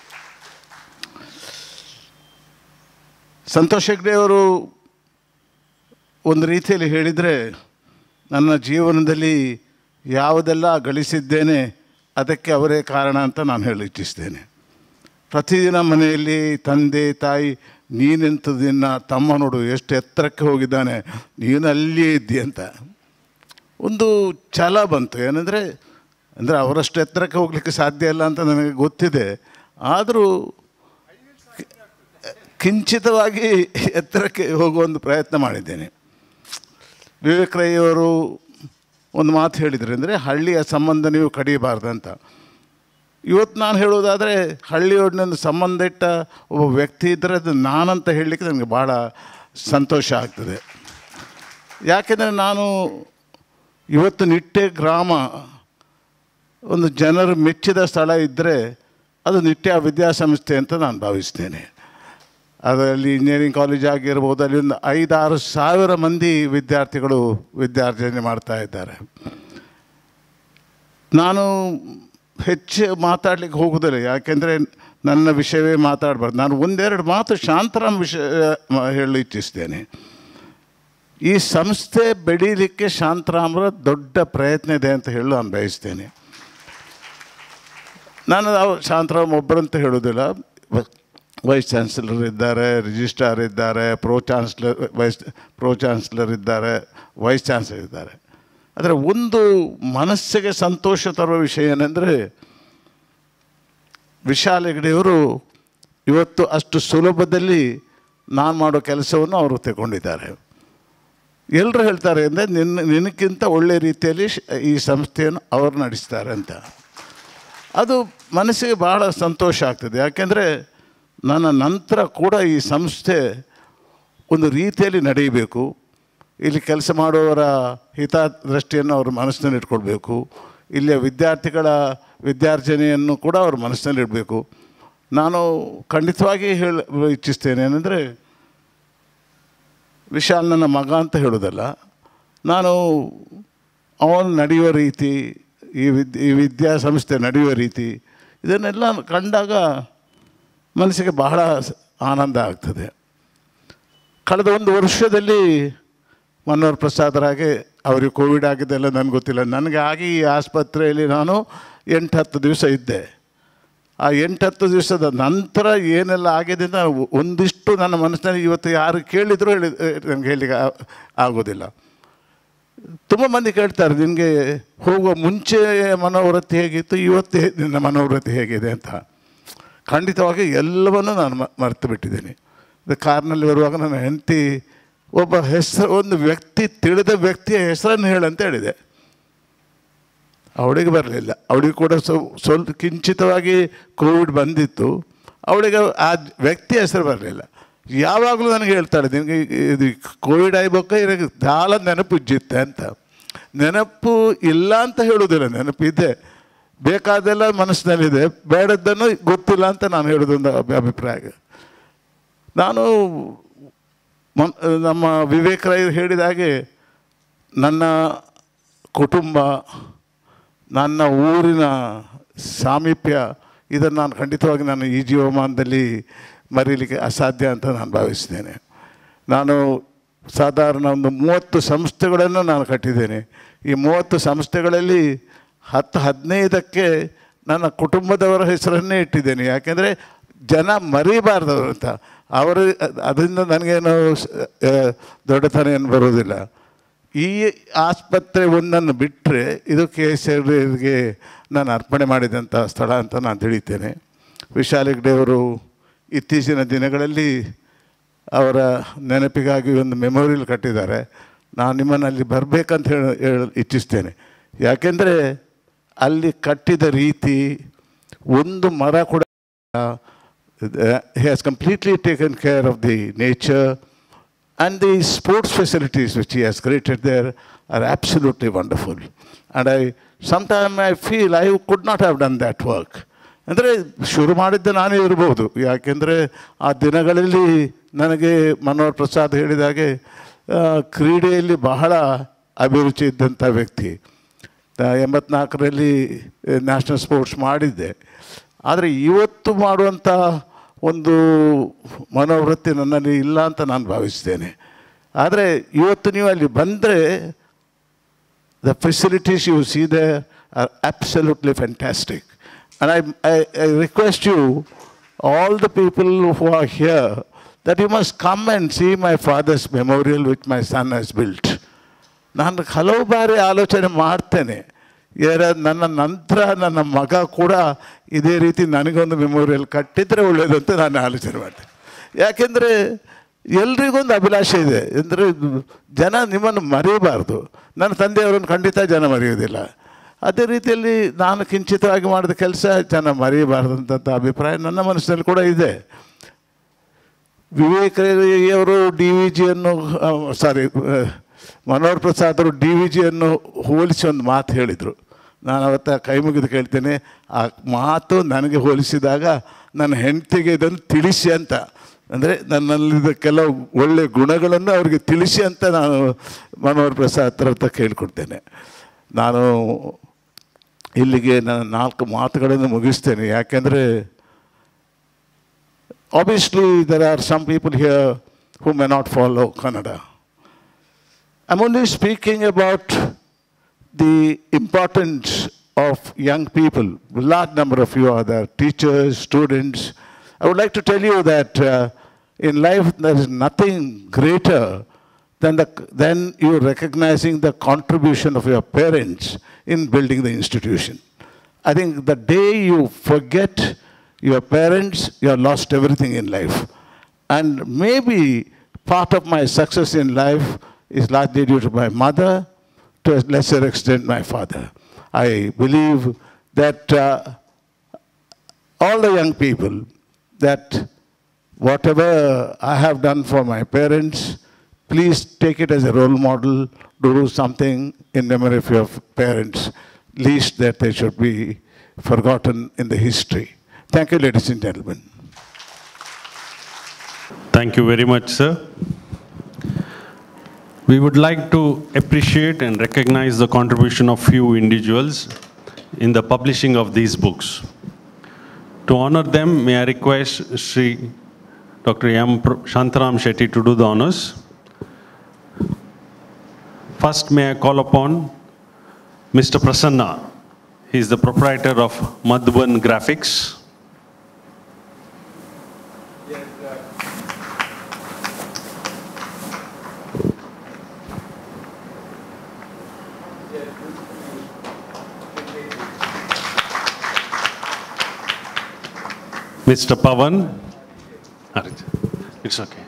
F: ಸಂತೋಷ್ ಹೆಗ್ಡೆ ಅವರು ಒಂದು ರೀತಿಯಲ್ಲಿ ಹೇಳಿದರೆ, ನನ್ನ ಜೀವನದಲ್ಲಿ ಯಾವುದೆಲ್ಲ ಗಳಿಸಿದ್ದೇನೆ ಅದಕ್ಕೆ ಅವರೇ ಕಾರಣ ಅಂತ ನಾನು ಹೇಳಿ ಇಚ್ಛಿಸ್ತೇನೆ. ಪ್ರತಿದಿನ ಮನೆಯಲ್ಲಿ ತಂದೆ ತಾಯಿ, ನೀನೆಂಥದಿನ್ನ ತಮ್ಮ ನೋಡು ಎಷ್ಟು ಎತ್ತರಕ್ಕೆ ಹೋಗಿದ್ದಾನೆ, ನೀನು ಅಲ್ಲಿಯೇ ಇದ್ದಿ ಅಂತ ಒಂದು ಛಲ ಬಂತು. ಏನಂದರೆ ಅಂದರೆ ಅವರಷ್ಟು ಎತ್ತರಕ್ಕೆ ಹೋಗಲಿಕ್ಕೆ ಸಾಧ್ಯ ಇಲ್ಲ ಅಂತ ನನಗೆ ಗೊತ್ತಿದೆ, ಆದರೂ ಕಿಂಚಿತವಾಗಿ ಎತ್ತರಕ್ಕೆ ಹೋಗುವ ಒಂದು ಪ್ರಯತ್ನ ಮಾಡಿದ್ದೇನೆ. ವಿವೇಕ್ ರೈ ಅವರು ಒಂದು ಮಾತು ಹೇಳಿದರು, ಅಂದರೆ ಹಳ್ಳಿಯ ಸಂಬಂಧ ನೀವು ಕಡಿಯಬಾರ್ದಂತ. ಇವತ್ತು ನಾನು ಹೇಳೋದಾದರೆ ಹಳ್ಳಿಯೊಡನೊಂದು ಸಂಬಂಧ ಇಟ್ಟ ಒಬ್ಬ ವ್ಯಕ್ತಿ ಇದ್ದರೆ ಅದು ನಾನಂತ ಹೇಳಲಿಕ್ಕೆ ನನಗೆ ಭಾಳ ಸಂತೋಷ ಆಗ್ತದೆ. ಯಾಕೆಂದರೆ ನಾನು ಇವತ್ತು ನಿಟ್ಟೆ ಗ್ರಾಮ ಒಂದು ಜನರು ಮೆಚ್ಚಿದ ಸ್ಥಳ ಇದ್ದರೆ ಅದು ನಿಟ್ಟೆ ವಿದ್ಯಾಸಂಸ್ಥೆ ಅಂತ ನಾನು ಭಾವಿಸ್ತೇನೆ. ಅದರಲ್ಲಿ ಇಂಜಿನಿಯರಿಂಗ್ ಕಾಲೇಜ್ ಆಗಿರ್ಬೋದು, ಅಲ್ಲಿ ಒಂದು ಐದಾರು ಸಾವಿರ ಮಂದಿ ವಿದ್ಯಾರ್ಥಿಗಳು ವಿದ್ಯಾರ್ಜನೆ ಮಾಡ್ತಾ ಇದ್ದಾರೆ. ನಾನು ಹೆಚ್ಚು ಮಾತಾಡಲಿಕ್ಕೆ ಹೋಗೋದಿಲ್ಲ, ಯಾಕೆಂದರೆ ನನ್ನ ವಿಷಯವೇ ಮಾತಾಡಬಾರ್ದು. ನಾನು ಒಂದೆರಡು ಮಾತು ಶಾಂತರಾಮ್ ವಿಷಯ ಹೇಳಲು ಇಚ್ಛಿಸ್ತೇನೆ. ಈ ಸಂಸ್ಥೆ ಬೆಳೀಲಿಕ್ಕೆ ಶಾಂತರಾಮರ ದೊಡ್ಡ ಪ್ರಯತ್ನ ಇದೆ ಅಂತ ಹೇಳಲು ನಾನು ಬಯಸ್ತೇನೆ. ನಾನು ಶಾಂತರಾಮ್ ಒಬ್ಬರಂತ ಹೇಳೋದಿಲ್ಲ, ವೈಸ್ ಚಾನ್ಸಲರ್ ಇದ್ದಾರೆ, ರಿಜಿಸ್ಟ್ರಾರ್ ಇದ್ದಾರೆ, pro chancellor vice pro chancellor ಇದ್ದಾರೆ, ವೈಸ್ ಚಾನ್ಸಲರ್ ಇದ್ದಾರೆ. ಆದರೆ ಒಂದು ಮನಸ್ಸಿಗೆ ಸಂತೋಷ ತರುವ ವಿಷಯ ಏನೆಂದರೆ, ವಿಶಾಲ್ ಹೆಗ್ಡೆಯವರು ಇವತ್ತು ಅಷ್ಟು ಸುಲಭದಲ್ಲಿ ನಾನು ಮಾಡೋ ಕೆಲಸವನ್ನು ಅವರು ತಗೊಂಡಿದ್ದಾರೆ. ಎಲ್ಲರೂ ಹೇಳ್ತಾರೆ ಅಂದರೆ ನಿನ್ನ ನಿನಕ್ಕಿಂತ ಒಳ್ಳೆಯ ರೀತಿಯಲ್ಲಿ ಈ ಸಂಸ್ಥೆಯನ್ನು ಅವರು ನಡೆಸ್ತಾರೆ ಅಂತ. ಅದು ಮನಸ್ಸಿಗೆ ಭಾಳ ಸಂತೋಷ ಆಗ್ತದೆ. ಯಾಕೆಂದರೆ ನನ್ನ ನಂತರ ಕೂಡ ಈ ಸಂಸ್ಥೆ ಒಂದು ರೀತಿಯಲ್ಲಿ ನಡೆಯಬೇಕು. ಇಲ್ಲಿ ಕೆಲಸ ಮಾಡುವವರ ಹಿತದೃಷ್ಟಿಯನ್ನು ಅವರು ಮನಸ್ಸಿನಲ್ಲಿ ಇಟ್ಕೊಳ್ಬೇಕು. ಇಲ್ಲಿಯ ವಿದ್ಯಾರ್ಥಿಗಳ ವಿದ್ಯಾರ್ಜನೆಯನ್ನು ಕೂಡ ಅವರು ಮನಸ್ಸಿನಲ್ಲಿ ಇಡಬೇಕು. ನಾನು ಖಂಡಿತವಾಗಿ ಹೇಳ ಇಚ್ಛಿಸ್ತೇನೆ ಏನಂದರೆ, ವಿಶಾಲ್ ನನ್ನ ಮಗ ಅಂತ ಹೇಳೋದಲ್ಲ, ನಾನು ಅವನು ನಡೆಯುವ ರೀತಿ, ಈ ವಿದ್ ಈ ವಿದ್ಯಾಸಂಸ್ಥೆ ನಡೆಯುವ ರೀತಿ, ಇದನ್ನೆಲ್ಲ ಕಂಡಾಗ ಮನಸ್ಸಿಗೆ ಬಹಳ ಆನಂದ ಆಗ್ತದೆ. ಕಳೆದ ಒಂದು ವರ್ಷದಲ್ಲಿ ಮನೋಹರ್ ಪ್ರಸಾದರಾಗೆ ಅವರಿಗೆ ಕೋವಿಡ್ ಆಗಿದ್ದೆಲ್ಲ ನನಗೆ ಗೊತ್ತಿಲ್ಲ. ನನಗೆ ಆಗಿ ಈ ಆಸ್ಪತ್ರೆಯಲ್ಲಿ ನಾನು ಎಂಟು ಹತ್ತು ದಿವಸ ಇದ್ದೆ. ಆ ಎಂಟು ಹತ್ತು ದಿವಸದ ನಂತರ ಏನೆಲ್ಲ ಆಗಿದೆ ಅಂತ ಒಂದಿಷ್ಟು ನನ್ನ ಮನಸ್ಸಿನಲ್ಲಿ ಇವತ್ತು ಯಾರು ಕೇಳಿದರೂ ಹೇಳಿ ನನಗೆ ಹೇಳಲಿಕ್ಕೆ ಆಗೋದಿಲ್ಲ. ತುಂಬ ಮಂದಿ ಕೇಳ್ತಾರೆ, ನಿನಗೆ ಹೋಗುವ ಮುಂಚೆ ಮನೋವೃತ್ತಿ ಹೇಗಿತ್ತು, ಇವತ್ತು ನಿನ್ನ ಮನೋವೃತ್ತಿ ಹೇಗಿದೆ ಅಂತ. ಖಂಡಿತವಾಗಿ ಎಲ್ಲವನ್ನೂ ನಾನು ಮರೆತು ಬಿಟ್ಟಿದ್ದೀನಿ. ಇದು ಕಾರ್ನಲ್ಲಿ ಬರುವಾಗ ನನ್ನ ಹೆಂಡತಿ ಒಬ್ಬ ಹೆಸರು, ಒಂದು ವ್ಯಕ್ತಿ, ತಿಳಿದ ವ್ಯಕ್ತಿಯ ಹೆಸರನ್ನು ಹೇಳಂತ ಹೇಳಿದೆ. ಅವಳಿಗೆ ಬರಲಿಲ್ಲ. ಅವಳಿಗೆ ಕೂಡ ಸ್ವಲ್ಪ ಕಿಂಚಿತವಾಗಿ ಕೋವಿಡ್ ಬಂದಿತ್ತು. ಅವಳಿಗೆ ಆ ವ್ಯಕ್ತಿಯ ಹೆಸರು ಬರಲಿಲ್ಲ. ಯಾವಾಗಲೂ ನನಗೆ ಹೇಳ್ತಾಳೆ, ನಿನಗೆ ಇದು ಕೋವಿಡ್ ಆಗ್ಬೇಕ, ನನಗೆ ಭಾಳ ನೆನಪು ಇಜ್ಜಿತ್ತೆ ಅಂತ. ನೆನಪು ಇಲ್ಲ ಅಂತ ಹೇಳೋದಿಲ್ಲ, ನೆನಪಿದೆ, ಬೇಕಾದೆಲ್ಲ ಮನಸ್ಸಿನಲ್ಲಿದೆ, ಬೇಡದ್ದನ್ನು ಗೊತ್ತಿಲ್ಲ ಅಂತ ನಾನು ಹೇಳೋದೊಂದು ಅಭಿಪ್ರಾಯ. ನಾನು ನಮ್ಮ ವಿವೇಕ್ ರೈ ಹೇಳಿದ ಹಾಗೆ ನನ್ನ ಕುಟುಂಬ, ನನ್ನ ಊರಿನ ಸಾಮೀಪ್ಯ, ಇದನ್ನು ನಾನು ಖಂಡಿತವಾಗಿ ನಾನು ಈ ಜೀವಮಾನದಲ್ಲಿ ಮರೀಲಿಕ್ಕೆ ಅಸಾಧ್ಯ ಅಂತ ನಾನು ಭಾವಿಸ್ತೇನೆ. ನಾನು ಸಾಧಾರಣ ಒಂದು ಮೂವತ್ತು ಸಂಸ್ಥೆಗಳನ್ನು ನಾನು ಕಟ್ಟಿದ್ದೇನೆ. ಈ ಮೂವತ್ತು ಸಂಸ್ಥೆಗಳಲ್ಲಿ ಹತ್ತು ಹದಿನೈದಕ್ಕೆ ನನ್ನ ಕುಟುಂಬದವರ ಹೆಸರನ್ನೇ ಇಟ್ಟಿದ್ದೇನೆ. ಯಾಕೆಂದರೆ ಜನ ಮರೀಬಾರ್ದವರು ಅಂತ. ಅವರು ಅದರಿಂದ ನನಗೇನು ದೊಡ್ಡತನ ಏನು ಬರೋದಿಲ್ಲ. ಈ ಆಸ್ಪತ್ರೆ ಒಂದನ್ನು ಬಿಟ್ಟರೆ ಇದು ಕೆ ಎಸ್ ಹೆಗ್ಡೆಯವರಿಗೆ ನಾನು ಅರ್ಪಣೆ ಮಾಡಿದಂಥ ಸ್ಥಳ ಅಂತ ನಾನು ತಿಳಿತೇನೆ. ವಿಶಾಲ್ ಹೆಗ್ಡೆಯವರು ಇತ್ತೀಚಿನ ದಿನಗಳಲ್ಲಿ ಅವರ ನೆನಪಿಗಾಗಿ ಒಂದು ಮೆಮೋರಿಯಲ್ ಕಟ್ಟಿದ್ದಾರೆ. ನಾನು ನಿಮ್ಮನ್ನು ಅಲ್ಲಿ ಬರಬೇಕಂತ ಹೇಳಿ ಹೇಳಿ ಇಚ್ಛಿಸ್ತೇನೆ. ಯಾಕೆಂದರೆ ಅಲ್ಲಿ ಕಟ್ಟಿದ ರೀತಿ, ಒಂದು ಮರ ಕೂಡ, he has completely taken care of the nature, and the sports facilities which he has created there are absolutely wonderful. And I sometimes I feel I could not have done that work. ಅಂದರೆ ಶುರು ಮಾಡಿದ್ದೆ ನಾನೇ ಇರ್ಬೋದು. ಯಾಕೆಂದರೆ ಆ ದಿನಗಳಲ್ಲಿ ನನಗೆ ಮನೋಹರ್ ಪ್ರಸಾದ್ ಹೇಳಿದಾಗೆ ಕ್ರೀಡೆಯಲ್ಲಿ ಬಹಳ ಅಭಿರುಚಿ ಇದ್ದಂಥ ವ್ಯಕ್ತಿ. ಎಂಬತ್ನಾಲ್ಕರಲ್ಲಿ ನ್ಯಾಷನಲ್ ಸ್ಪೋರ್ಟ್ಸ್ ಮಾಡಿದ್ದೆ. ಆದರೆ ಇವತ್ತು ಮಾಡುವಂಥ ಒಂದು ಮನೋವೃತ್ತಿ ನನ್ನಲ್ಲಿ ಇಲ್ಲ ಅಂತ ನಾನು ಭಾವಿಸ್ತೇನೆ. ಆದರೆ ಇವತ್ತು ನೀವು ಅಲ್ಲಿ ಬಂದರೆ the facilities you see there are absolutely fantastic. And I, I, I request you, all the people who are here, that you must come and see my father's memorial which my son has built. ನಾನು ಹಲವು ಬಾರಿ ಆಲೋಚನೆ ಮಾಡ್ತೇನೆ, ಯಾರ ನನ್ನ ನಂತರ ನನ್ನ ಮಗ ಕೂಡ ಇದೇ ರೀತಿ ನನಗೊಂದು ಮೆಮೋರಿಯಲ್ ಕಟ್ಟಿದರೆ ಒಳ್ಳೆಯದು ಅಂತ ನಾನು ಆಲೋಚನೆ ಮಾಡ್ತೇನೆ. ಯಾಕೆಂದರೆ ಎಲ್ರಿಗೊಂದು ಅಭಿಲಾಷೆ ಇದೆ, ಅಂದರೆ ಜನ ನಿಮ್ಮನ್ನು ಮರೆಯಬಾರ್ದು. ನನ್ನ ತಂದೆಯವರನ್ನು ಖಂಡಿತ ಜನ ಮರೆಯೋದಿಲ್ಲ. ಅದೇ ರೀತಿಯಲ್ಲಿ ನಾನು ಕಿಂಚಿತವಾಗಿ ಮಾಡಿದ ಕೆಲಸ ಜನ ಮರೆಯಬಾರ್ದಂಥ ಅಭಿಪ್ರಾಯ ನನ್ನ ಮನಸ್ಸಿನಲ್ಲಿ ಕೂಡ ಇದೆ. ವಿವೇಕಯ್ಯವರು ಡಿ ವಿ ಜಿಯನ್ನು ಸಾರಿ ಮನೋಹರ್ ಪ್ರಸಾದ್ ಅವರು ಡಿ ವಿ ಜಿಯನ್ನು ಹೋಲಿಸಿ ಒಂದು ಮಾತು ಹೇಳಿದರು. ನಾನು ಅವತ್ತು ಕೈ ಮುಗಿದು ಕೇಳ್ತೇನೆ, ಆ ಮಾತು ನನಗೆ ಹೋಲಿಸಿದಾಗ ನನ್ನ ಹೆಂಡತಿಗೆ ಇದನ್ನು ತಿಳಿಸಿ ಅಂತ, ಅಂದರೆ ನನ್ನಲ್ಲಿದ್ದ ಕೆಲವು ಒಳ್ಳೆಯ ಗುಣಗಳನ್ನು ಅವ್ರಿಗೆ ತಿಳಿಸಿ ಅಂತ ನಾನು ಮನೋಹರ್ ಪ್ರಸಾದ್ ಹತ್ರ ಕೇಳಿಕೊಡ್ತೇನೆ. ನಾನು ಇಲ್ಲಿಗೆ ನಾನು ನಾಲ್ಕು ಮಾತುಗಳನ್ನು ಮುಗಿಸ್ತೇನೆ. ಯಾಕೆಂದರೆ obviously there are some people here who may not follow Kannada. I'm only speaking about the importance of young people. A large number of you are there, teachers, students. I would like to tell you that uh, in life there is nothing greater than, the, than you recognizing the contribution of your parents in building the institution. I think the day you forget your parents, you have lost everything in life. And maybe part of my success in life is largely due to my mother, to a lesser extent my father. I believe that uh, all the young people, that whatever I have done for my parents, please take it as a role model, to do something in memory of your parents, least that they should be forgotten in the history. Thank you, ladies and gentlemen.
A: Thank you very much, sir. We would like to appreciate and recognize the contribution of few individuals in the publishing of these books. To honor them, may I request Shri Doctor M. Shantaram Shetty to do the honors. First, may I call upon Mister Prasanna. He is the proprietor of Madhuban Graphics. Mister Pavan, it's okay.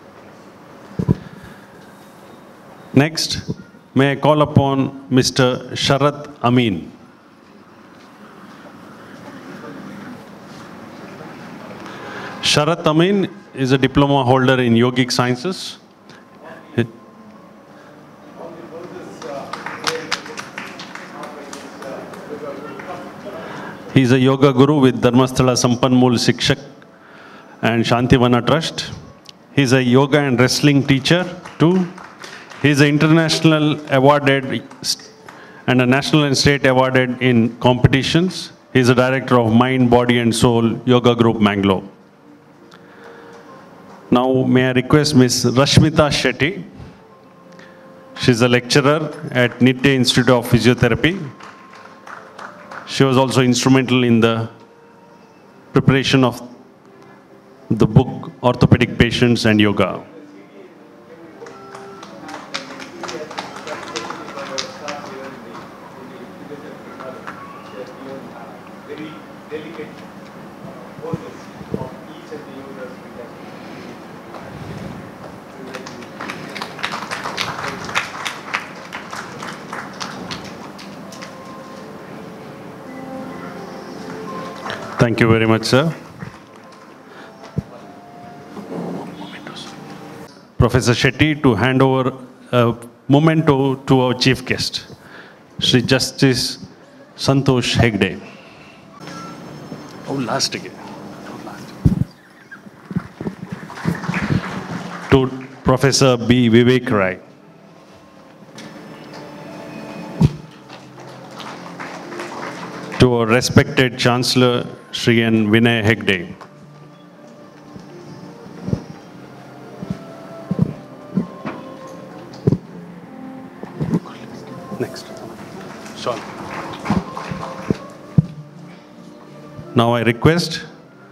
A: Next, may I call upon Mister Sharat Amin. Sharat Amin is a diploma holder in yogic sciences. He is a yoga guru with Dharmasthala Sampanmool Sikshak and Shantivana Trust. He is a yoga and wrestling teacher too. He is an international awarded and a national and state awarded in competitions. He is a director of Mind, Body and Soul Yoga Group, Mangalore. Now may I request Miss Rashmita Shetty. She is a lecturer at Nitte Institute of Physiotherapy. She was also instrumental in the preparation of the book Orthopedic Patients and Yoga. Thank you very much, sir. Professor Shetty to hand over a memento to our chief guest, Shri Justice Santosh Hegde. Oh, last again. To Professor B. Vivek Rai. to our respected Chancellor, Shri N. Vinay Hegde. Next. Sean. Now I request.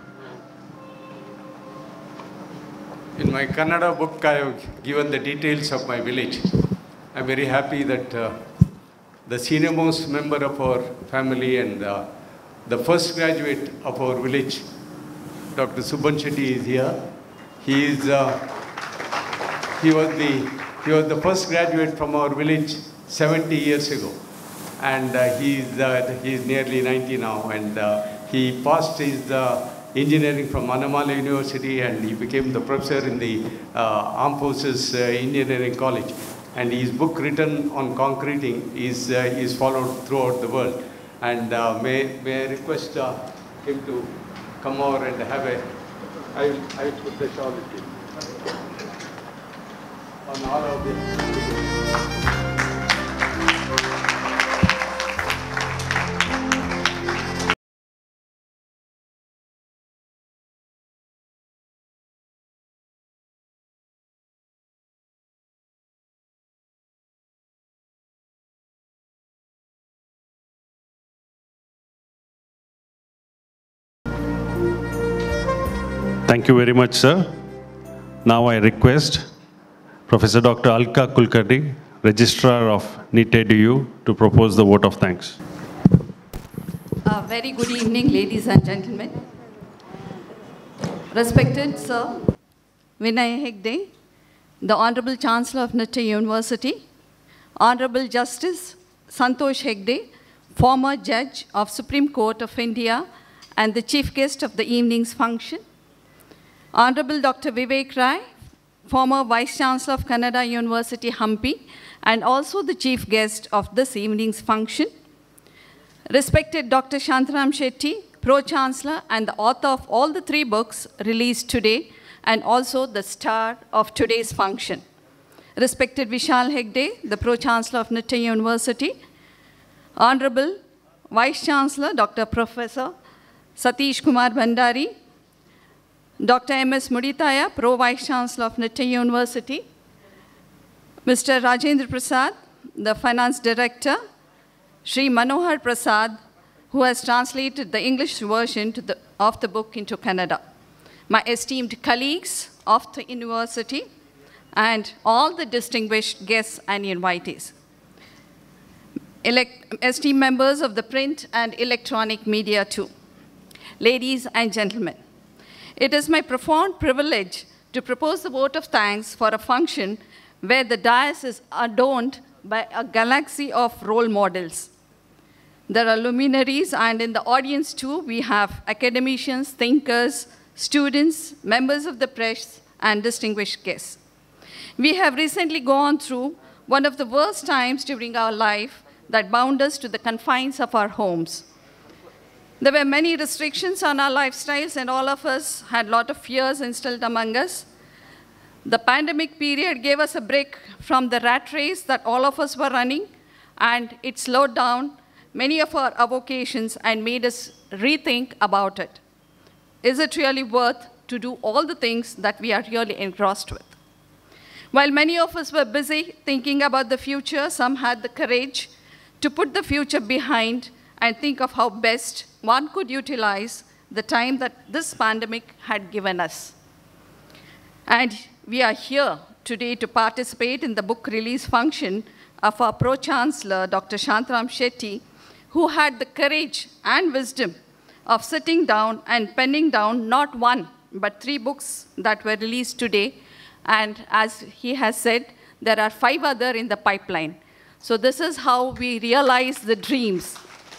B: In my Kannada book, I have given the details of my village. I'm very happy that uh, the senior most member of our family and uh, the first graduate of our village, Doctor Subban Shetty, is here. He is uh, he was the he was the first graduate from our village seventy years ago, and uh, he is uh, he is nearly ninety now, and uh, he passed his uh, engineering from Annamalai University, and he became the professor in the uh, Armed Forces uh, Engineering College. And his book written on concreting is, uh, is followed throughout the world. And uh, may, may I request uh, him to come over and have a, I will, I will put the shawl with you. On all of this.
A: Thank you very much, sir. Now I request Professor Doctor Alka Kulkarni, Registrar of NIT E D U, to propose the vote of thanks.
G: Uh, very good evening, ladies and gentlemen. Respected Sir Vinay Hegde, the Honorable Chancellor of NIT University, Honorable Justice Santosh Hegde, former Judge of Supreme Court of India and the Chief Guest of the evening's function, Honorable Doctor Vivek Rai, former Vice Chancellor of Kannada University, Hampi, and also the Chief Guest of this evening's function, respected Doctor Shantaram Shetty, Pro-Chancellor and the author of all the three books released today, and also the star of today's function, respected Vishal Hegde, the Pro-Chancellor of NIT University, Honorable Vice Chancellor Doctor Professor Satish Kumar Bhandari, Doctor M S Muditaya, Pro-Vice Chancellor of NIT University, Mister Rajendra Prasad, the Finance Director, Sri Manohar Prasad, who has translated the English version to the, of the book into Kannada, my esteemed colleagues of the university, and all the distinguished guests and invitees, Elect, esteemed members of the print and electronic media too. Ladies and gentlemen, it is my profound privilege to propose the vote of thanks for a function where the dais is adorned by a galaxy of role models. There are luminaries, and in the audience too, we have academicians, thinkers, students, members of the press, and distinguished guests. We have recently gone through one of the worst times during our life that bound us to the confines of our homes. There were many restrictions on our lifestyles, and all of us had a lot of fears instilled among us. The pandemic period gave us a break from the rat race that all of us were running, and it slowed down many of our avocations and made us rethink about it. Is it really worth to do all the things that we are really engrossed with? While many of us were busy thinking about the future, some had the courage to put the future behind and think of how best one could utilize the time that this pandemic had given us. And we are here today to participate in the book release function of our Pro-Chancellor, Doctor Shantaram Shetty, who had the courage and wisdom of sitting down and penning down not one, but three books that were released today. And as he has said, there are five other in the pipeline. So this is how we realize the dreams.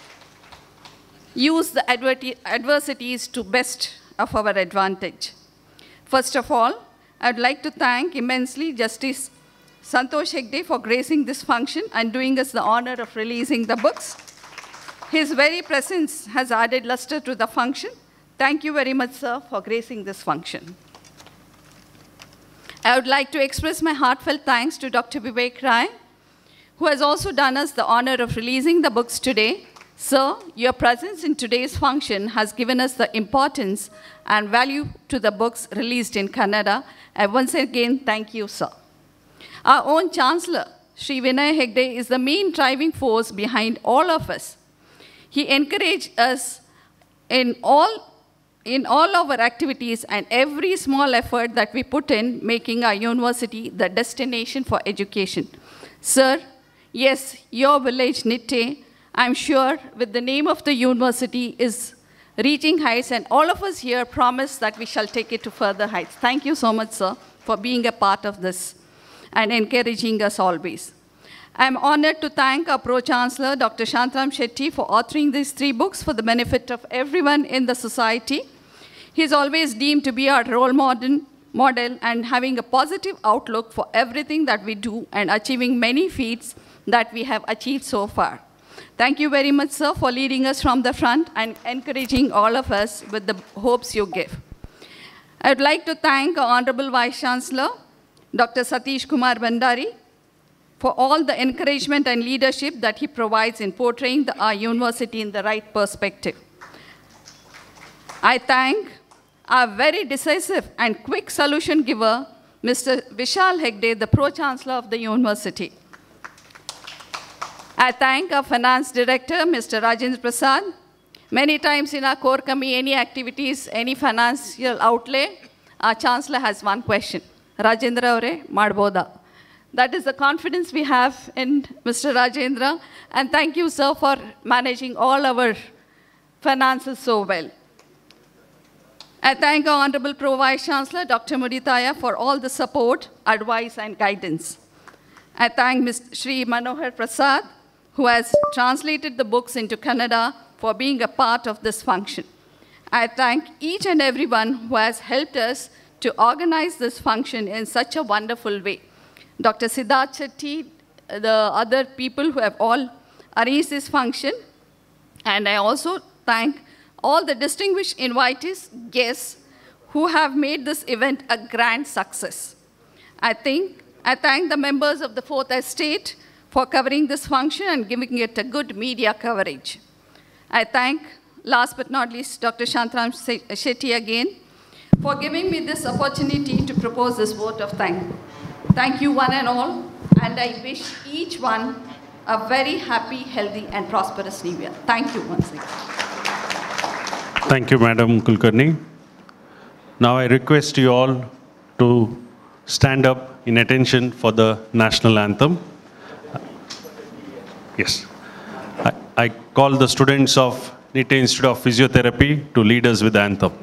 G: Use the adversities to best of our advantage. First of all, I'd like to thank immensely Justice Santosh Hegde for gracing this function and doing us the honor of releasing the books. His very presence has added luster to the function. Thank you very much, sir, for gracing this function. I would like to express my heartfelt thanks to Doctor Vivek Rai, who has also done us the honor of releasing the books today, Sir, your presence in today's function has given us the importance and value to the books released in Kannada. And once again, thank you, sir. Our own Chancellor, Sri Vinay Hegde, is the main driving force behind all of us. He encouraged us in all, in all our activities and every small effort that we put in making our university the destination for education. Sir, yes, your village, Nitte, I'm sure with the name of the university is reaching heights, and all of us here promise that we shall take it to further heights. Thank you so much, sir, for being a part of this and encouraging us always. I'm honored to thank our Pro-Chancellor, Doctor Shantaram Shetty, for authoring these three books for the benefit of everyone in the society. He's always deemed to be our role model, model and having a positive outlook for everything that we do and achieving many feats that we have achieved so far. Thank you very much, sir, for leading us from the front and encouraging all of us with the hopes you give. I would like to thank our Honorable Vice Chancellor, Doctor Satish Kumar Bandari, for all the encouragement and leadership that he provides in portraying the, our university in the right perspective. I thank our very decisive and quick solution giver, Mister Vishal Hegde, the Pro-Chancellor of the university. I thank our Finance Director, Mister Rajendra Prasad. Many times in our core committee, any activities, any financial outlay, our Chancellor has one question. Rajendra Aure, Madboda. That is the confidence we have in Mister Rajendra. And thank you, sir, for managing all our finances so well. I thank our Honorable Pro Vice Chancellor, Doctor Muditaya, for all the support, advice, and guidance. I thank Mister Shri Manohar Prasad, who has translated the books into Kannada, for being a part of this function. I thank each and everyone who has helped us to organize this function in such a wonderful way. Doctor Siddharth Shetty, the other people who have all arranged this function. And I also thank all the distinguished invitees, guests, who have made this event a grand success. I think, I thank the members of the Fourth Estate for covering this function and giving it a good media coverage. I thank, last but not least, Doctor Shantaram Shetty again for giving me this opportunity to propose this vote of thanks. Thank you one and all, and I wish each one a very happy, healthy, and prosperous New Year. Thank you once again.
A: Thank you, Madam Kulkarni. Now I request you all to stand up in attention for the national anthem. Yes. I, I call the students of Nitte Institute of Physiotherapy to lead us with the anthem.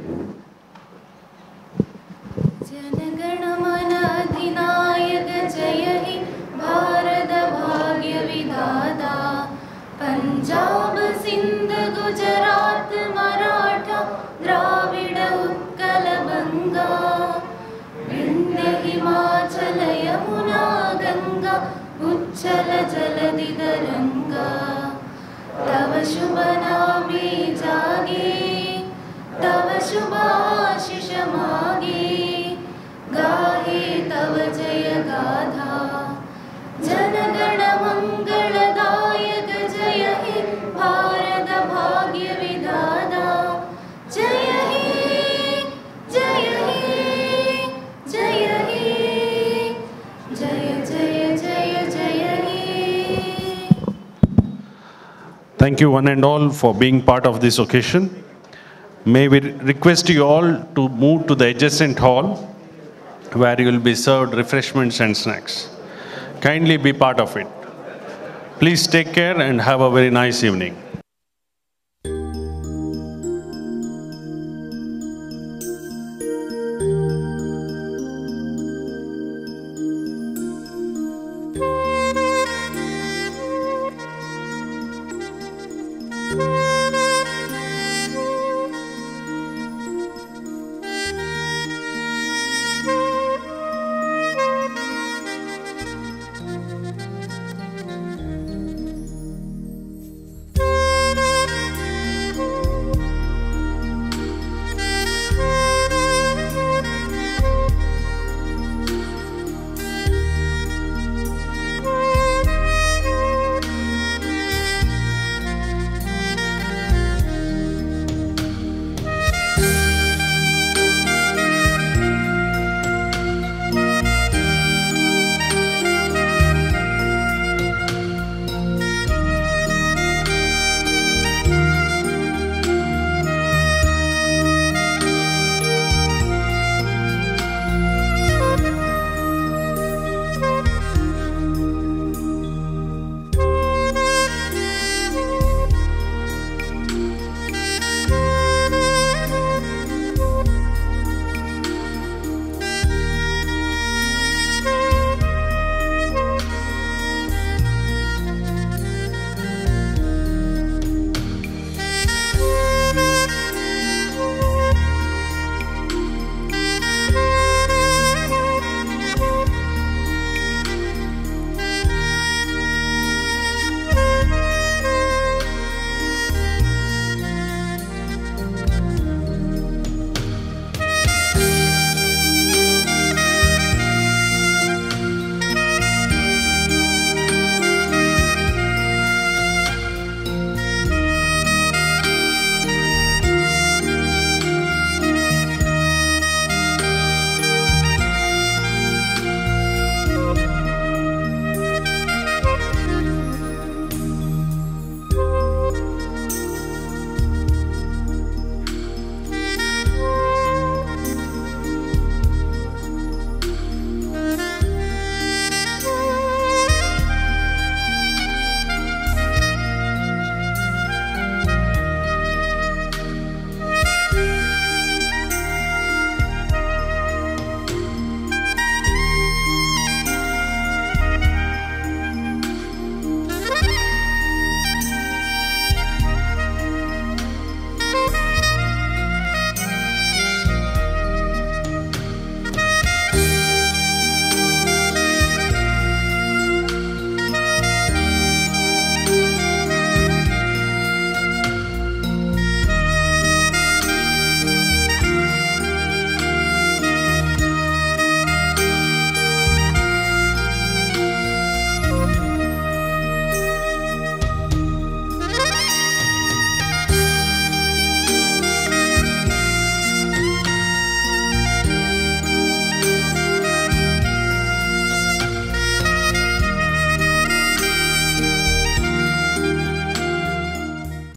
H: Punjab Sindh Gujarat Maratha Dravid Utkal बंगा विंध्य हिमाचल यमुना गंगा उच्चल जलधि तरंगा तव शुभ नामे जागे तव शुभ आशीष मागे गाहे तव जय गाथा जनगण मंगलदायक जय हे भारत भाग्य विधाता जय हे जय हे जय हे जय जय जय जय हे.
A: Thank you one and all for being part of this occasion. May we request you all to move to the adjacent hall where you will be served refreshments and snacks. Kindly be part of it. Please take care and have a very nice evening.